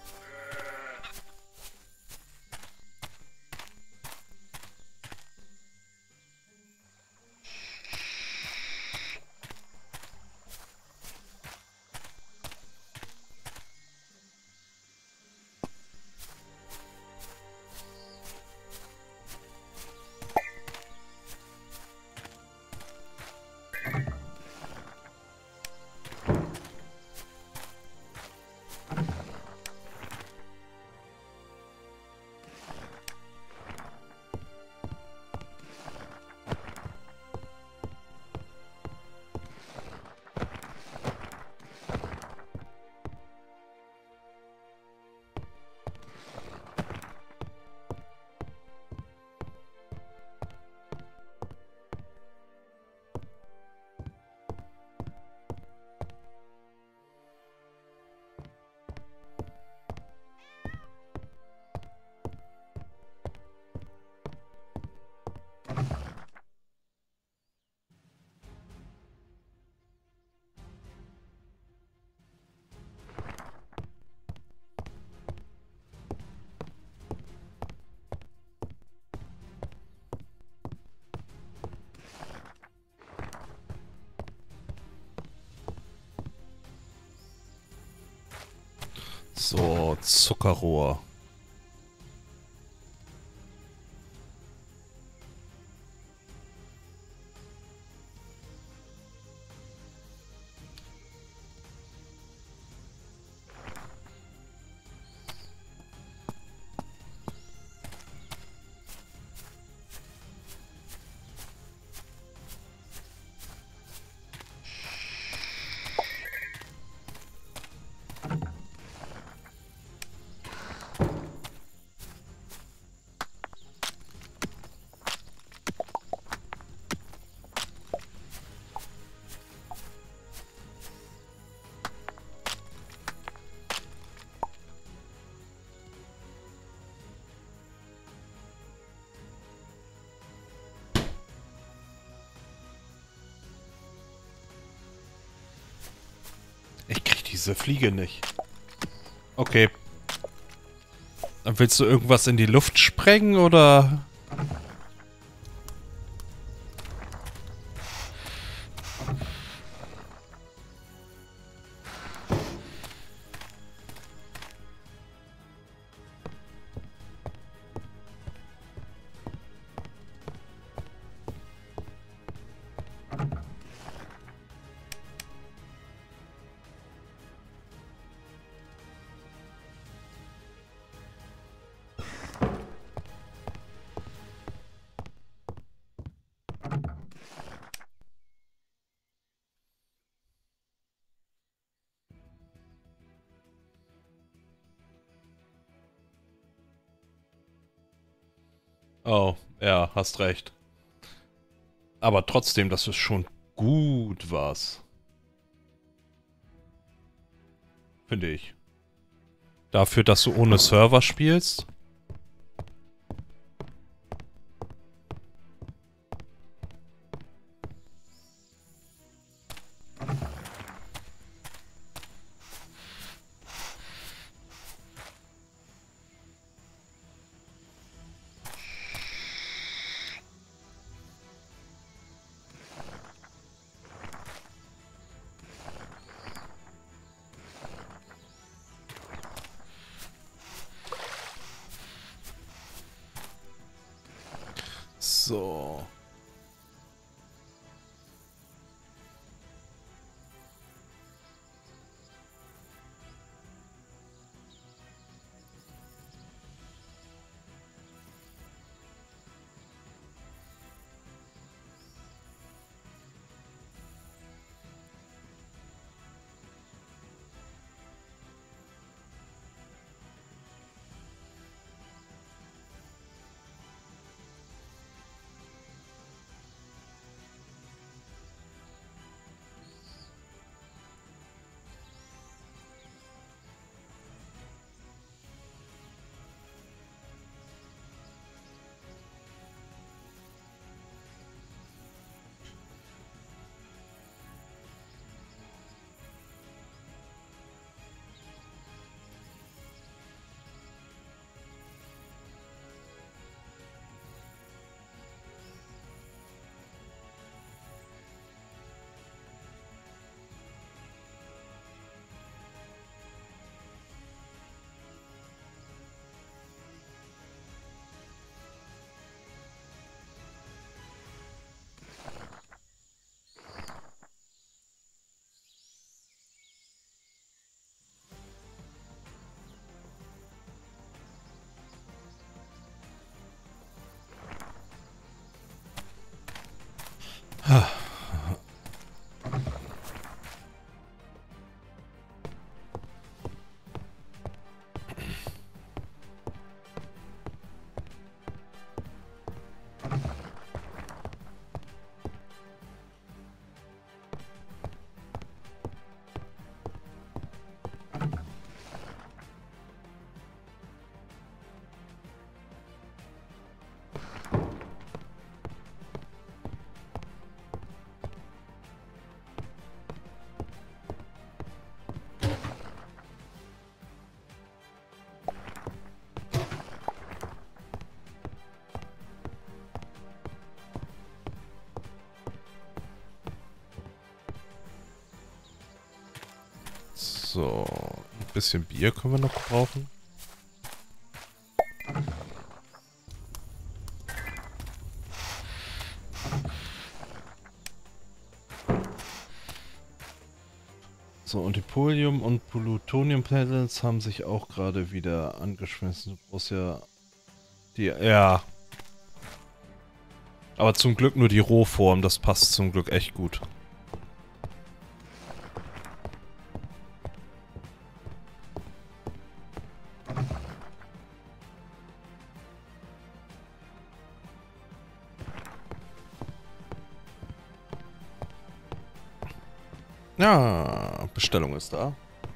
So, Zuckerrohr. Ich krieg diese Fliege nicht. Okay. Dann willst du irgendwas in die Luft sprengen, oder? Oh, ja, hast recht. Aber trotzdem, das ist schon gut was. Finde ich. Dafür, dass du ohne Server spielst. So. So, ein bisschen Bier können wir noch brauchen. So, und die Polium- und Plutonium-Panels haben sich auch gerade wieder angeschmissen. Du brauchst ja die... Ja. Aber zum Glück nur die Rohform, das passt zum Glück echt gut. Ja, Bestellung ist da.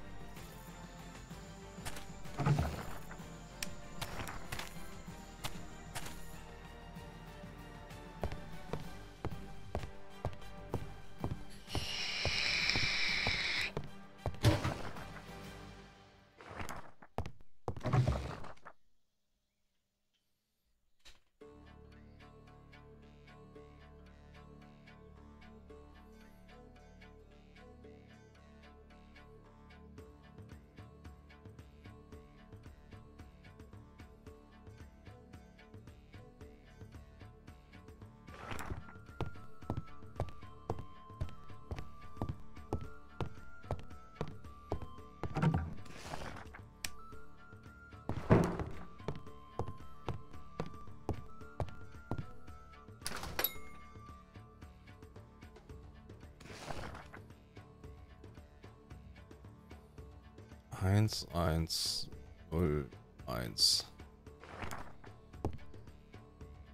Eins, eins, null, eins.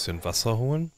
bisschen Wasser holen.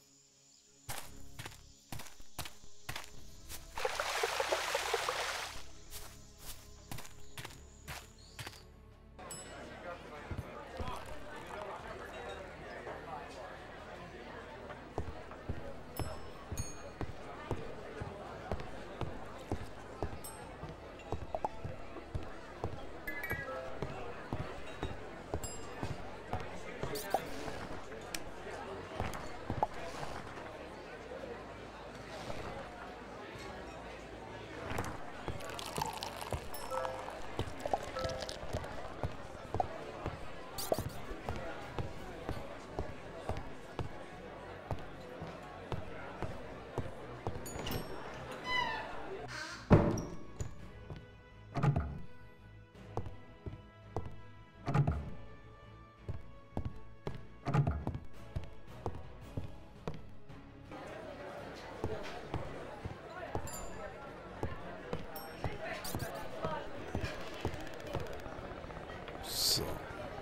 So.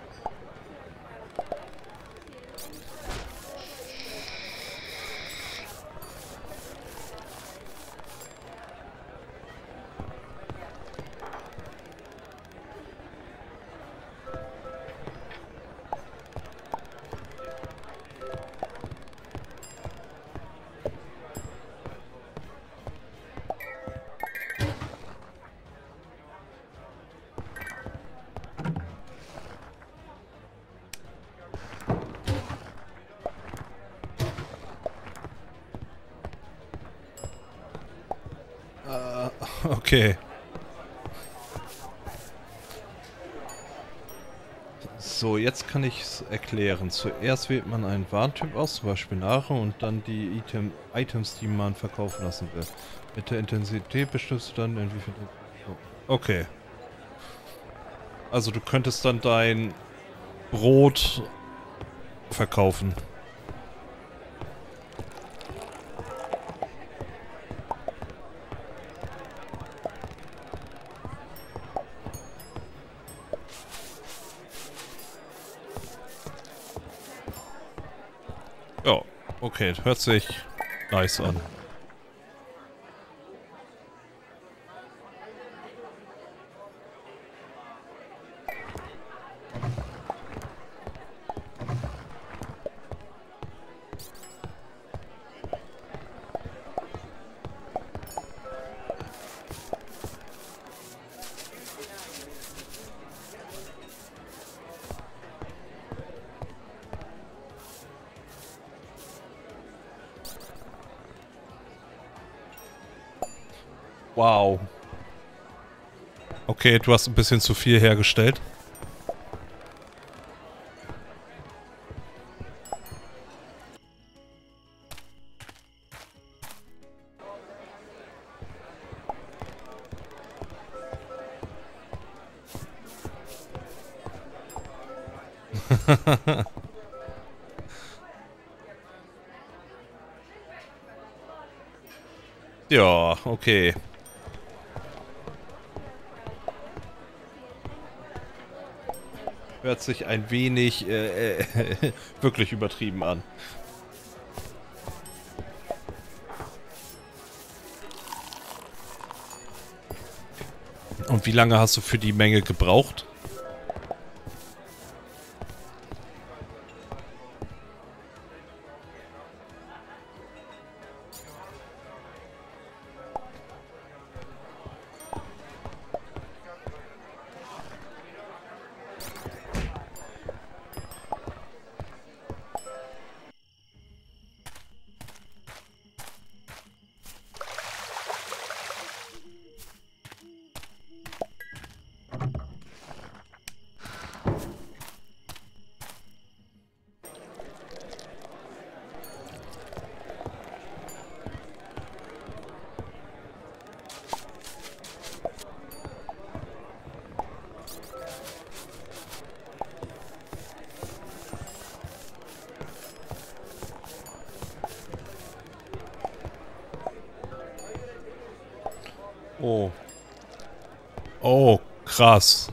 Okay. So, jetzt kann ich es erklären. Zuerst wählt man einen Warentyp aus, zum Beispiel Nahrung, und dann die Items, die man verkaufen lassen will. Mit der Intensität bestimmst du dann, in wie viel... Okay. Also du könntest dann dein Brot verkaufen. Ja, okay, hört sich nice an. Wow. Okay, du hast ein bisschen zu viel hergestellt. Ja, okay. Hört sich ein wenig wirklich übertrieben an. Und wie lange hast du für die Menge gebraucht? Oh. Oh, krass.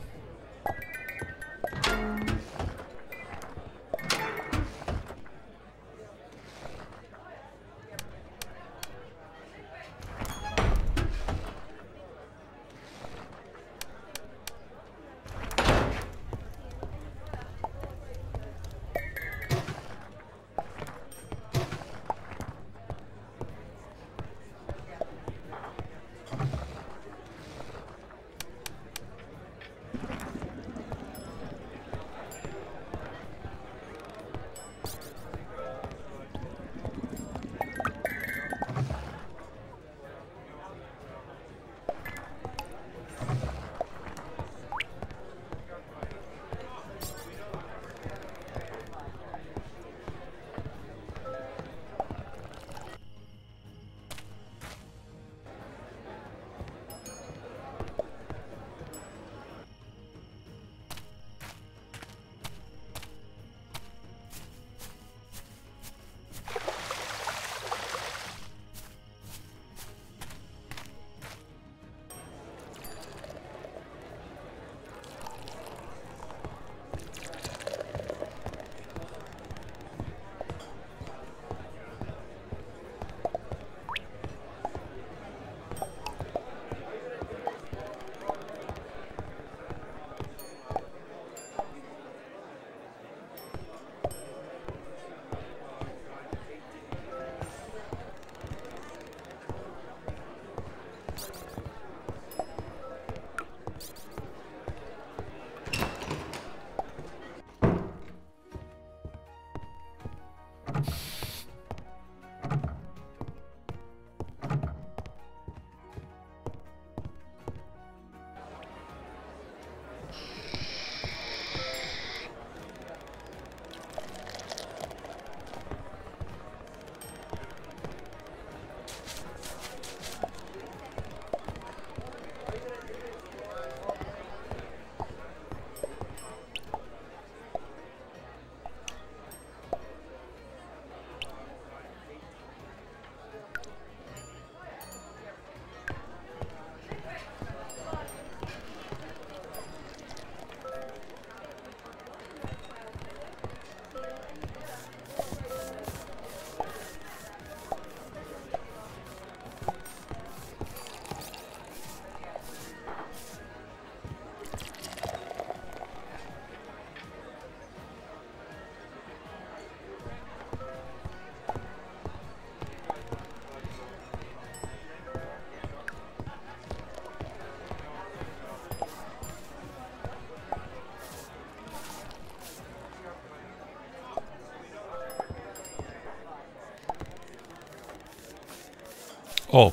Oh.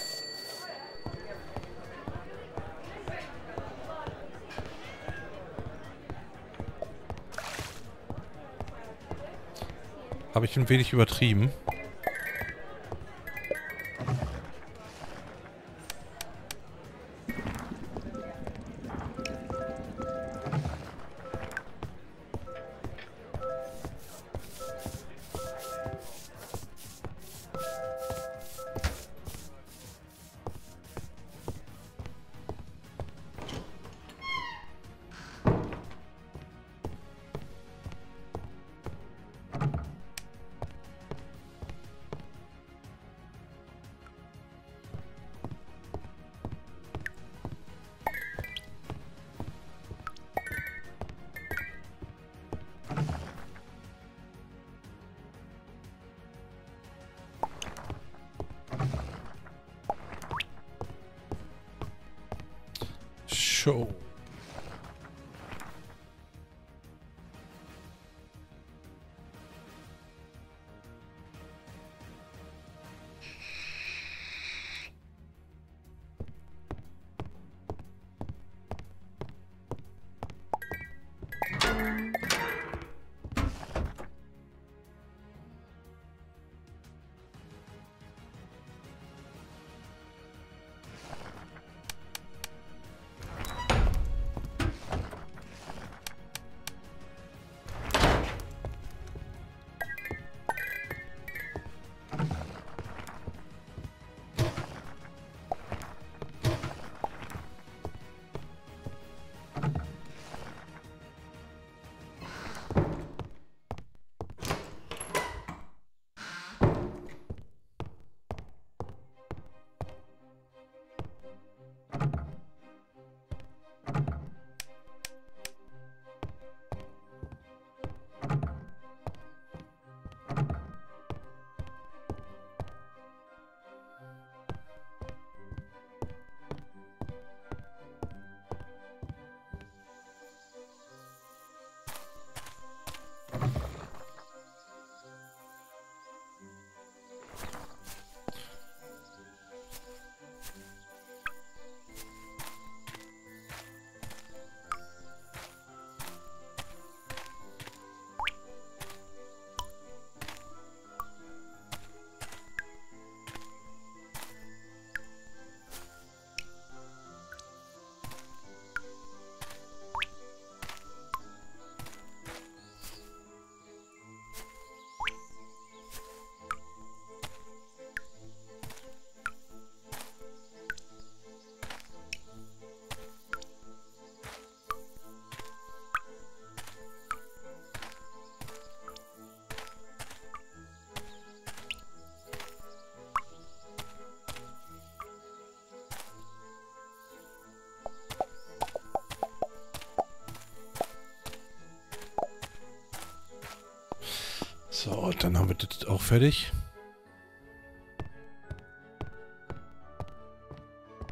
Habe ich ein wenig übertrieben? Show. So, dann haben wir das auch fertig.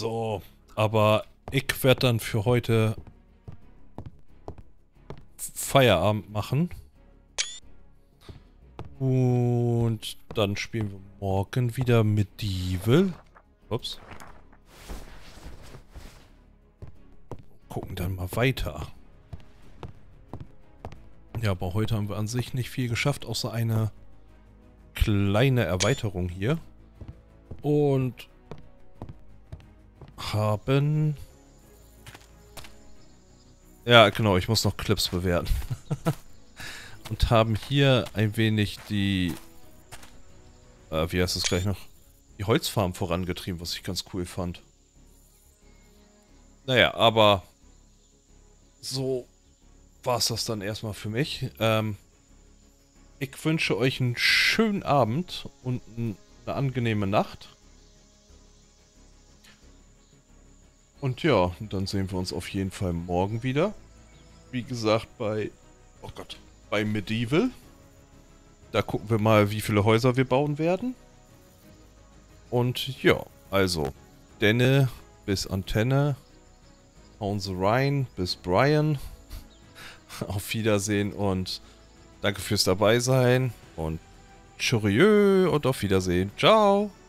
So, aber ich werde dann für heute Feierabend machen. Und dann spielen wir morgen wieder Medieval. Ups. Gucken dann mal weiter. Ja, aber heute haben wir an sich nicht viel geschafft, außer eine kleine Erweiterung hier. Und haben... Ja, genau, ich muss noch Clips bewerten. Und haben hier ein wenig die... wie heißt es gleich noch? Die Holzfarm vorangetrieben, was ich ganz cool fand. Naja, aber... So war es das dann erstmal für mich. Ich wünsche euch einen schönen Abend und eine angenehme Nacht. Und ja, dann sehen wir uns auf jeden Fall morgen wieder. Wie gesagt, bei Medieval. Da gucken wir mal, wie viele Häuser wir bauen werden. Und ja, also, Denne bis Antenne, on the Rhine bis Brian. Auf Wiedersehen und danke fürs dabei sein und tschüss und auf Wiedersehen. Ciao.